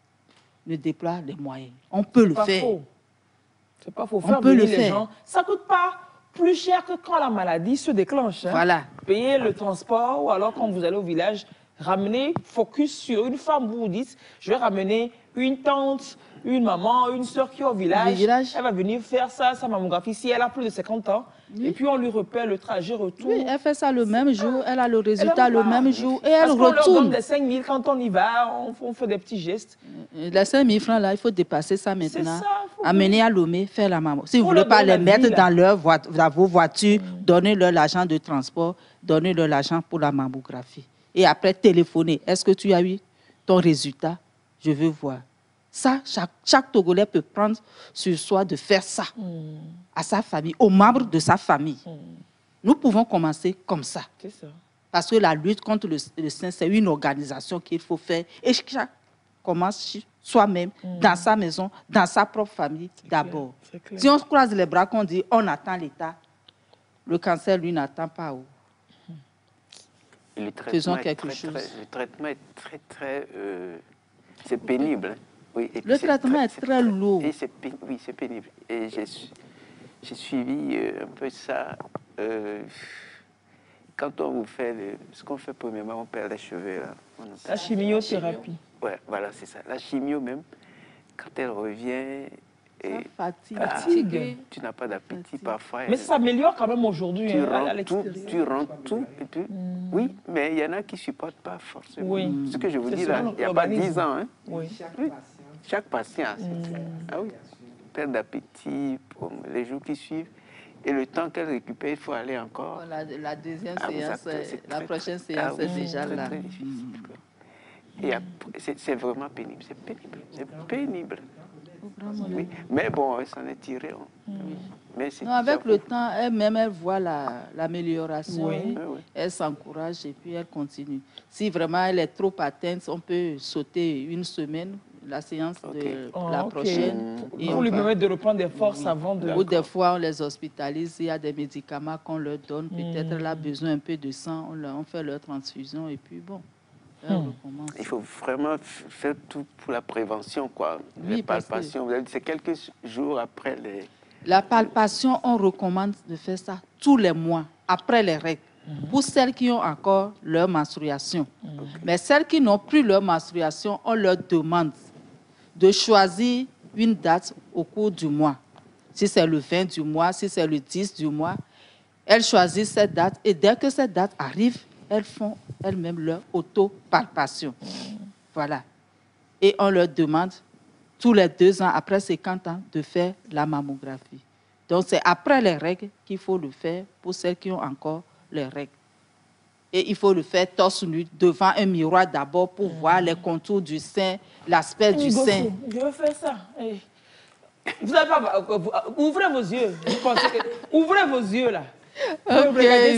S13: ne déploie les moyens. On peut le
S1: Pas
S13: faire.
S1: faux. C'est pas faux.
S13: On
S1: Faire
S13: peut
S1: venir
S13: le
S1: les
S13: faire.
S1: gens, ça ne coûte pas plus cher que quand la maladie se déclenche. hein.
S13: Voilà.
S1: Payer le transport ou alors quand vous allez au village, ramener focus sur une femme, vous vous dites, je vais ramener une tante, une maman, une soeur qui est au village.
S13: village.
S1: Elle va venir faire ça, sa mammographie, si elle a plus de cinquante ans. Et puis on lui repère le trajet retour.
S13: Oui, elle fait ça le même jour, elle a le résultat
S1: Elle
S13: le
S1: repart.
S13: même jour et elle
S1: Parce qu'on leur donne
S13: retourne.
S1: des cinq mille quand on y va, on, on fait des petits gestes.
S13: Les cinq mille francs, là, il faut dépasser ça maintenant.
S1: ça, faut
S13: Amener à Lomé, faire la maman. Si vous
S1: Faut
S13: ne voulez
S1: leur
S13: pas
S1: donner
S13: les
S1: la
S13: mettre
S1: vie, là.
S13: dans, leur voi- dans vos voitures, donnez-leur l'argent de transport, donnez-leur l'argent pour la mammographie. Et après, téléphonez. Est-ce que tu as eu ton résultat? Je veux voir. Ça, chaque, chaque Togolais peut prendre sur soi de faire ça à sa famille, aux membres de sa famille. Nous pouvons commencer comme ça.
S1: C'est ça.
S13: Parce que la lutte contre le, le sein, c'est une organisation qu'il faut faire. Et chaque commence chez soi-même, dans sa maison, dans sa propre famille d'abord.
S1: c'est clair.
S13: Si on se croise les bras, qu'on dit on attend l'État, le cancer, lui, n'attend pas. Où.
S2: Et le traitement
S13: Faisons
S2: est
S13: quelque
S2: très,
S13: chose.
S2: très- le traitement est très, très... euh, c'est pénible. hein. Oui, et puis
S13: Le
S2: c'est
S13: traitement est très lourd.
S2: Et c'est pé- oui, c'est pénible. Et j'ai su- j'ai suivi euh, un peu ça. euh, quand on vous fait... le- ce qu'on fait premièrement, on perd les cheveux. Là. On appelle
S1: La
S2: ça.
S1: chimiothérapie.
S2: Ouais, voilà, c'est ça. La chimio même, quand elle revient, Et,
S10: fatigue.
S2: ah,
S1: Fatigue.
S2: tu n'as pas d'appétit parfois.
S1: Mais ça s'améliore quand même aujourd'hui
S2: Tu,
S1: hein, à, à
S2: rends tout,
S1: l'extérieur.
S2: tu rends tout. Et tu... Mm. Oui, mais il y en a qui ne supportent pas forcément.
S1: Oui.
S2: Ce que je vous
S1: C'est
S2: dis là, il n'y a pas dix ans. Hein.
S1: Oui.
S2: Chaque, oui. Chaque patient. Mm. Ah oui. Perte d'appétit pour les jours qui suivent. Et le temps qu'elle récupère, il faut aller encore.
S10: Bon, la, la deuxième
S2: ah,
S10: séance,
S2: c'est
S10: la
S2: très,
S10: prochaine
S2: très,
S10: séance
S2: ah,
S10: est
S2: oui,
S10: déjà
S2: très,
S10: là.
S2: Très difficile. Mm. Et c'est vraiment pénible. C'est pénible. C'est pénible. Oui. Mais bon, elle s'en est tirée. Hein.
S10: Oui.
S2: Mais
S10: non, avec le temps, elle-même, elle voit l'amélioration, la, oui.
S2: oui.
S10: Elle s'encourage et puis elle continue. Si vraiment elle est trop atteinte, on peut sauter une semaine, la séance okay. de oh, la okay. prochaine.
S1: Et Pour lui va... permettre de reprendre des forces oui. avant de...
S10: Ou des fois, on les hospitalise, il y a des médicaments qu'on leur donne. Peut-être mmh. elle a besoin un peu de sang, on, leur, on fait leur transfusion et puis bon.
S2: Hum. Il faut vraiment faire tout pour la prévention, quoi. Oui, les palpations, que... c'est quelques jours après les...
S10: La palpation, on recommande de faire ça tous les mois, après les règles, mm-hmm. pour celles qui ont encore leur menstruation. Mm-hmm. Mais celles qui n'ont plus leur menstruation, on leur demande de choisir une date au cours du mois. Si c'est le vingt du mois, si c'est le dix du mois, elles choisissent cette date et dès que cette date arrive, elles font elles-mêmes leur auto-palpation. Voilà. Et on leur demande, tous les deux ans, après cinquante ans, de faire la mammographie. Donc, c'est après les règles qu'il faut le faire pour celles qui ont encore les règles. Et il faut le faire torse nu devant un miroir d'abord pour mmh. voir les contours du sein, l'aspect du sein.
S1: Je veux faire ça. Hey. Vous avez pas... Ouvrez vos yeux. Vous pensez que... Ouvrez vos yeux, là.
S10: Ok,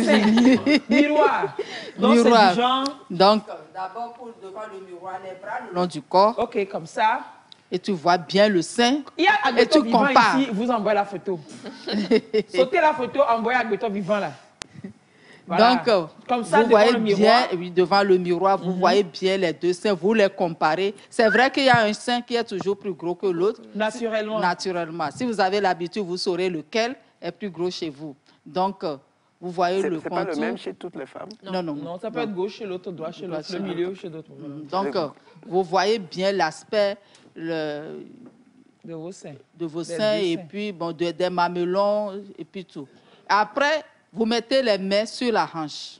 S1: miroir. Donc,
S10: miroir.
S1: Du genre...
S10: Donc, d'abord, pour devant le miroir, les bras le long du corps.
S1: Ok, comme ça.
S10: Et tu vois bien le sein.
S1: Il y a un
S10: et tu compares.
S1: Ici, vous envoyez la photo. Sautez la photo, envoyez Agbeton vivant là.
S10: Voilà. Donc, comme ça, vous voyez bien, oui, devant le miroir, vous mm-hmm. voyez bien les deux seins, vous les comparez. C'est vrai qu'il y a un sein qui est toujours plus gros que l'autre.
S1: Naturellement.
S10: Naturellement. Si vous avez l'habitude, vous saurez lequel est plus gros chez vous. Donc, vous voyez le contour.
S2: C'est pas le même chez toutes les femmes?
S10: Non, non.
S1: Non, ça peut non. être gauche chez l'autre, droit chez l'autre, le milieu chez l'autre.
S10: Donc, euh, vous voyez bien l'aspect le...
S1: de vos seins,
S10: de vos seins et seins. Puis bon, de, des mamelons et puis tout. Après, vous mettez les mains sur la hanche.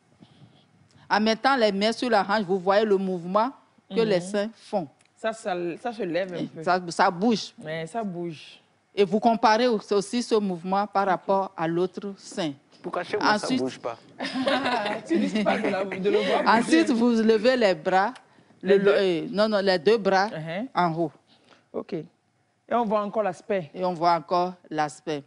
S10: En mettant les mains sur la hanche, vous voyez le mouvement que mm-hmm. les seins font.
S1: Ça, ça, ça se lève un peu.
S10: Ça, ça bouge.
S1: Mais ça bouge.
S10: Et vous comparez aussi ce mouvement par rapport à l'autre sein.
S2: Pourquoi chez moi,
S10: Ensuite,
S2: ça ne bouge pas?
S1: Tu risques pas de, la, de le voir.
S10: Ensuite, vous levez les bras. Les le, euh, non, non, les deux bras uh-huh. en haut.
S1: OK. Et on voit encore l'aspect.
S10: Et on voit encore l'aspect.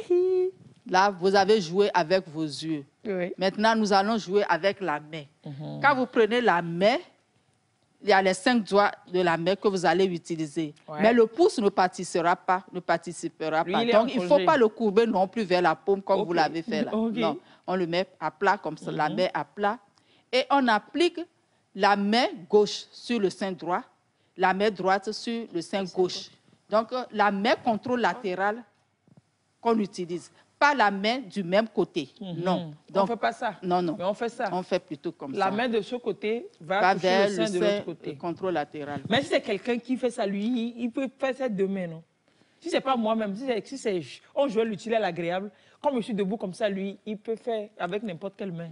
S10: Là, vous avez joué avec vos yeux.
S1: Oui.
S10: Maintenant, nous allons jouer avec la main. Uh-huh. Quand vous prenez la main, il y a les cinq doigts de la main que vous allez utiliser. Ouais. Mais le pouce ne participera pas. Ne participera
S1: Lui,
S10: pas.
S1: Il
S10: Donc, il ne faut pas le courber non plus vers la paume comme okay. vous l'avez fait là.
S1: Okay.
S10: Non, on le met à plat comme ça, uh-huh. la main à plat. Et on applique la main gauche sur le sein droit, la main droite sur le sein gauche. Donc, la main contrôle-latérale qu'on utilise, pas la main du même côté. Mm-hmm. Non. Donc,
S1: on ne fait pas ça.
S10: Non, non.
S1: Mais on fait ça.
S10: On fait plutôt comme
S1: la
S10: ça.
S1: La main de ce côté va,
S10: va
S1: toucher
S10: vers
S1: le sein
S10: le
S1: de l'autre côté.
S10: Le contrôle latéral.
S1: Mais si c'est quelqu'un qui fait ça, lui, il peut faire ça demain, non? Si ce n'est pas moi-même, si c'est si on joue l'utile à l'agréable, comme je suis debout comme ça, lui, il peut faire avec n'importe quelle main.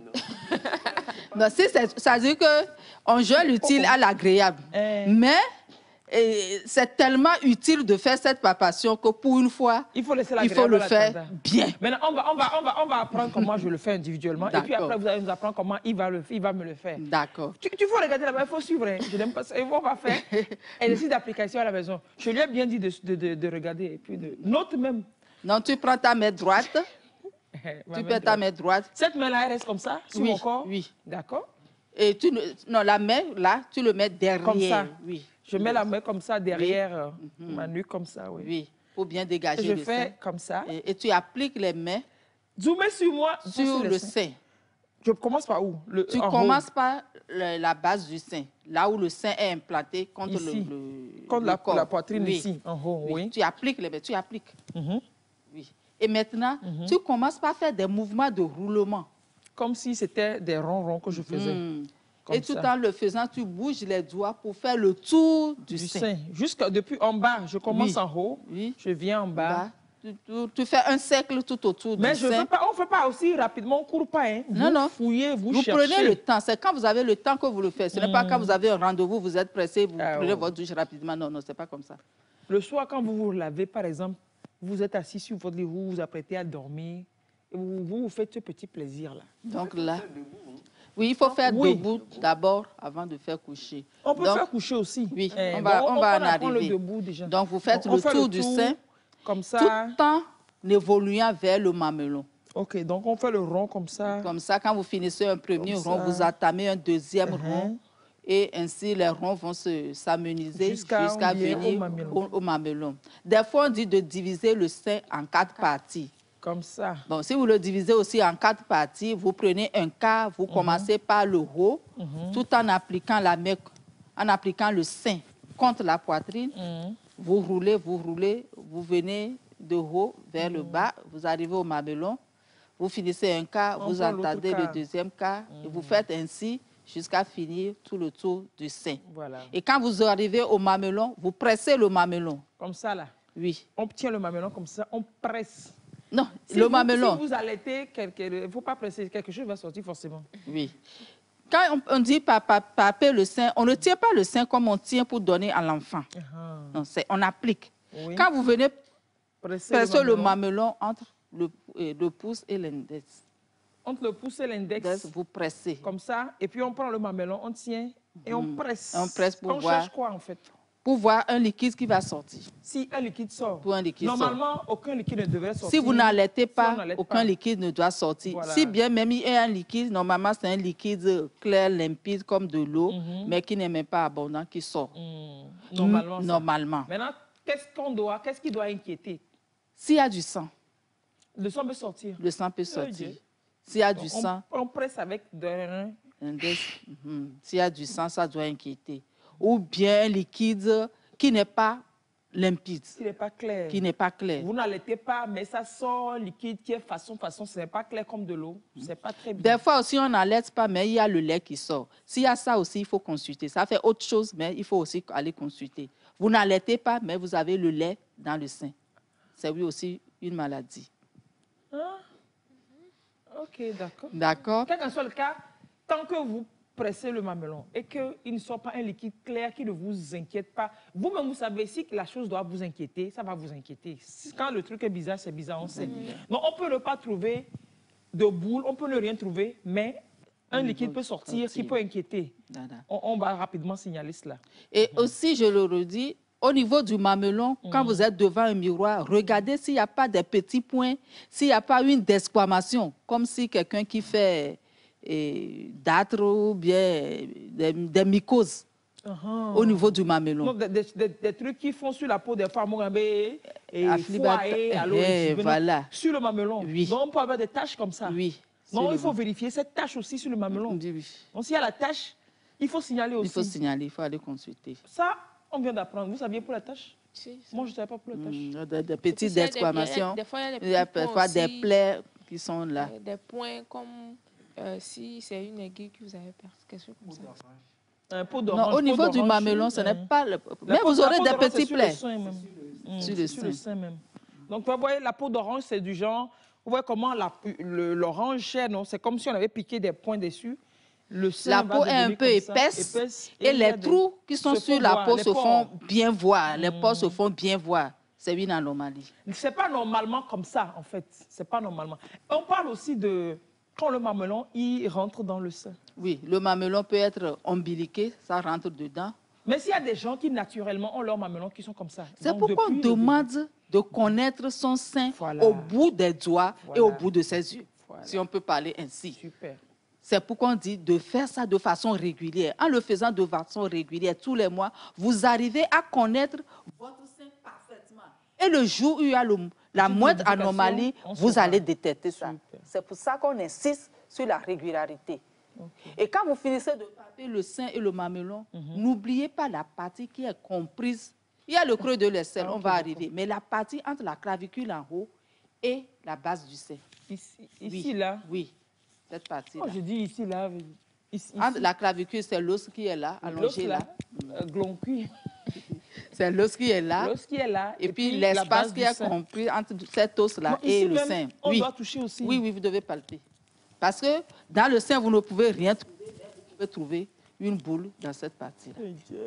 S10: Non, si ça veut dire qu'on joue l'utile à l'agréable. Eh. Mais c'est tellement utile de faire cette palpation que pour une fois,
S1: il faut, laisser
S10: il faut le faire bien.
S1: Maintenant, on va, on, va, on, va, on va apprendre comment je le fais individuellement. Et puis après, vous allez nous apprendre comment il va, le, il va me le faire.
S10: D'accord.
S1: Tu, tu faut regarder là-bas, il faut suivre. Hein. Je n'aime pas ça. On va faire exercice d'application à la maison. Je lui ai bien dit de, de, de, de regarder et puis de note même.
S10: Non, tu prends ta main droite. Tu peux ta main droite.
S1: Cette main-là, elle reste comme ça, sur
S10: oui,
S1: mon corps?
S10: Oui.
S1: D'accord.
S10: Et tu, non, la main, là, tu le mets derrière.
S1: Comme ça?
S10: Oui.
S1: Je mets la main comme ça, derrière oui. ma nuque, comme ça, oui.
S10: Oui, pour bien dégager
S1: et je
S10: le
S1: fais
S10: sein.
S1: Comme ça.
S10: Et, et tu appliques les mains.
S1: Zoomez sur moi.
S10: Sur le sein. sein.
S1: Je commence par où? Le,
S10: Tu commences haut. par le, la base du sein, là où le sein est implanté contre
S1: ici.
S10: le, le
S1: Contre
S10: le
S1: la,
S10: corps.
S1: la poitrine
S10: oui.
S1: ici, en haut, oui. oui.
S10: Tu appliques les mains, tu appliques.
S1: Mm-hmm.
S10: Oui. Et maintenant, mm-hmm. tu commences par faire des mouvements de roulement.
S1: Comme si c'était des ronds-ronds que je faisais.
S10: Mm. Et tout en le faisant, tu bouges les doigts pour faire le tour du,
S1: Du
S10: sein.
S1: sein. Jusqu'à depuis en bas, je commence
S10: Oui.
S1: en haut,
S10: Oui.
S1: je viens en bas.
S10: Bas. Tu, tu- tu fais un cercle tout autour
S1: Mais
S10: du
S1: je
S10: sein.
S1: veux pas, on ne fait pas aussi rapidement, on ne court pas. Hein.
S10: Non,
S1: vous
S10: non.
S1: fouillez, vous,
S10: Vous
S1: cherchez.
S10: prenez le temps. C'est quand vous avez le temps que vous le faites. Ce n'est pas
S1: Mm.
S10: quand vous avez un rendez-vous, vous êtes pressé, vous
S1: Ah,
S10: prenez
S1: oh.
S10: votre douche rapidement. Non, non, c'est pas comme ça.
S1: Le soir, quand vous vous lavez, par exemple, vous êtes assis sur votre lit, vous vous apprêtez à dormir, et vous vous, vous faites ce petit plaisir-là.
S10: Donc là, oui, il faut faire
S1: Oui.
S10: debout d'abord avant de faire coucher.
S1: On peut
S10: Donc,
S1: faire coucher aussi.
S10: Oui,
S1: Eh,
S10: on va,
S1: donc,
S10: on
S1: on
S10: va
S1: peut
S10: en
S1: apprendre le
S10: arriver.
S1: debout déjà.
S10: Donc, vous faites
S1: Donc, on
S10: le
S1: fait
S10: tour
S1: le
S10: du
S1: tour,
S10: sein,
S1: comme ça.
S10: tout en évoluant vers le mamelon.
S1: Ok, donc on fait le rond comme ça.
S10: Comme ça, quand vous finissez un premier
S1: Comme
S10: rond,
S1: ça.
S10: vous entamez un deuxième
S1: Mhm.
S10: rond. Et ainsi, les ronds vont se- s'amenuiser
S1: Jusqu'à
S10: jusqu'à
S1: bien
S10: venir
S1: au mamelon.
S10: au, au mamelon. Des fois, on dit de diviser le sein en quatre parties.
S1: Comme ça.
S10: Bon, si vous le divisez aussi en quatre parties, vous prenez un quart, vous commencez par le haut,
S1: Mhm.
S10: tout en appliquant la main, en appliquant le sein contre la poitrine.
S1: Mhm.
S10: Vous roulez, vous roulez, vous venez de haut vers le bas, vous arrivez au mamelon, vous finissez un quart,
S1: On
S10: vous
S1: prend l'autre
S10: entendez le
S1: quart.
S10: deuxième quart, et vous faites ainsi jusqu'à finir tout le tour du sein.
S1: Voilà.
S10: Et quand vous arrivez au mamelon, vous pressez le mamelon.
S1: Comme ça, là.
S10: Oui.
S1: On tient le mamelon comme ça, on presse.
S10: Non,
S1: Si
S10: le
S1: vous-
S10: mamelon.
S1: Si vous allaitez, il ne faut pas presser, quelque chose va sortir forcément.
S10: Oui. Quand on, on dit pa- pa- paper le sein, on ne tient pas le sein comme on tient pour donner à l'enfant. Non, c'est- on applique.
S1: Oui.
S10: Quand vous venez
S1: Presser
S10: presser
S1: le
S10: le
S1: mamelon.
S10: mamelon entre le, euh, le pouce et l'index,
S1: Entre le pouce et l'index.
S10: vous pressez.
S1: Comme ça, et puis on prend le mamelon, on tient et on
S10: Mhm.
S1: presse.
S10: On presse pour
S1: on
S10: voir.
S1: cherche quoi en fait?
S10: Pour voir un liquide qui va sortir.
S1: Si un liquide sort.
S10: Pour un liquide
S1: Normalement, aucun liquide ne devrait sortir.
S10: Si vous n'allaitez
S1: si
S10: pas,
S1: on n'allaite
S10: aucun
S1: pas.
S10: liquide ne doit sortir.
S1: Voilà.
S10: Si bien même il y a un liquide, normalement c'est un liquide clair, limpide comme de l'eau,
S1: Mhm.
S10: mais qui n'est même pas abondant, qui sort.
S1: Hmm. Normalement. ça.
S10: Normalement.
S1: Maintenant, qu'est-ce qu'on doit, qu'est-ce qui doit inquiéter?
S10: S'il y a du sang,
S1: Le sang peut sortir.
S10: le sang peut
S1: Oh
S10: sortir.
S1: Dieu.
S10: S'il y a
S1: Donc,
S10: du
S1: on,
S10: sang,
S1: on presse avec de...
S10: index, mhm. S'il y a du sang, ça doit inquiéter. Ou bien un liquide qui n'est pas limpide,
S1: qui n'est pas clair.
S10: qui n'est pas clair.
S1: Vous n'allaitez pas, mais ça sort liquide qui est façon, façon, ce n'est pas clair comme de l'eau. C'est pas très bien.
S10: Des fois aussi, on n'allaite pas, mais il y a le lait qui sort. S'il y a ça aussi, il faut consulter. Ça fait autre chose, mais il faut aussi aller consulter. Vous n'allaitez pas, mais vous avez le lait dans le sein. C'est oui aussi une maladie.
S1: Hein? Ok, d'accord.
S10: D'accord.
S1: Quel qu'en soit le cas, tant que vous pressez le mamelon et qu'il ne sort pas un liquide clair qui ne vous inquiète pas, vous-même, vous savez, si la chose doit vous inquiéter, ça va vous inquiéter. Quand le truc est bizarre, c'est bizarre, on sait. Donc, on peut ne pas trouver de boule, on peut ne rien trouver, mais un liquide peut sortir qui peut inquiéter. On, on va rapidement signaler cela.
S10: Et aussi, je le redis, au niveau du mamelon, quand vous êtes devant un miroir, regardez s'il n'y a pas des petits points, s'il n'y a pas une desquamation, comme si quelqu'un qui fait eh, d'âtre ou bien des, des mycoses
S1: Uh-huh.
S10: au niveau du mamelon.
S1: Donc, des, des- des- des trucs qui font sur la peau des femmes, et
S10: Afflibat-
S1: foyer, aloe,
S10: eh,
S1: venons,
S10: voilà.
S1: sur le mamelon.
S10: Oui.
S1: Donc, on peut avoir des taches comme ça.
S10: Oui.
S1: Non,
S10: sur
S1: il
S10: le
S1: faut
S10: ma-
S1: vérifier cette tache aussi sur le mamelon.
S10: Oui, oui.
S1: Donc, s'il y a la tache, il faut signaler aussi.
S10: Il faut signaler, il faut aller consulter.
S1: Ça, on vient d'apprendre. Vous saviez pour la tache? Moi, je ne savais pas pour la tâche.
S10: Mm, des, des petites
S3: il y a des-
S10: exclamations.
S3: des fois, il y a des
S10: Il y a
S3: petits points
S10: parfois des
S3: aussi.
S10: plaies qui sont là.
S3: Euh, Des points comme euh, si c'est une aiguille que vous avez percée, quelque chose comme ça.
S1: Un pot
S10: Non, au niveau du mamelon, ce n'est pas... Le...
S1: La
S10: Mais
S1: peau-
S10: vous
S1: la
S10: aurez
S1: peau
S10: des
S1: d'orange,
S10: petits
S1: c'est sur
S10: plaies.
S1: le sein même. Mm,
S10: Sur
S1: c'est
S10: le
S1: sur
S10: sein.
S1: le sein même. Donc, vous voyez, la peau d'orange, c'est du genre... Vous voyez comment la- le- l'orange chair, non? C'est comme si on avait piqué des points dessus. Le sein
S10: La
S1: va
S10: peau est un
S1: devenir
S10: peu
S1: comme ça,
S10: épaisse,
S1: épaisse,
S10: et
S1: il y a
S10: les
S1: des-
S10: trous qui sont
S1: se
S10: sur
S1: font
S10: la
S1: voir,
S10: peau
S1: les
S10: se
S1: pores.
S10: font bien voir. Les pores se font bien voir. C'est une anomalie.
S1: C'est pas normalement comme ça, en fait. C'est pas normalement. On parle aussi de quand le mamelon, il rentre dans le sein.
S10: Oui, le mamelon peut être ombiliqué, ça rentre dedans.
S1: Mais s'il y a des gens qui, naturellement, ont leur mamelon qui sont comme ça.
S10: C'est
S1: Donc,
S10: pourquoi on
S1: depuis le
S10: demande de connaître son sein
S1: Voilà.
S10: au bout des doigts et
S1: Voilà.
S10: au bout de ses yeux, si on peut parler ainsi.
S1: Super.
S10: C'est pourquoi on dit de faire ça de façon régulière. En le faisant de façon régulière tous les mois, vous arrivez à connaître votre sein parfaitement. Et le jour où il y a le- la
S1: Petite
S10: moindre
S1: modification,
S10: anomalie,
S1: on
S10: vous
S1: saura.
S10: allez détecter ça. C'est pour ça qu'on insiste sur la régularité. Et quand vous finissez de paper le sein et le mamelon, n'oubliez pas la partie qui est comprise. Il y a le creux de l'aisselle,
S1: Ah,
S10: on
S1: ok,
S10: va
S1: d'accord.
S10: arriver. Mais la partie entre la clavicule en haut et la base du sein.
S1: Ici,
S10: Oui.
S1: ici là.
S10: Oui, cette partie-là.
S1: Oh, je dis ici, là. Ici,
S10: Entre la clavicule, c'est l'os qui est là, allongé là.
S1: là. Euh, gloncu.
S10: C'est l'os qui est là.
S1: L'os qui est là.
S10: Et,
S1: Et
S10: puis,
S1: puis la
S10: l'espace
S1: base
S10: qui
S1: du
S10: est
S1: sein.
S10: compris entre cet os-là
S1: Non,
S10: et
S1: ici
S10: le
S1: même,
S10: sein.
S1: on
S10: oui.
S1: doit toucher aussi.
S10: Oui, oui, vous devez palper. Parce que dans le sein, vous ne pouvez rien trouver. Vous pouvez trouver une boule dans cette partie-là.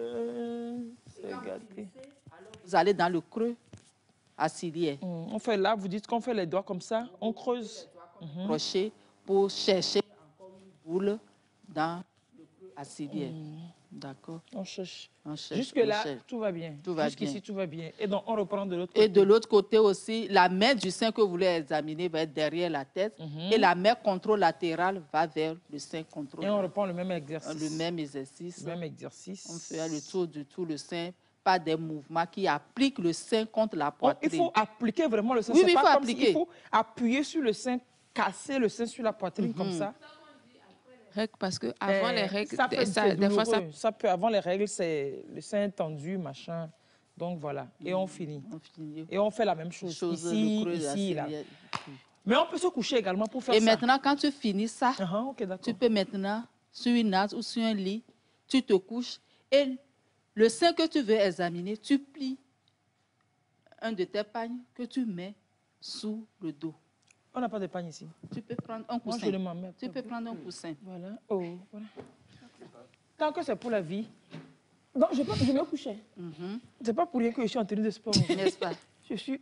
S1: C'est gâté.
S10: Vous allez dans le creux aciliaire.
S1: Mm, on fait là, vous dites qu'on fait les doigts comme ça, on creuse. Mhm.
S10: Crochet pour chercher encore une boule dans le creux aciliaire.
S1: Mm.
S10: D'accord.
S1: On cherche.
S10: On cherche,
S1: Jusque-là,
S10: on cherche.
S1: tout va bien.
S10: Tout va
S1: Jusqu'ici,
S10: bien.
S1: tout va bien. Et donc, on reprend de l'autre côté.
S10: Et de l'autre côté aussi, la main du sein que vous voulez examiner va être derrière la tête.
S1: Mhm.
S10: Et la main contrôle-latérale va vers le sein contrôle.
S1: Et on reprend le même exercice.
S10: Le même exercice.
S1: Le même exercice.
S10: On fait le tour du tout le sein, pas des mouvements qui appliquent le sein contre la
S1: Oh,
S10: poitrine.
S1: il faut appliquer vraiment le sein.
S10: Oui,
S1: C'est
S10: oui, il
S1: pas
S10: faut
S1: comme si-
S10: appliquer.
S1: il faut appuyer sur le sein, casser le sein sur la poitrine comme ça.
S3: Règles, parce que avant
S1: Eh,
S3: les règles,
S1: ça peut,
S3: ça-
S1: c'est
S3: des fois, ça
S1: douloureux. Ça peut, avant les règles, c'est le sein tendu, machin. Donc voilà, et on finit.
S10: On finit.
S1: Et on fait la même chose,
S10: Chose,
S1: ici,
S10: le creux
S1: ici, là.
S10: aciliaire.
S1: Mais on peut se coucher également pour faire
S10: Et
S1: ça.
S10: maintenant, quand tu finis ça,
S1: Uh-huh, ok, d'accord.
S10: tu peux maintenant, sur une natte ou sur un lit, tu te couches et le sein que tu veux examiner, tu plies un de tes pagnes que tu mets sous le dos.
S1: On n'a pas de pagne ici.
S10: Tu peux prendre un
S1: Moi,
S10: coussin.
S1: je le m'en mets.
S10: Tu peux prendre un coussin.
S1: Voilà. Oh, voilà. Tant que c'est pour la vie. Donc, je, peux, je me coucher.
S10: Mhm.
S1: C'est pas pour rien que je suis en tenue de sport.
S10: N'est-ce pas?
S1: Je suis...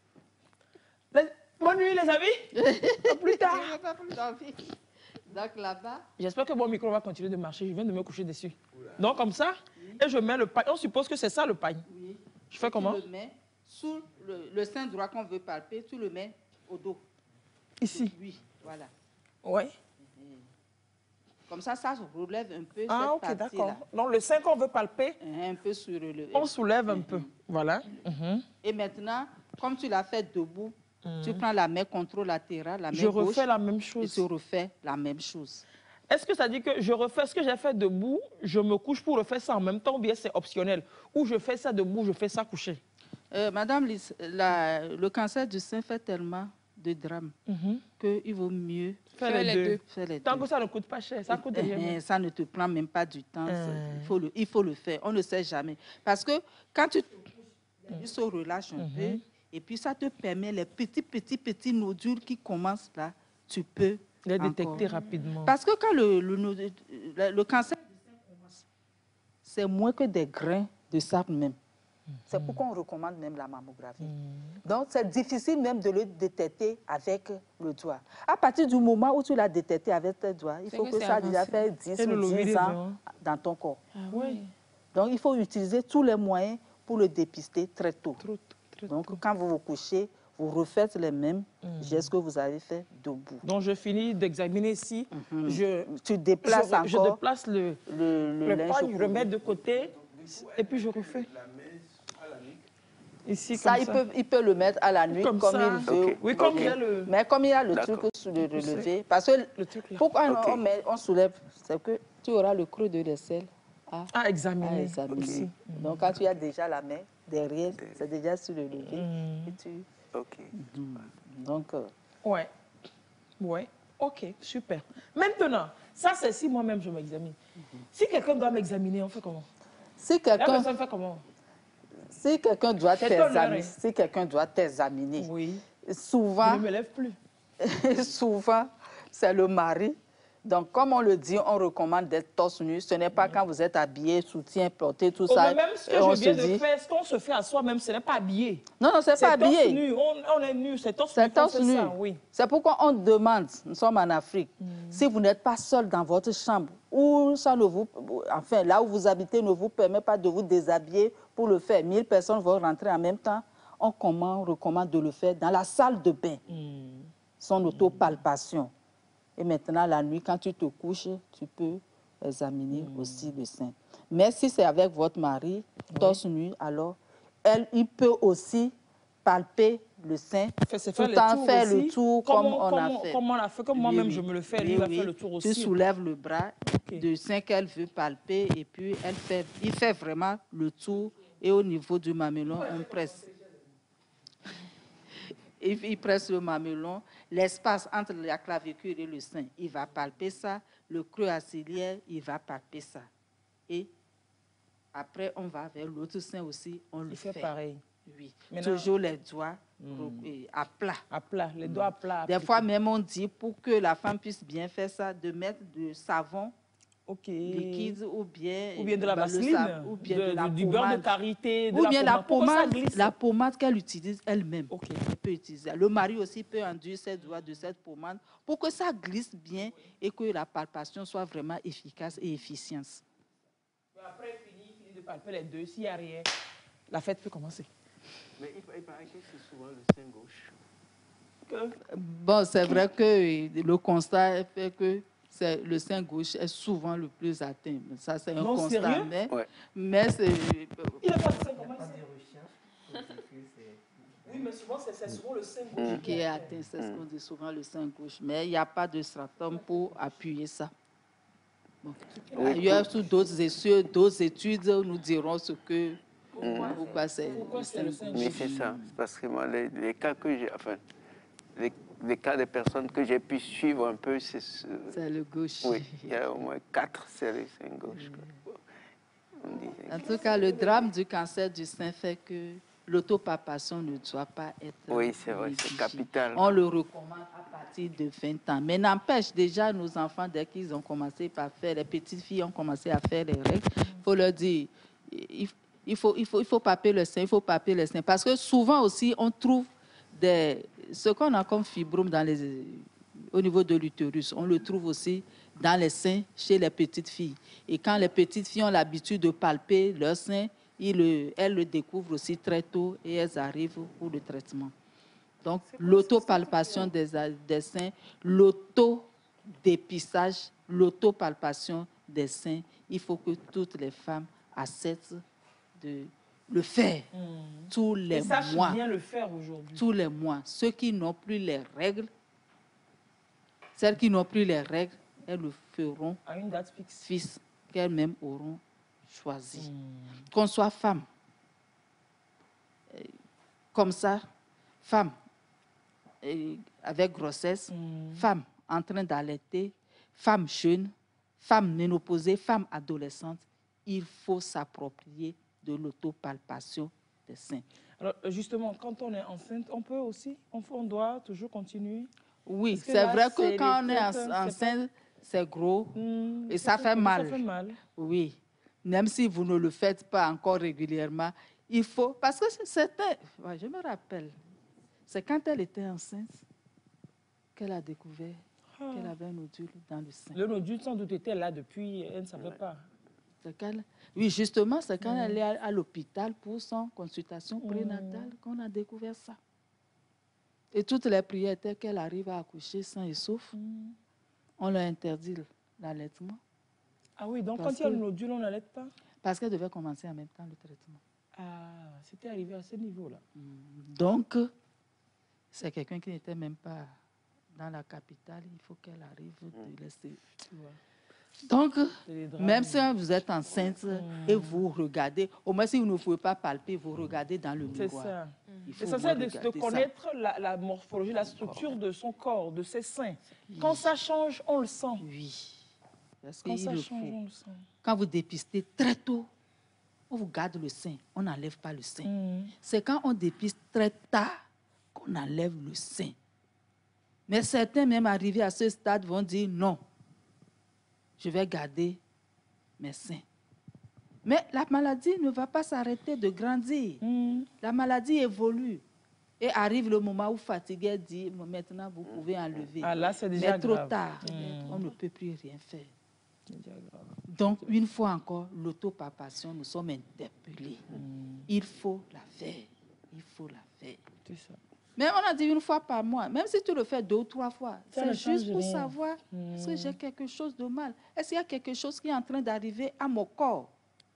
S1: Les- Bonne nuit, les amis. À plus tard.
S10: Il n'y a pas plus d'envie. Donc là-bas,
S1: J'espère que mon micro va continuer de marcher. Je viens de me coucher dessus. Donc, comme ça, et je mets le pagne. On suppose que c'est ça, le pagne.
S10: oui.
S1: Je fais comment?
S10: Tu le mets sous le, le sein droit qu'on veut palper, tu le mets au dos.
S1: Ici.
S10: Oui, voilà.
S1: Oui.
S10: Comme ça, ça relève un peu
S1: Ah, ok,
S10: cette
S1: d'accord.
S10: partie-là.
S1: Donc, le sein qu'on veut palper,
S10: Un peu sur le...
S1: on soulève un peu. Voilà. Mhm.
S10: Et maintenant, comme tu l'as fait debout,
S1: Mhm.
S10: tu prends la main contrôle-latérale, la main
S1: Je
S10: gauche,
S1: refais la même
S10: et
S1: chose.
S10: tu refais la même chose.
S1: Est-ce que ça dit que je refais ce que j'ai fait debout, je me couche pour refaire ça en même temps, ou bien c'est optionnel? Ou je fais ça debout, je fais ça couché?
S10: Euh, Madame Lys, la- le cancer du sein fait tellement de drames
S1: Mhm.
S10: qu'il vaut mieux
S1: Faire les deux.
S10: Faire les
S1: Tant
S10: deux.
S1: que ça ne coûte pas cher, ça coûte rien.
S10: Eh, ça ne te prend même pas du temps.
S1: Euh.
S10: c'est- Il, faut le, il faut le faire. On ne sait jamais. Parce que quand tu te couches, il se relâche un
S1: Mhm.
S10: peu. Et puis, ça te permet les petits, petits, petits nodules qui commencent là, tu peux
S1: Les
S10: encore.
S1: détecter rapidement.
S10: Parce que quand le, le, nodu- le- le cancer du sein commence, c'est moins que des grains de sable même. C'est pourquoi on recommande même la mammographie. Donc, c'est difficile même de le détecter avec le doigt. À partir du moment où tu l'as détecté avec tes doigts, il
S3: C'est
S10: faut
S3: que
S10: que,
S3: c'est
S10: ça a déjà
S3: avancé.
S10: fait dix
S1: Et le
S10: ou
S1: lobby
S10: dix
S1: des
S10: ans
S1: dents.
S10: dans ton corps.
S3: Ah oui.
S10: Donc, il faut utiliser tous les moyens pour le dépister très tôt.
S1: Trop, très
S10: Donc,
S1: tôt.
S10: quand vous vous couchez, vous refaites les mêmes gestes que vous avez fait debout.
S1: Donc, je finis d'examiner ici.
S10: Mhm.
S1: Je,
S10: Tu déplaces
S1: je, je
S10: encore
S1: déplace le,
S10: le, le
S1: le
S10: linge
S1: pagne, je
S10: couvert.
S1: remets de côté, et puis je refais. Ici,
S10: Ça,
S1: comme
S10: il
S1: ça.
S10: peut, il peut le mettre à la nuit
S1: Comme
S10: comme,
S1: ça.
S10: il veut.
S1: Ok. Oui, comme
S10: Ok.
S1: il y a le-
S10: Mais comme il y a le
S2: D'accord.
S10: truc sur le
S1: Je sais.
S10: relevé, parce que
S1: Le truc là.
S10: pourquoi
S2: Ok.
S10: on, met, on soulève, c'est que tu auras le creux de l'aisselle à,
S1: À
S10: à
S1: examiner.
S10: examiner.
S1: Ici.
S10: Donc, quand tu as déjà la main derrière, c'est déjà sur le levé.
S1: Mm.
S10: Et tu...
S2: Ok.
S10: Donc, euh,
S1: Ouais. Ouais. Ok, super. Maintenant, ça, c'est si moi-même je m'examine. Si quelqu'un doit m'examiner, on fait comment?
S10: si
S1: La
S10: quelqu'un
S1: personne fait comment?
S10: si quelqu'un doit
S1: C'est ton heure,
S10: t'examiner,
S1: hein.
S10: si quelqu'un doit t'examiner,
S1: Oui.
S10: souvent,
S1: Je ne me lève plus.
S10: souvent, c'est le mari. Donc, comme on le dit, on recommande d'être torse nu. Ce n'est pas quand vous êtes habillé, soutien, porté, tout
S1: Oh,
S10: ça.
S1: mais même ce que
S10: et on
S1: je viens
S10: se
S1: de
S10: dit-
S1: faire, ce qu'on se fait à soi-même, ce n'est pas habillé.
S10: Non, non, c'est pas
S1: torse
S10: habillé.
S1: nu. On, on est nu, c'est torse nu.
S10: C'est
S1: qu'on
S10: torse
S1: fait
S10: nu.
S1: ça, oui.
S10: C'est pourquoi on demande, nous sommes en Afrique, si vous n'êtes pas seul dans votre chambre, ou ça ne vous, enfin, là où vous habitez ne vous permet pas de vous déshabiller pour le faire, mille personnes vont rentrer en même temps, on commande, recommande de le faire dans la salle de bain, son autopalpation. Et maintenant, la nuit, quand tu te couches, tu peux examiner aussi le sein. Mais si c'est avec votre mari, torse nu, alors elle, il peut aussi palper le sein,
S1: Fait- c'est
S10: tout
S1: faire le
S10: en
S1: tour
S10: faire le
S1: aussi,
S10: tour
S1: comme
S10: comme,
S1: on-
S10: on,
S1: comme
S10: a
S1: on-
S10: fait.
S1: comme on l'a fait, comme moi-même, je me le fais, lui, il va faire le tour aussi.
S10: Tu soulèves le bras du sein qu'elle veut palper et puis elle fait, il fait vraiment le tour et au niveau du mamelon, on presse.
S12: il, il presse le mamelon, l'espace entre la clavicule et le sein, il va palper ça. Le creux axillaire, il va palper ça. Et après, on va vers l'autre sein aussi, on le
S1: Il
S12: fait.
S1: fait pareil.
S12: Oui.
S1: Maintenant-
S12: Toujours les doigts
S1: Hmm.
S12: et à plat.
S1: À plat, les doigts à plat.
S12: Des fois même, on dit, pour que la femme puisse bien faire ça, de mettre du savon liquide ou bien,
S1: Ou bien de la
S12: bah, le
S1: vaseline,
S12: sa- ou bien
S1: de-
S12: de la
S1: du- du beurre de
S12: pommade.
S1: karité, de
S12: ou
S1: la
S12: bien la
S1: pommade, pour que ça
S12: pommade,
S1: glisse.
S12: la pommade qu'elle utilise elle-même. Elle peut utiliser. Le mari aussi peut enduire ses doigts de cette pommade pour que ça glisse bien et que la palpation soit vraiment efficace et efficiente.
S1: Après, fini, fini de palper les deux. S'il n'y a rien, la fête peut commencer.
S2: Mais il, il paraît que c'est souvent le sein gauche.
S12: Bon, c'est vrai que le constat fait que c'est le sein gauche est souvent le plus atteint. Ça, c'est un
S1: Non,
S12: constat.
S1: sérieux?
S12: Mais,
S2: Ouais.
S12: mais c'est...
S1: Il n'a pas de sein comment il sait? Oui, mais souvent, c'est c'est souvent le sein gauche
S12: qui est atteint, c'est ce qu'on dit souvent le sein gauche. Mais il n'y a pas de stratum pour appuyer ça. Bon.
S2: Oui,
S12: Ailleurs,
S2: pour-
S12: sous d'autres études, d'autres études, nous dirons ce que...
S2: Mm.
S12: Pourquoi c'est
S1: Pourquoi
S12: le
S1: c'est
S12: sein
S1: le sein
S12: gauche.
S2: Oui, c'est ça. Parce que moi, les, les cas que j'ai, enfin, les, les cas des personnes que j'ai pu suivre un peu, c'est ce-
S12: C'est le gauche.
S2: Oui, il y a au moins quatre, c'est le sein gauche. quoi. On disait.
S12: En tout cas, le drame du cancer du sein fait que l'autopalpation ne doit pas être...
S2: Oui, c'est vrai, c'est
S12: négligée.
S2: capital.
S12: On le recommande à partir de vingt ans. Mais n'empêche, déjà, nos enfants, dès qu'ils ont commencé par faire, les petites filles ont commencé à faire les règles, il faut leur dire, il, il faut, il faut, il faut palper le sein, il faut palper le sein. Parce que souvent aussi, on trouve des, ce qu'on a comme fibrome dans les, au niveau de l'utérus, on le trouve aussi dans les seins chez les petites filles. Et quand les petites filles ont l'habitude de palper leur sein, ils le, elles le découvrent aussi très tôt et elles arrivent pour le traitement. Donc, l'autopalpation des, des seins, l'autodépistage, l'autopalpation des seins, il faut que toutes les femmes acceptent de le faire tous les
S1: Et sache
S12: mois.
S1: bien le faire aujourd'hui.
S12: Tous les mois. Ceux qui n'ont plus les règles, celles qui n'ont plus les règles, elles le feront
S1: à une date fixe,
S12: fixe qu'elles-mêmes auront choisi. Qu'on soit femme, euh, comme ça, femme euh, avec grossesse, femme en train d'allaiter, femme jeune, femme ménopausée, femme adolescente, il faut s'approprier de l'autopalpation des seins.
S1: Alors, justement, quand on est enceinte, on peut aussi, on, on doit toujours continuer.
S12: Oui,
S1: Parce que
S12: c'est
S1: là,
S12: vrai
S1: c'est
S12: que quand on
S1: les
S12: est
S1: têtes,
S12: en-
S1: c'est
S12: enceinte, c'est gros et
S1: ça
S12: ça
S1: fait-
S12: fait
S1: ça
S12: mal.
S1: fait mal.
S12: Oui, même si vous ne le faites pas encore régulièrement, il faut... Parce que c'était... Ouais, je me rappelle, c'est quand elle était enceinte qu'elle a découvert
S1: Ah.
S12: qu'elle avait un nodule dans le sein.
S1: Le nodule, sans doute, était là depuis, elle ne savait pas.
S12: C'est quand- Oui, justement, c'est quand
S1: Mm.
S12: elle est à, à l'hôpital pour son consultation
S1: Mm.
S12: prénatale qu'on a découvert ça. Et toutes les prières étaient qu'elle arrive à accoucher sain et sauf. On leur interdit l'allaitement.
S1: Ah oui, donc
S12: Parce
S1: quand il y a le
S12: que-
S1: nodule, on n'allait pas.
S12: Parce qu'elle devait commencer en même temps le traitement.
S1: Ah, c'était arrivé à ce niveau-là.
S12: Donc, c'est quelqu'un qui n'était même pas dans la capitale. Il faut qu'elle arrive de laisser. Donc,
S1: C'est des drames.
S12: même si vous êtes enceinte et vous regardez, au moins si vous ne pouvez pas palper, vous regardez dans le
S1: C'est
S12: miroir.
S1: ça.
S12: Il faut
S1: L'essentiel,
S12: au moins
S1: de, de
S12: regarder ça.
S1: connaître la, la morphologie, la structure de son corps, de ses seins. Quand ça change, on le sent.
S12: Oui. Parce
S1: Quand
S12: qu'il
S1: ça
S12: le
S1: change,
S12: faut.
S1: on le sent.
S12: Quand vous dépistez très tôt, on vous garde le sein, on n'enlève pas le sein. C'est quand on dépiste très tard qu'on enlève le sein. Mais certains, même arrivés à ce stade, vont dire non, je vais garder mes seins. Mais la maladie ne va pas s'arrêter de grandir. La maladie évolue. Et arrive le moment où fatigué dit, maintenant vous pouvez enlever.
S1: Ah, là, c'est déjà
S12: Mais trop
S1: grave.
S12: tard,
S1: Mm.
S12: on ne peut plus rien faire.
S1: C'est déjà grave.
S12: Donc, une fois encore, l'autopalpation, nous sommes interpellés. Il faut la faire. Il faut la faire.
S1: C'est ça.
S12: Mais on a dit une fois par mois. Même si tu le fais deux ou trois fois,
S1: Ça ne
S12: c'est juste
S1: change
S12: pour
S1: rien.
S12: savoir est-ce que j'ai quelque chose de mal. Est-ce qu'il y a quelque chose qui est en train d'arriver à mon corps?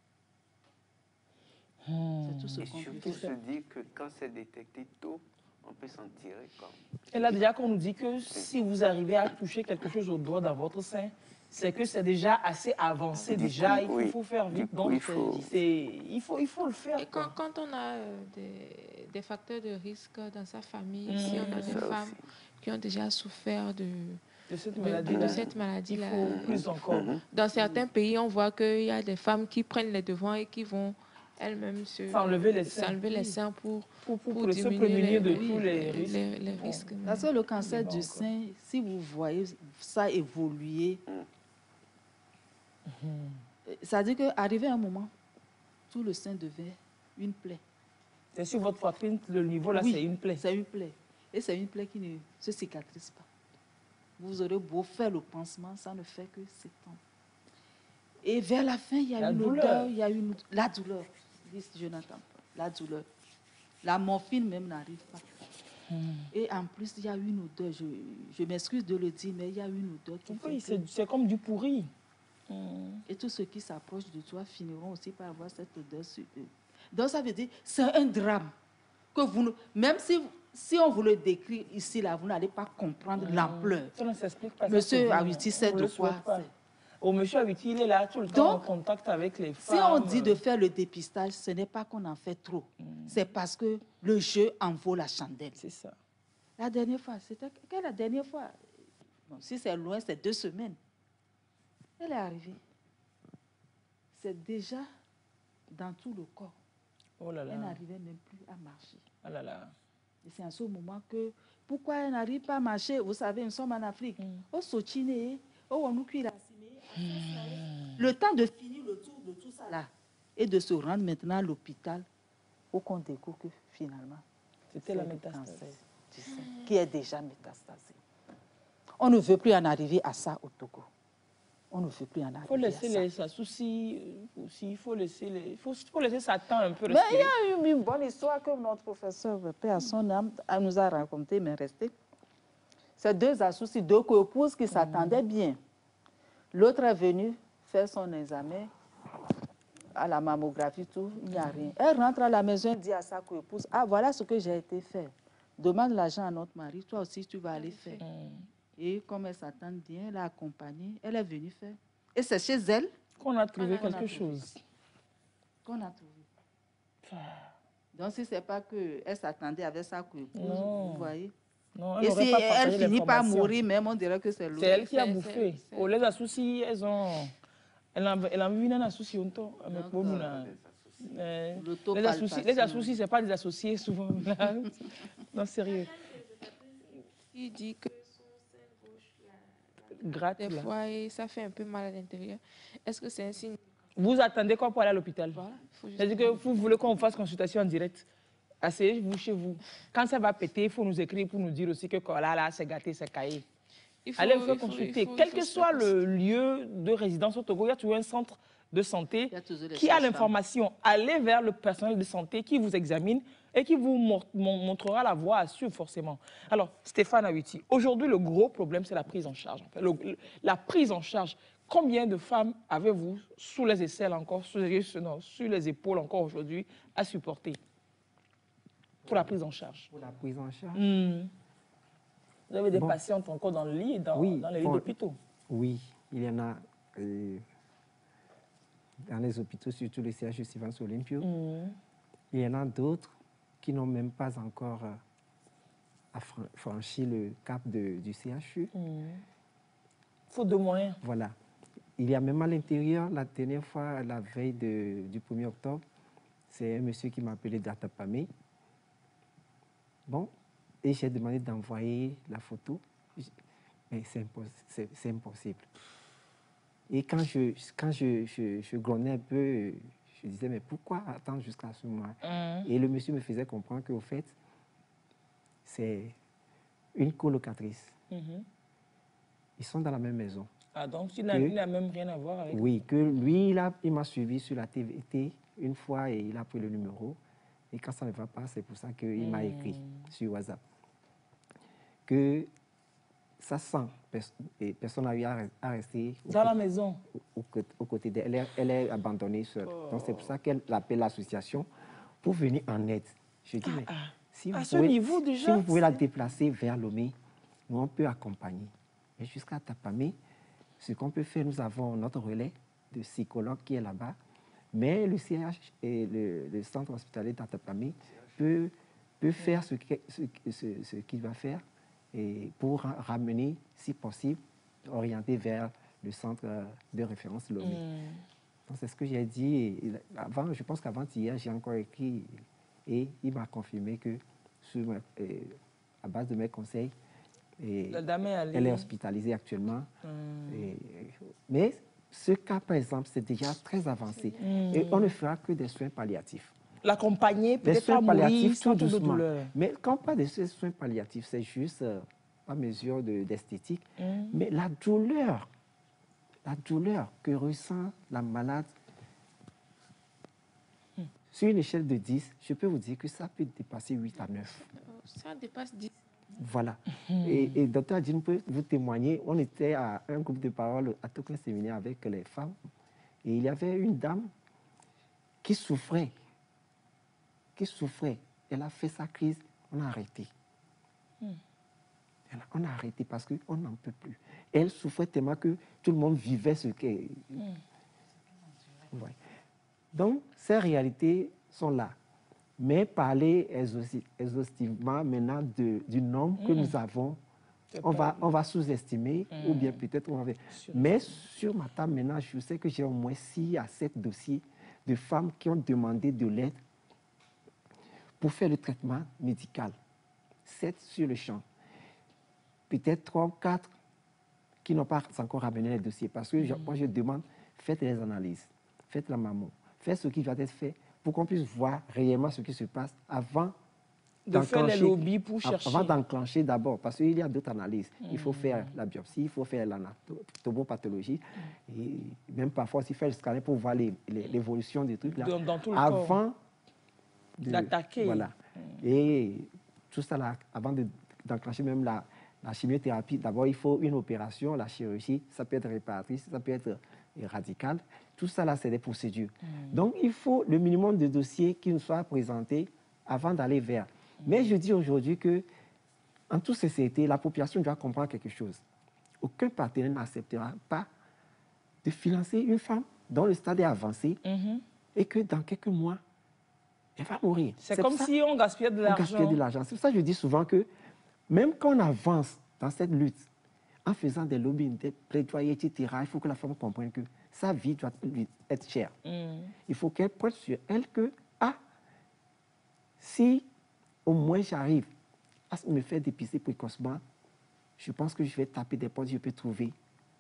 S12: C'est tout ce
S2: Et
S12: qu'on
S2: surtout
S12: peut
S2: se
S12: faire.
S2: dire que quand c'est détecté tôt, on peut s'en tirer. Comme.
S1: Et là, déjà, qu'on nous dit que si vous arrivez à toucher quelque chose au doigt dans votre sein, c'est que c'est déjà assez avancé.
S2: Du
S1: Déjà,
S2: coup,
S1: il faut,
S2: oui.
S1: faut faire
S2: Du
S1: vite.
S2: coup,
S1: Donc,
S2: il faut-
S1: c'est- il faut, il faut le faire.
S3: Et quand, quand on a euh, des, des facteurs de risque dans sa famille.
S1: Mmh.
S3: Si on a des
S1: Ça
S3: femmes
S1: aussi.
S3: qui ont déjà souffert de,
S1: De cette
S3: de-
S1: maladie.
S3: de cette maladie-là.
S1: Il faut plus encore.
S3: Dans certains pays, on voit qu'il y a des femmes qui prennent les devants et qui vont elles-mêmes se
S1: S'enlever les seins.
S3: s'enlever les
S1: Oui.
S3: seins pour,
S1: Pour, pour,
S3: pour
S1: pour se
S3: diminuer
S1: prémunir de
S3: les,
S1: tous les
S3: les-
S1: risques.
S3: les- les
S1: Bon.
S3: risques.
S10: Parce que le cancer
S1: Bon,
S10: du
S1: encore.
S10: sein, si vous voyez ça évoluer, ça veut dire qu'arrivé à un moment, tout le sein devait une plaie.
S1: C'est sur votre poitrine, le niveau là,
S10: Oui,
S1: c'est une plaie.
S10: C'est une plaie. Et c'est une plaie qui ne se cicatrise pas. Vous aurez beau faire le pansement, ça ne fait que s'étendre. Et vers la fin, il y a
S1: La
S10: une
S1: douleur.
S10: odeur, il y a une la douleur. Dit Jonathan, la douleur. La morphine même n'arrive pas. Et en plus, il y a une odeur, je, je m'excuse de le dire, mais il y a une odeur qui
S1: Oui,
S10: fait que-
S1: c'est c'est comme du pourri.
S10: Et tous ceux qui s'approchent de toi finiront aussi par avoir cette odeur sur eux. Donc ça veut dire, c'est un drame. Que vous, ne- même si, si on vous le décrit ici, là, vous n'allez pas comprendre l'ampleur.
S1: Ça ne s'explique pas. ça,
S10: Monsieur
S1: c'est vrai.
S10: Awiti sait
S1: On
S10: de
S1: le
S10: quoi
S1: souhaite pas.
S10: c'est.
S1: Oh, monsieur Awiti, il est là tout le temps en
S10: Donc,
S1: contact avec les
S10: Si
S1: femmes.
S10: on dit de faire le dépistage, ce n'est pas qu'on en fait trop. C'est parce que le jeu en vaut la chandelle.
S1: C'est ça.
S10: La dernière fois, c'était quelle la dernière fois? Bon, si c'est loin, c'est deux semaines. Elle est arrivée. C'est déjà dans tout le corps.
S1: Oh là là.
S10: Elle n'arrivait même plus à marcher.
S1: Ah là là.
S10: Et c'est en ce moment que, pourquoi elle n'arrive pas à marcher? Vous savez, nous sommes en Afrique. Au Sochine, au Wanoukuila, le temps de finir le tour de tout ça là et de se rendre maintenant à l'hôpital, au qu'on découvre que finalement,
S1: C'était la
S10: c'est le
S1: métastase.
S10: cancer du sein qui est déjà métastasé. On ne veut plus en arriver à ça au Togo. On ne veut plus en arriver
S1: Il faut laisser
S10: à ça.
S1: les soucis euh, aussi. Il faut laisser les. Il faut, faut laisser Satan un peu
S10: Mais il
S1: respirer.
S10: y a eu une bonne histoire que notre professeur, paix à son âme, elle nous a raconté, mais resté. C'est deux associés, deux co-épouses qui s'attendaient bien. L'autre est venue faire son examen à la mammographie, tout, il n'y a rien. Elle rentre à la maison, elle dit à sa co-épouse, ah, voilà ce que j'ai été faire. Demande l'argent à notre mari, toi aussi tu vas aller faire. Et comme elle s'attend bien, elle a accompagné, elle est venue faire. Et c'est chez elle
S1: qu'on a trouvé
S10: qu'on a
S1: quelque
S10: trouvé.
S1: chose.
S10: Qu'on a trouvé. Donc, si ce n'est pas qu'elle s'attendait avec sa co-épouse,
S1: Non.
S10: vous voyez.
S1: Non, elle
S10: Et
S1: n'aurait
S10: si
S1: pas
S10: elle
S1: partagé
S10: finit par
S1: l'information.
S10: mourir, même on dirait que c'est l'autre.
S1: C'est elle qui a bouffé. Oh, les associés, elles ont. Elle a, elle a vu un associé longtemps. Mais pour nous, là, euh, les associés, les associés, ce n'est pas des associés souvent. Là. Non, sérieux.
S3: Il dit que
S1: Gratte,
S3: des
S1: là.
S3: fois, et ça fait un peu mal à l'intérieur. Est-ce que c'est un signe?
S1: Vous attendez quoi pour aller à l'hôpital?
S3: faut juste-
S1: C'est-à-dire que vous voulez qu'on fasse consultation en direct. Asseyez-vous chez vous. Quand ça va péter, il faut nous écrire pour nous dire aussi que là, là, c'est gâté, c'est caillé.
S3: Il faut-
S1: Allez vous
S3: il
S1: faire
S3: faut-
S1: consulter.
S3: il faut-
S1: Quel
S3: il faut
S1: que
S3: se
S1: soit
S3: faire
S1: le lieu de résidence au Togo, il y a toujours un centre de santé
S10: toujours des
S1: qui a
S10: sages-femmes.
S1: l'information. Allez vers le personnel de santé qui vous examine et qui vous mon- mon- montrera la voie à suivre forcément. Alors, Stéphane Awiti, aujourd'hui, le gros problème, c'est la prise en charge. En fait. Le- le- la prise en charge. Combien de femmes avez-vous sous les aisselles encore, sous les, non, sur les épaules encore aujourd'hui à supporter pour la prise en charge?
S9: Pour la prise en charge.
S1: Hmm. Vous avez des
S9: Bon.
S1: patientes encore dans le lit, dans,
S9: Oui,
S1: dans les lits
S9: bon,
S1: d'hôpitaux?
S9: Oui, il y en a euh, dans les hôpitaux, surtout le C H U Sylvanus Olympio. Il y en a d'autres qui n'ont même pas encore euh, affran- franchi le cap de- du C H U.
S1: Faute de moyens.
S9: Voilà. Il y a même à l'intérieur, la dernière fois, la veille de- du premier octobre, c'est un monsieur qui m'a appelé d'Atapamé. Bon, et j'ai demandé d'envoyer la photo, mais c'est impos- c'est- c'est impossible. Et quand je, quand je, je, je grognais un peu, je disais, mais pourquoi attendre jusqu'à ce moment?
S1: Mhm.
S9: Et le monsieur me faisait comprendre qu'au fait, c'est une colocatrice.
S1: Mhm.
S9: Ils sont dans la même maison.
S1: Ah, donc il n'a
S9: Que-
S1: il n'a même rien à voir avec...
S9: Oui, que lui, il a- il m'a suivi sur la T V T une fois et il a pris le numéro. Et quand ça ne va pas, c'est pour ça qu'il m'a écrit sur WhatsApp. Que ça sent, pers- et personne n'a eu à, re- à rester au
S1: Dans la
S9: côté-
S1: maison.
S9: au, côté- au côté d'elle. Elle est, elle est abandonnée seule. Donc c'est pour ça qu'elle appelle l'association pour venir en aide. Je dis, mais si,
S1: à
S9: vous
S1: ce
S9: pouvez,
S1: niveau,
S9: si
S1: déjà,
S9: vous pouvez la
S1: c'est-
S9: déplacer vers Lomé, nous on peut accompagner. Mais jusqu'à Tapamé, ce qu'on peut faire, nous avons notre relais de psychologue qui est là-bas. Mais le C H et le, le centre hospitalier d'Atapamé peut peut faire ce qu'il ce, ce, ce qu'il va faire et pour ramener, si possible, orienter vers le centre de référence Lomé. Mm. C'est ce que j'ai dit. Et avant, je pense qu'avant-hier, j'ai encore écrit et il m'a confirmé que, sur ma, et, à base de mes conseils, et
S1: La dame est allée.
S9: elle est hospitalisée actuellement. Mm. Et, mais ce cas, par exemple, c'est déjà très avancé. Mm. Et on ne fera que des soins palliatifs.
S1: L'accompagner, peut-être pas mourir sans de douleur.
S9: Mais quand on parle de ces soins palliatifs, c'est juste euh, pas mesure d'esthétique. De, mm. Mais la douleur, la douleur que ressent la malade, mm. sur une échelle de dix, je peux vous dire que ça peut dépasser huit à neuf.
S3: Ça dépasse dix.
S9: Voilà. Mm. Et, et docteur Adjine peut vous témoigner, on était à un groupe de parole à Tokin Séminaire avec les femmes, et il y avait une dame qui souffrait. qui souffrait. Elle a fait sa crise, on a arrêté. Mm. Elle, on a arrêté parce qu'on n'en peut plus. Elle souffrait tellement que tout le monde vivait ce qu'elle... Mm. Ouais. Donc, ces réalités sont là. Mais parler exhaustivement maintenant de, du nombre mm. que nous avons, on va, on va sous-estimer mm. ou bien peut-être on va... Mais sur ma table maintenant, je sais que j'ai au moins six à sept dossiers de femmes qui ont demandé de l'aide pour faire le traitement médical. Sept sur le champ. Peut-être trois ou quatre qui n'ont pas encore ramené les dossiers. Parce que je, moi, je demande, faites les analyses, faites la maman, faites ce qui va être fait pour qu'on puisse voir réellement ce qui se passe avant
S1: de faire les lobbies pour chercher.
S9: Avant d'enclencher d'abord, parce qu'il y a d'autres analyses. Mmh. Il faut faire la biopsie, il faut faire l'anatomopathologie, mmh. et même parfois aussi faire le scanner pour voir l'évolution des trucs là.
S1: Dans, dans tout le
S9: avant
S1: corps.
S9: De,
S1: d'attaquer.
S9: Voilà. Mmh. Et tout ça, là, avant d'enclencher de, même la, la chimiothérapie, d'abord, il faut une opération, la chirurgie, ça peut être réparatrice, ça peut être radicale. Tout ça, là, c'est des procédures. Mmh. Donc, il faut le minimum de dossiers qui nous soient présentés avant d'aller vers. Mmh. Mais je dis aujourd'hui que, en toute sincérité, la population doit comprendre quelque chose. Aucun partenaire n'acceptera pas de financer une femme dont le stade est avancé mmh. et que dans quelques mois, elle va mourir.
S1: C'est comme ça, si on gaspillait de l'argent. On gaspillait
S9: de l'argent. C'est pour ça que je dis souvent que même quand on avance dans cette lutte, en faisant des lobbies, des plaidoyers, et cetera, il faut que la femme comprenne que sa vie doit lui être chère. Mm. Il faut qu'elle pointe sur elle que, ah, si au moins j'arrive à me faire dépister précocement, je pense que je vais taper des portes, je peux trouver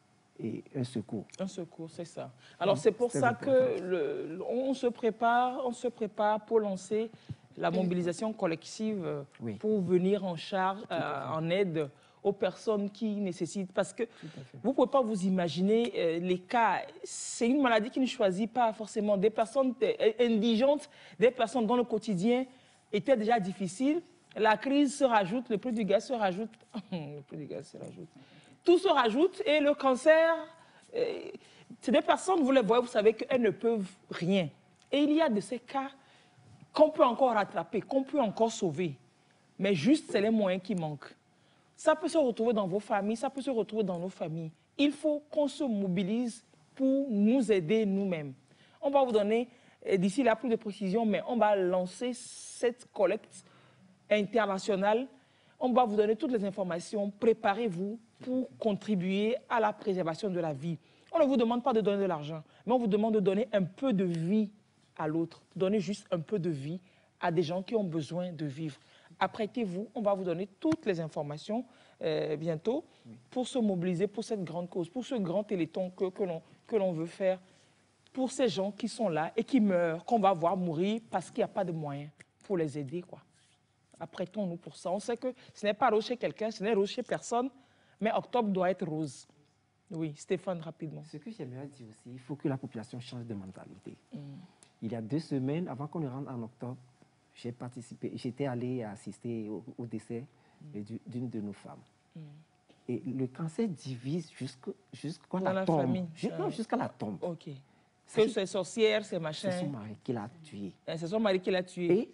S9: et un secours.
S1: Un secours, c'est ça. Alors, c'est pour ça important. que le, on, se prépare, on se prépare pour lancer la mobilisation collective oui. pour venir en charge, euh, en aide aux personnes qui nécessitent. Parce que vous ne pouvez pas vous imaginer euh, les cas. C'est une maladie qui ne choisit pas forcément des personnes indigentes, des personnes dont le quotidien était déjà difficile. La crise se rajoute, le prix du gaz se rajoute. le prix du gaz se rajoute. Tout se rajoute et le cancer, euh, c'est des personnes, vous les voyez, vous savez qu'elles ne peuvent rien. Et il y a de ces cas qu'on peut encore rattraper, qu'on peut encore sauver. Mais juste, c'est les moyens qui manquent. Ça peut se retrouver dans vos familles, ça peut se retrouver dans nos familles. Il faut qu'on se mobilise pour nous aider nous-mêmes. On va vous donner, d'ici là, plus de précision, mais on va lancer cette collecte internationale. On va vous donner toutes les informations. Préparez-vous pour contribuer à la préservation de la vie. On ne vous demande pas de donner de l'argent, mais on vous demande de donner un peu de vie à l'autre. Donner juste un peu de vie à des gens qui ont besoin de vivre. Apprêtez-vous, on va vous donner toutes les informations euh, bientôt pour se mobiliser pour cette grande cause, pour ce grand téléthon que, que l'on veut faire, pour ces gens qui sont là et qui meurent, qu'on va voir mourir parce qu'il n'y a pas de moyens pour les aider, quoi. Apprêtons-nous pour ça. On sait que ce n'est pas rose chez quelqu'un, ce n'est rose chez personne, mais octobre doit être rose. Oui, Stéphane, rapidement.
S9: Ce que j'aimerais dire aussi, il faut que la population change de mentalité. Mm. Il y a deux semaines, avant qu'on ne rentre en octobre, j'ai participé, j'étais allé assister au, au décès mm. d'une de nos femmes. Mm. Et le cancer divise jusqu'à jusqu'à la, la tombe. Jusqu'à la tombe.
S1: Ok. C'est ses sorcières, ses machins.
S9: C'est son mari qui l'a tué.
S1: C'est son mari qui l'a tué.
S9: Et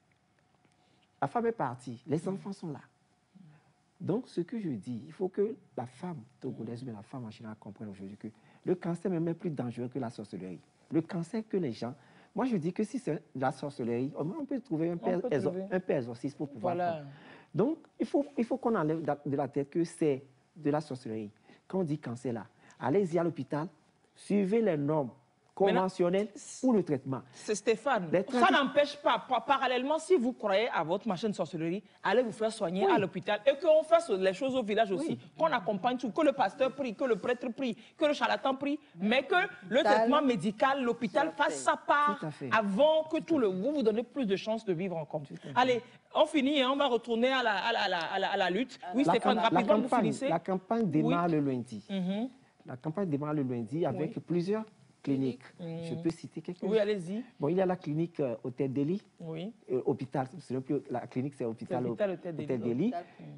S9: la femme est partie, les enfants sont là. Donc, ce que je dis, il faut que la femme togolaise, mais la femme en général comprenne aujourd'hui que le cancer même est plus dangereux que la sorcellerie. Le cancer que les gens, Moi, je dis que si c'est la sorcellerie, on peut trouver un père,
S1: peut
S9: exor
S1: trouver.
S9: un père exorciste pour pouvoir...
S1: Voilà.
S9: Prendre. Donc, il faut, il faut qu'on enlève de la tête que c'est de la sorcellerie. Quand on dit cancer là, allez-y à l'hôpital, suivez les normes conventionnelles pour le traitement.
S1: C'est Stéphane. Ça n'empêche pas, parallèlement, si vous croyez à votre machine de sorcellerie, allez vous faire soigner oui. à l'hôpital et qu'on fasse les choses au village aussi, oui. qu'on accompagne tout, que le pasteur prie, que le prêtre prie, que le charlatan prie, mais que le traitement médical, l'hôpital fasse sa part avant que tout le... Vous vous donnez plus de chances de vivre encore. Allez, on finit et on va retourner à la, à la, à la, à la, à la lutte. Oui,
S9: la
S1: Stéphane, rapidement,
S9: campagne,
S1: vous finissez.
S9: La campagne démarre
S1: oui.
S9: le lundi.
S1: Mm-hmm.
S9: La campagne démarre le lundi avec oui. plusieurs cliniques. Mmh. Je peux citer quelques
S1: Oui, allez-y.
S9: Bon, il y a la clinique euh, Hôtel Delhi.
S1: Oui.
S9: Euh, hôpital, plus, la clinique c'est Hôpital,
S1: hôpital Hôtel
S9: Delhi.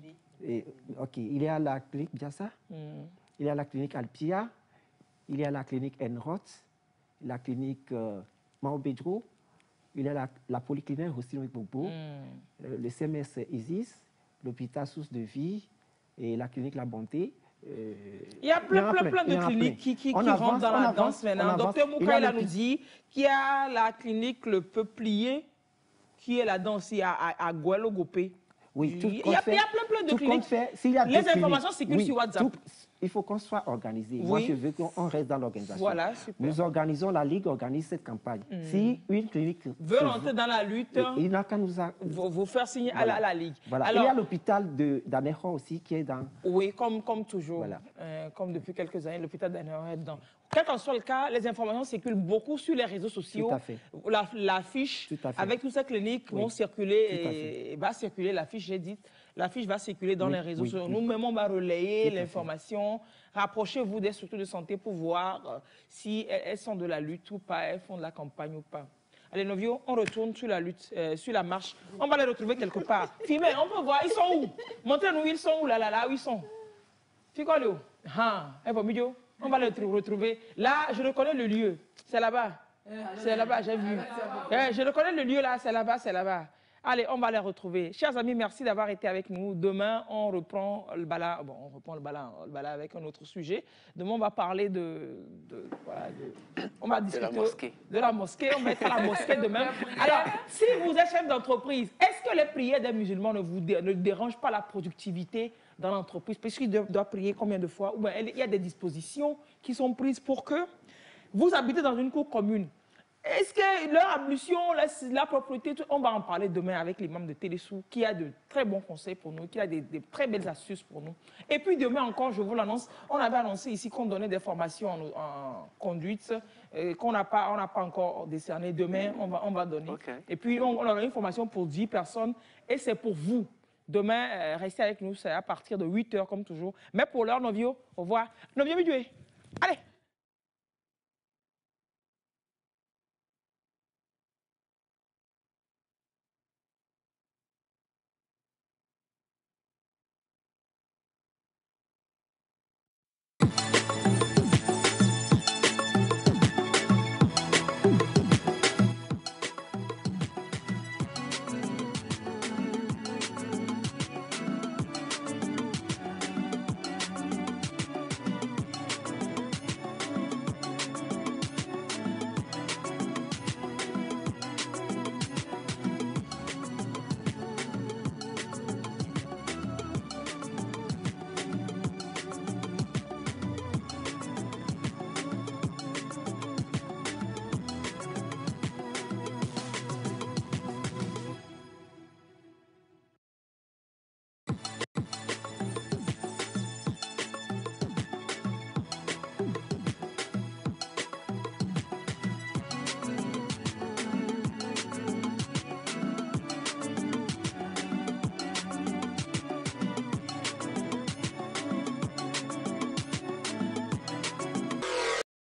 S9: Et, ok, il y a la clinique Biassa. Mmh. Il y a la clinique Alpia. Il y a la clinique Enrot. La clinique euh, Mao Bedro. Il y a la, la polyclinique Rostino Bobo. Mmh. Euh, le C M S Isis. L'hôpital Source de Vie. Et la clinique La Bonté. Euh,
S1: il y a plein, plein, plein de cliniques qui, qui, qui avance, rentrent dans la danse maintenant. Docteur Moukaïla nous dit qu'il y a la clinique Le Peuplier, qui est la danse à, à, à Guelo-Gopé.
S9: Oui, tout
S1: il, y a,
S9: fait,
S1: il y a plein, plein de cliniques.
S9: Fait, y a
S1: Les informations circulent
S9: oui,
S1: sur WhatsApp.
S9: Tout, il faut qu'on soit organisé. Oui. Moi, je veux qu'on reste dans l'organisation.
S1: Voilà, super.
S9: Nous organisons, la Ligue organise cette campagne. Mmh. Si une clinique
S1: veut rentrer dans la lutte,
S9: il n'a qu'à nous a...
S1: vous, vous faire signer voilà. à, la, à la Ligue.
S9: Voilà. Alors, il y a l'hôpital d'Anéron aussi qui est dans...
S1: Oui, comme, comme toujours.
S9: Voilà.
S1: Euh, comme depuis quelques années, l'hôpital d'Anéron est dedans. Quel qu'en soit le cas, les informations circulent beaucoup sur les réseaux sociaux.
S9: Tout à fait.
S1: La, la fiche avec toutes ces cliniques oui. vont circuler et va circuler, la fiche, j'ai dit, la fiche va circuler dans oui, les réseaux oui, sociaux. Oui. Nous-mêmes, on va relayer l'information. Rapprochez-vous des structures de santé pour voir euh, si elles, elles sont de la lutte ou pas, elles font de la campagne ou pas. Allez, Novio, on retourne sur la lutte, euh, sur la marche. On va les retrouver quelque part. Fimé, on peut voir, ils sont où? Montrez-nous, ils sont où, là, là, là, où ils sont? Ficolio. Ah, un peu mieux. On va les retrouver. Là, je reconnais le lieu. C'est là-bas. C'est là-bas, j'ai vu. Eh, je reconnais le lieu là, c'est là-bas, c'est là-bas. Allez, on va les retrouver. Chers amis, merci d'avoir été avec nous. Demain, on reprend le bala. Bon, on reprend le bala, le bala avec un autre sujet. Demain, on va parler de... de, voilà, de on va discuter
S2: de la mosquée.
S1: De la mosquée. On va être à la mosquée demain. Alors, si vous êtes chef d'entreprise, est-ce que les prières des musulmans ne vous dé, ne dérangent pas la productivité dans l'entreprise? Parce qu'ils doivent, doivent prier combien de fois? Ou bien, il y a des dispositions qui sont prises pour que vous habitez dans une cour commune. Est-ce que leur ablution, la, la propriété, on va en parler demain avec l'imam de Télésou, qui a de très bons conseils pour nous, qui a des, des très belles astuces pour nous. Et puis demain encore, je vous l'annonce, on avait annoncé ici qu'on donnait des formations en, en conduite, euh, qu'on n'a pas, on n'a pas encore décerné. Demain, on va, on va donner. Okay. Et puis on, on aura une formation pour dix personnes, et c'est pour vous. Demain, euh, restez avec nous, c'est à partir de huit heures comme toujours. Mais pour l'heure, Novio, au revoir. Novio Midoué, allez!